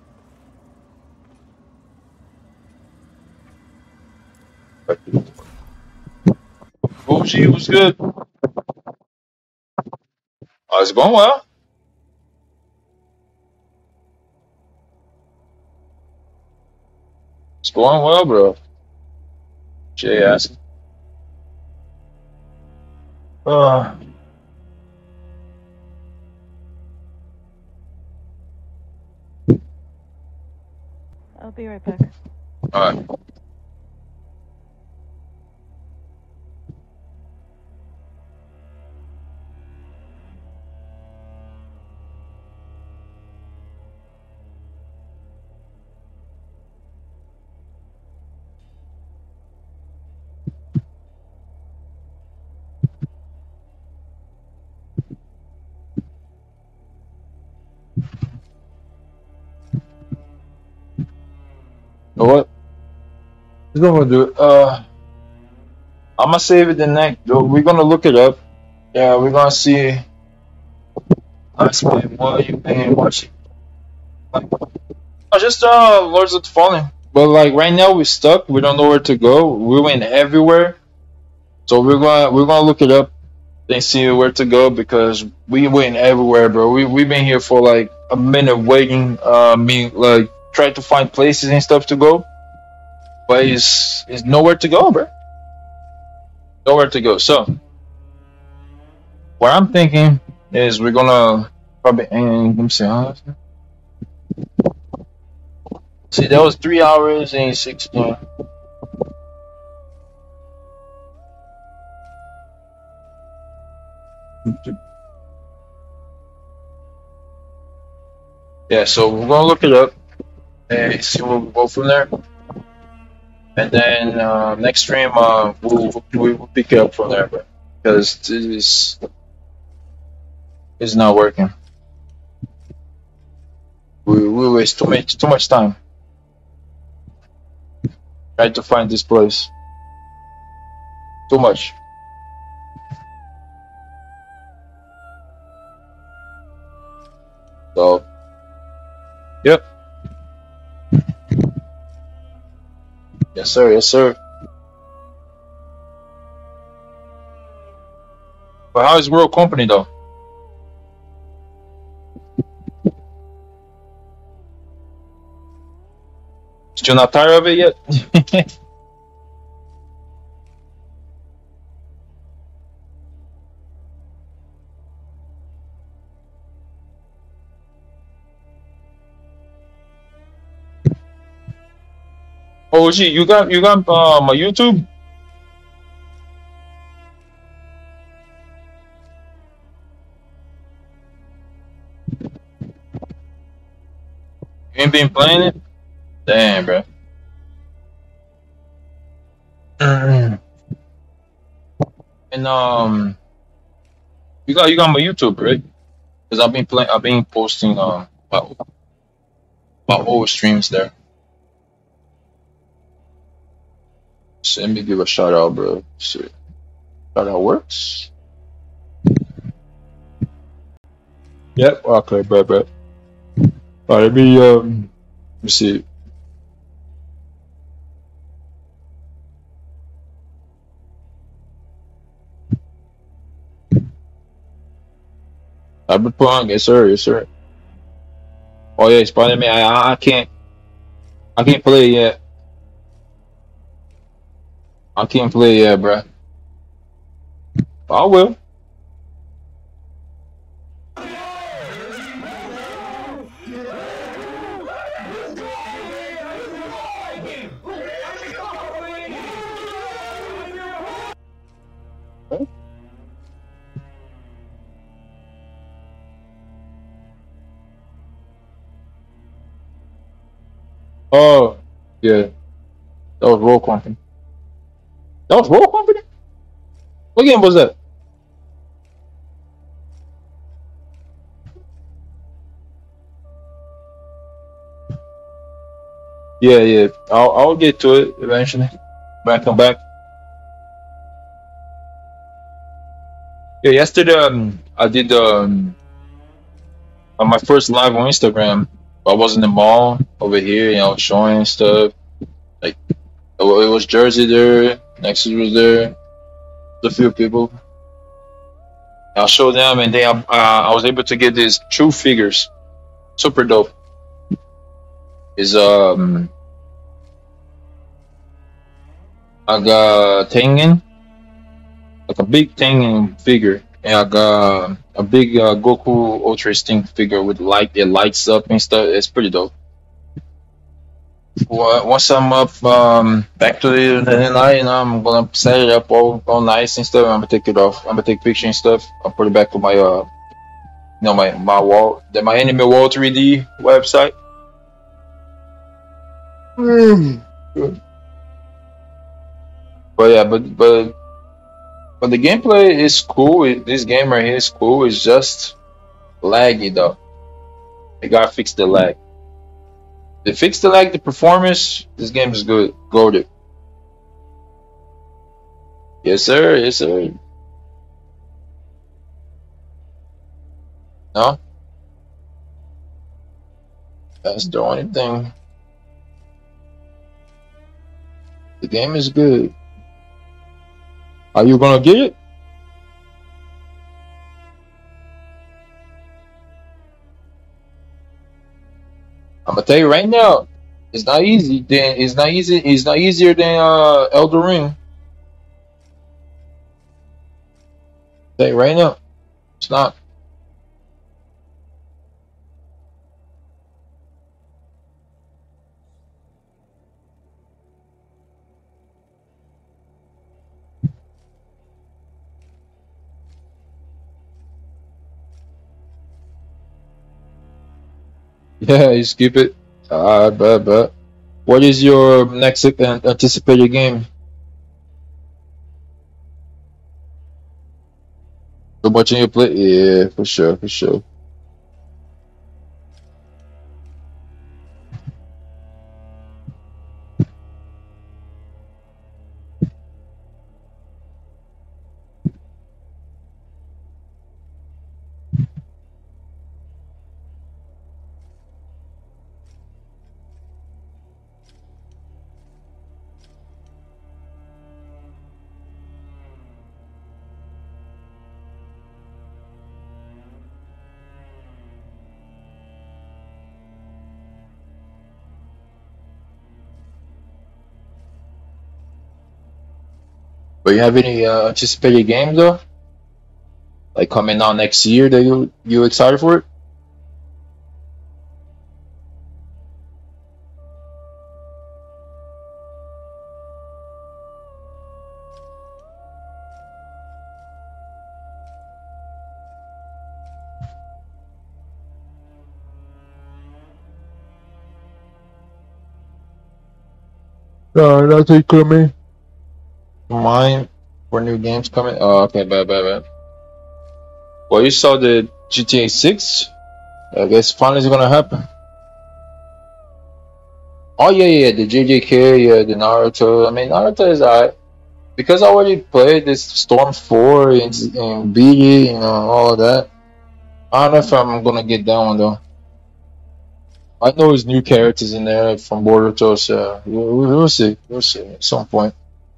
Oh, she was good. Oh, it's going well. It's going well, bro. Jay asking. Uh, I'll be right back. alright. You know what? He's gonna do it. I'm gonna save it the next. We're gonna look it up. Yeah, we're gonna see. Let's man, what are you paying? Watching? Oh, just Lords of the Fallen. But like right now we're stuck. We don't know where to go. We went everywhere, so we're gonna look it up and see where to go because we went everywhere, bro. We've been here for like a minute waiting. Me like try to find places and stuff to go, but it's nowhere to go, bro. Nowhere to go. So what I'm thinking is we're gonna probably let me see. See, that was 3 hours and 16. Yeah, so we're gonna look it up and see where we go from there. And then next stream, we'll pick it up from there, bro. Because this is not working. We waste too much time trying to find this place. Too much. So, yep. Yes, sir. Yes, sir. But how is World Company though? Still not tired of it yet? Oh, gee, you got a YouTube? You ain't been playing it? Damn, bro. And you got my YouTube, right? Because I've been posting my old streams there. So let me give a shout out, bro. So, shout out works. Yep. Okay, bro. All right, let me see. Cyberpunk, yes sir, yes sir. Oh yeah, Spider-Man. I can't play it yet. I can't play it yet, bro. I will. Oh yeah, that was Roll Company. That was Roll Company. What game was that? Yeah, yeah. I'll get to it eventually. When I come back. Yeah, yesterday I did my first live on Instagram. I was in the mall over here, showing stuff. Like it was Jersey there, Nexus was there, a few people. I showed them, and then I was able to get these true figures, super dope. Is I got Tengen, like a big Tengen figure, and I got a big Goku Ultra Instinct figure with light. It lights up and stuff. It's pretty dope. Well, once I'm up back to the night, I'm gonna set it up all nice and stuff. I'm gonna take it off. I'm gonna take pictures and stuff. I'll put it back to my my wall, my Anime Wall 3D website. Mm. But yeah, but the gameplay is cool. This game right here is cool. It's just laggy though. They gotta fix the lag. They fix the lag. The performance. This game is good. Goated. Yes sir. Yes sir. No, that's the only thing. The game is good. Are you gonna get it? I'm gonna tell you right now. It's not easy. Then it's not easy. It's not easier than Elder Ring. Tell you right now. It's not. Yeah, you skip it. But. What is your next anticipated game? So much in your play? Yeah, for sure, for sure. But you have any anticipated games though? Like coming out next year that you excited for it? Nothing coming. Mine for new games coming. Oh, okay, bad. Well, you saw the GTA 6. I guess finally it's gonna happen. Oh yeah, the JJK, yeah, the Naruto. I mean, Naruto is alright because I already played this Storm 4 and beat it, all of that. I don't know if I'm gonna get that one though. I know there's new characters in there from Boruto, so we'll see. We'll see at some point.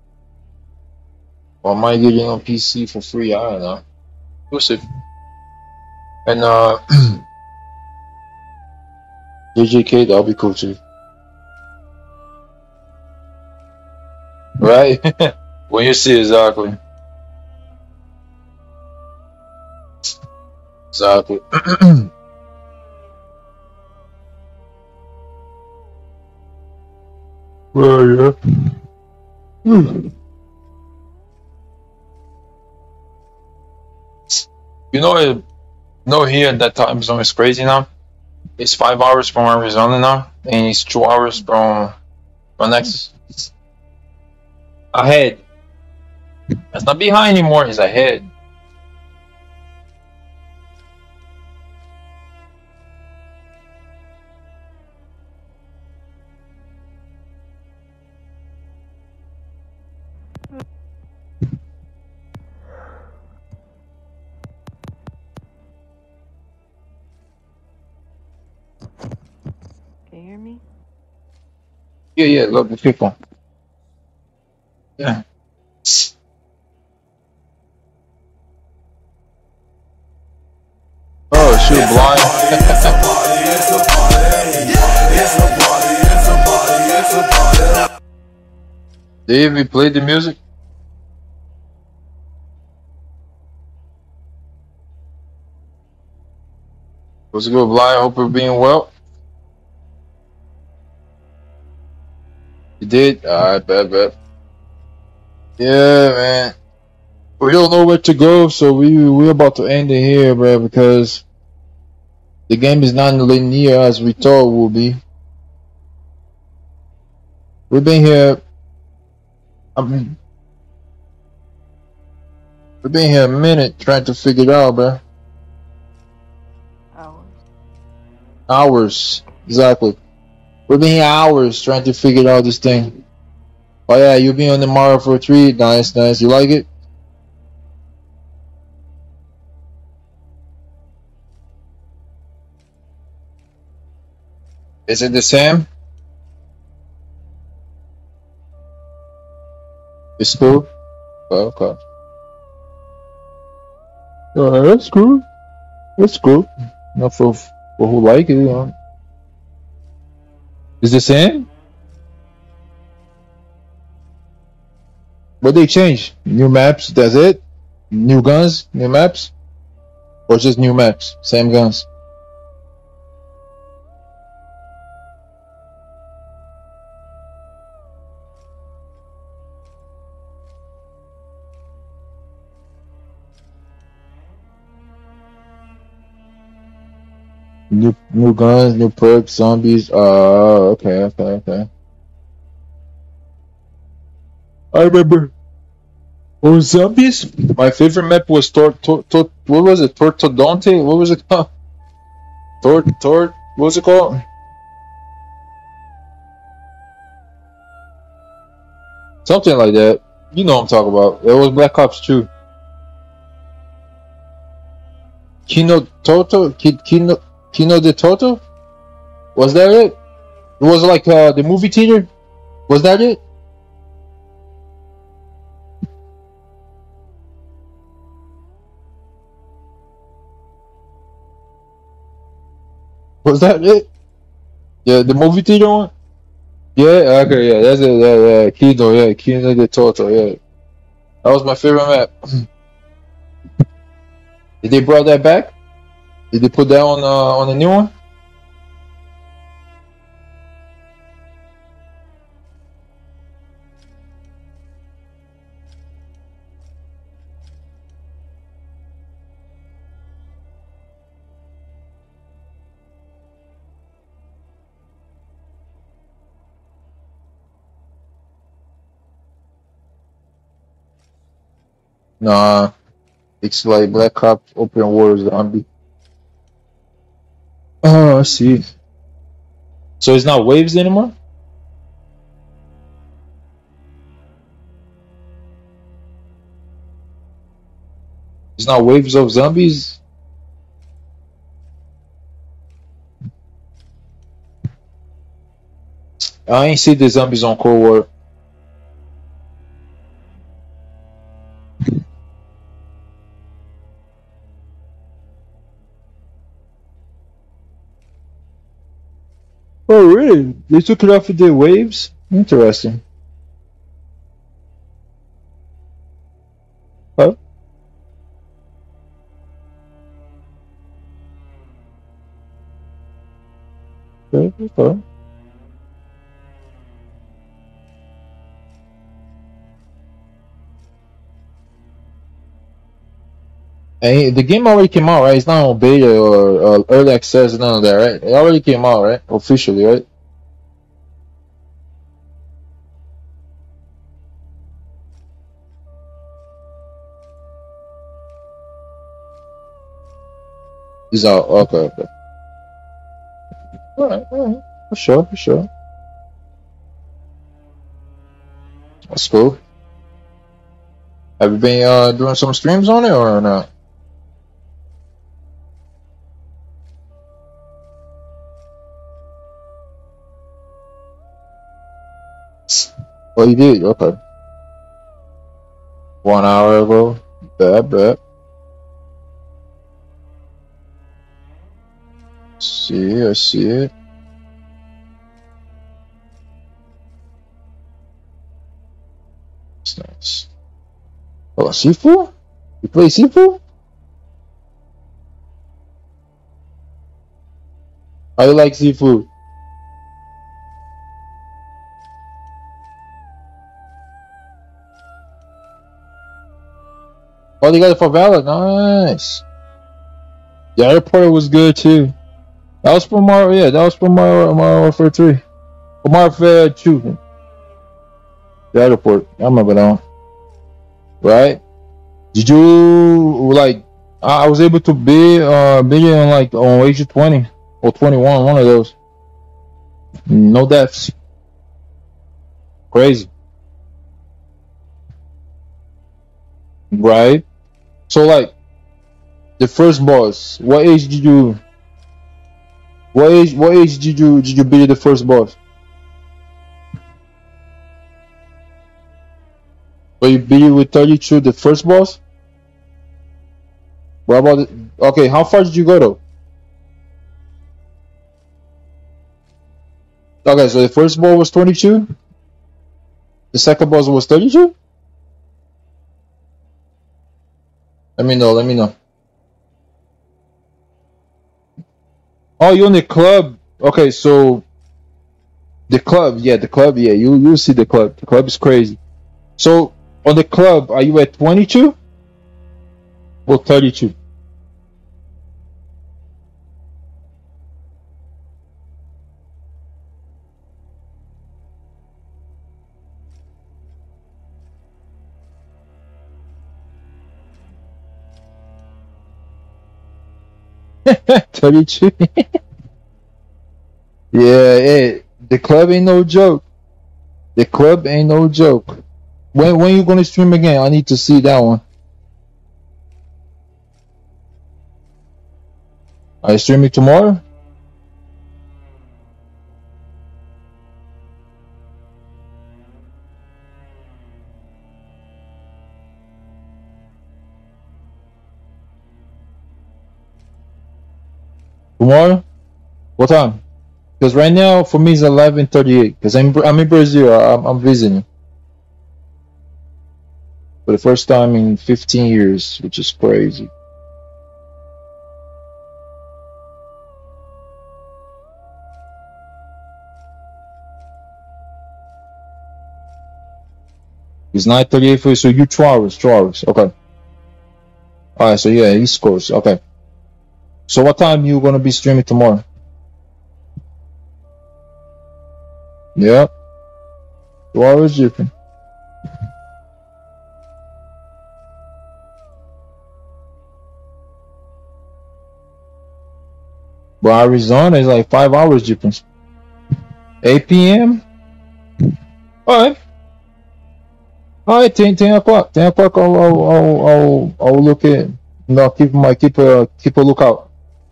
Or I might get it on PC for free. I don't know. We'll see. And JJK, that'll be cool too. Right? When you see exactly. Exactly. Well, yeah. Here that time zone is crazy now. It's 5 hours from Arizona now, and it's 2 hours from Nexus. Ahead. It's not behind anymore, it's ahead. Can you hear me? Yeah, love the people. Yeah. Oh, shoot, blind. Dave, you played the music? What's good, blind? Hope you're being well. You did? Alright, bet. Yeah, man. We don't know where to go, so we're about to end it here, bro, because the game is not linear as we thought it would be. We've been here. We've been here a minute trying to figure it out, bro. Hours, exactly. We've been here hours trying to figure out this thing. Oh yeah, you'll be on the Mario for 3. Nice. You like it? Is it the same? It's cool. Okay. That's cool. Not for who like it, It's the same? What they change? New maps, that's it? New guns, new maps? Or just new maps, same guns? New guns, new perks, zombies. Okay. I remember. Oh, zombies? My favorite map was what was it? Tortodonte? What was it called? What was it called? Something like that. You know what I'm talking about. It was Black Ops 2. Kino de Toto? Was that it? It was like the movie theater? Was that it? Was that it? Yeah, the movie theater one? Yeah, okay, yeah, that's it, yeah, Kino de Toto, yeah. That was my favorite map. Did they brought that back? Did they put that on the new one? Nah, it's like Black Ops Open War Zombie. Oh, I see. So it's not waves anymore? It's not waves of zombies? I ain't see the zombies on Cold War. Oh, really? They took it off of the waves? Interesting. Huh? Okay, okay. And the game already came out, right? It's not on beta or early access, none of that, right? It already came out, right? Officially, right? It's out. Okay, okay. Alright, alright. For sure, for sure. That's cool. Have you been doing some streams on it or not? Oh, you did? Okay. 1 hour ago. Bad, bad. See, I see it. It's nice. Oh, Sifu? You play Sifu? How you like Sifu? Oh, they got it for Valor. Nice. The airport was good too. That was from Mario. Yeah, that was from Mario Warfare 3. Or Mario Warfare 2. The airport. I remember that one. Right? Did you like? I was able to beat it on like on age 20 or 21, one of those. No deaths. Crazy. Right? So like the first boss, what age did you did you beat the first boss? But you beat it with 32 the first boss? What about it? Okay, how far did you go though? Okay, so the first boss was 22? The second boss was 32? Let me know, let me know. Oh, you're in the club. Okay, so the club, yeah, you see the club. The club is crazy. So on the club, are you at 22 or 32? Yeah, hey, the club ain't no joke. The club ain't no joke. When you gonna stream again? I need to see that one. Are you streaming tomorrow? Tomorrow? What time? Because right now for me it's 11:38. Because I'm in Brazil. I'm visiting. for the first time in 15 years, which is crazy. It's 9:38 for you, so you 2 hours, 2 hours. Okay. All right, so yeah, East Coast. Okay. So what time you gonna be streaming tomorrow? Yeah, 2 hours different. But Arizona is like 5 hours difference. 8 p.m. All right. All right, 10 o'clock. 10 o'clock. I'll look at. No, keep a lookout.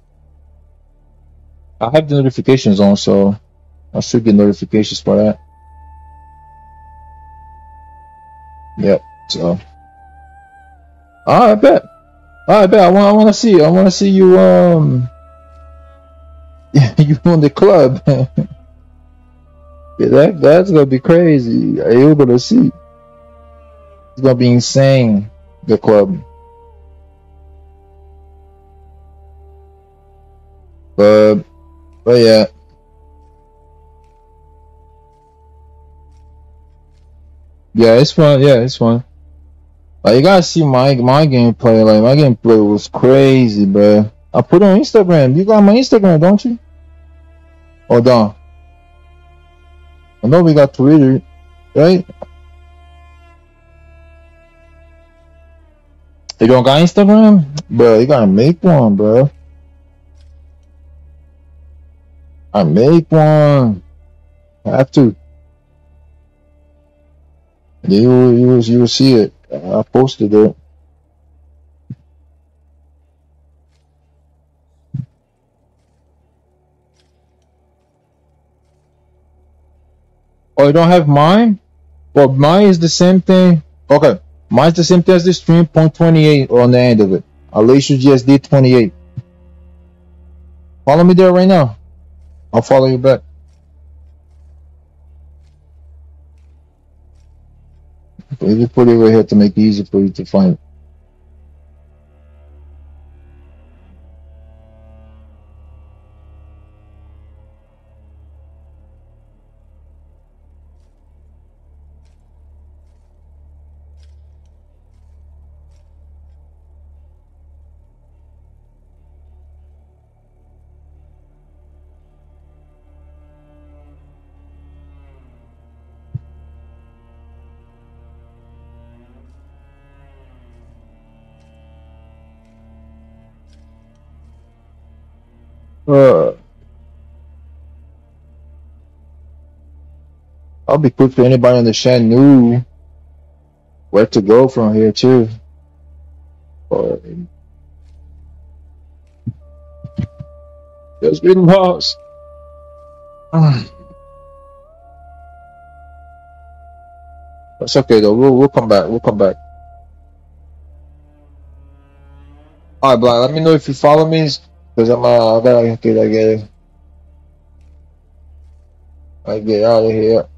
I have the notifications on, so I should get notifications for that. Yep. So, I bet. I bet. I want to see. I want to see you. You on the club. Yeah, that's gonna be crazy. You're gonna see. It's gonna be insane. The club. But but yeah. Yeah, it's fun. Yeah, it's fun. Like you gotta see my gameplay. Like my gameplay was crazy, bro. I put it on Instagram. You got my Instagram, don't you? Hold on. I know we got Twitter, right? You don't got Instagram, bro? You gotta make one, bro. I make one. I have to. You will see it. I posted it. Oh, you don't have mine? Well, mine is the same thing. Okay, mine's the same thing as the stream. Point 28 on the end of it. Alicia GSD 28. Follow me there right now. I'll follow you back. Let me put it right here to make it easy for you to find. I'll be quick for anybody in the chat knew where to go from here too. Or just been lost. That's okay though. We'll come back. We'll come back. All right, Blind. Let me know if you follow me, cause I get out of here.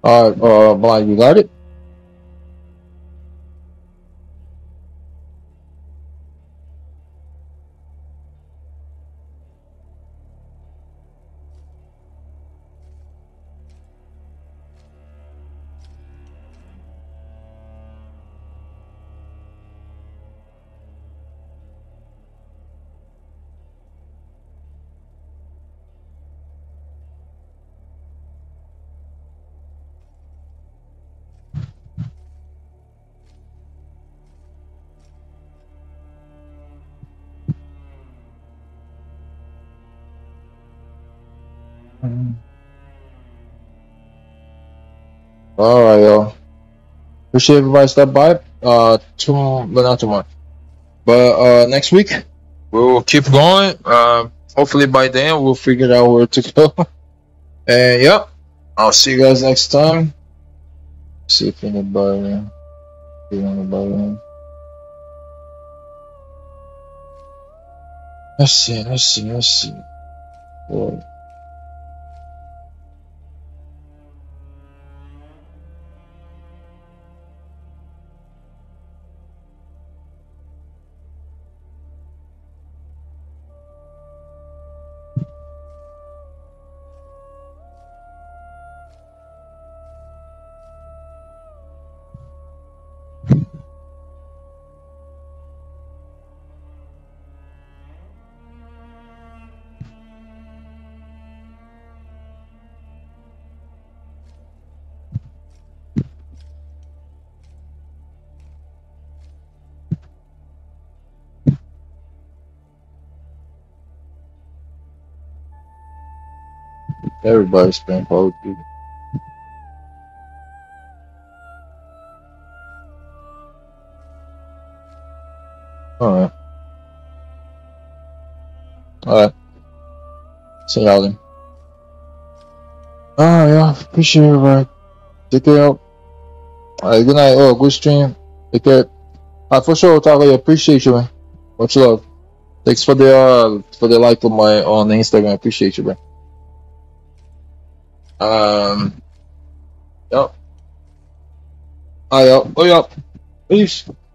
Alright, Blind, you got it? Alright, yo. Appreciate everybody stop by. Tomorrow, but not tomorrow. But next week we'll keep going. Hopefully by then we'll figure out where to go. And yep, I'll see you guys next time. See if anybody. Let's see. Boy. Everybody's playing Call of Duty. Alright. See y'all then. Alright, yeah. Appreciate everybody. Take care. Alright, good night. Oh, good stream. Take care. For sure, Talia. Appreciate you, man. Much love. Thanks for the like on my on Instagram. Appreciate you, bro. Yep. Alright, yo. Oh, yeah. Peace.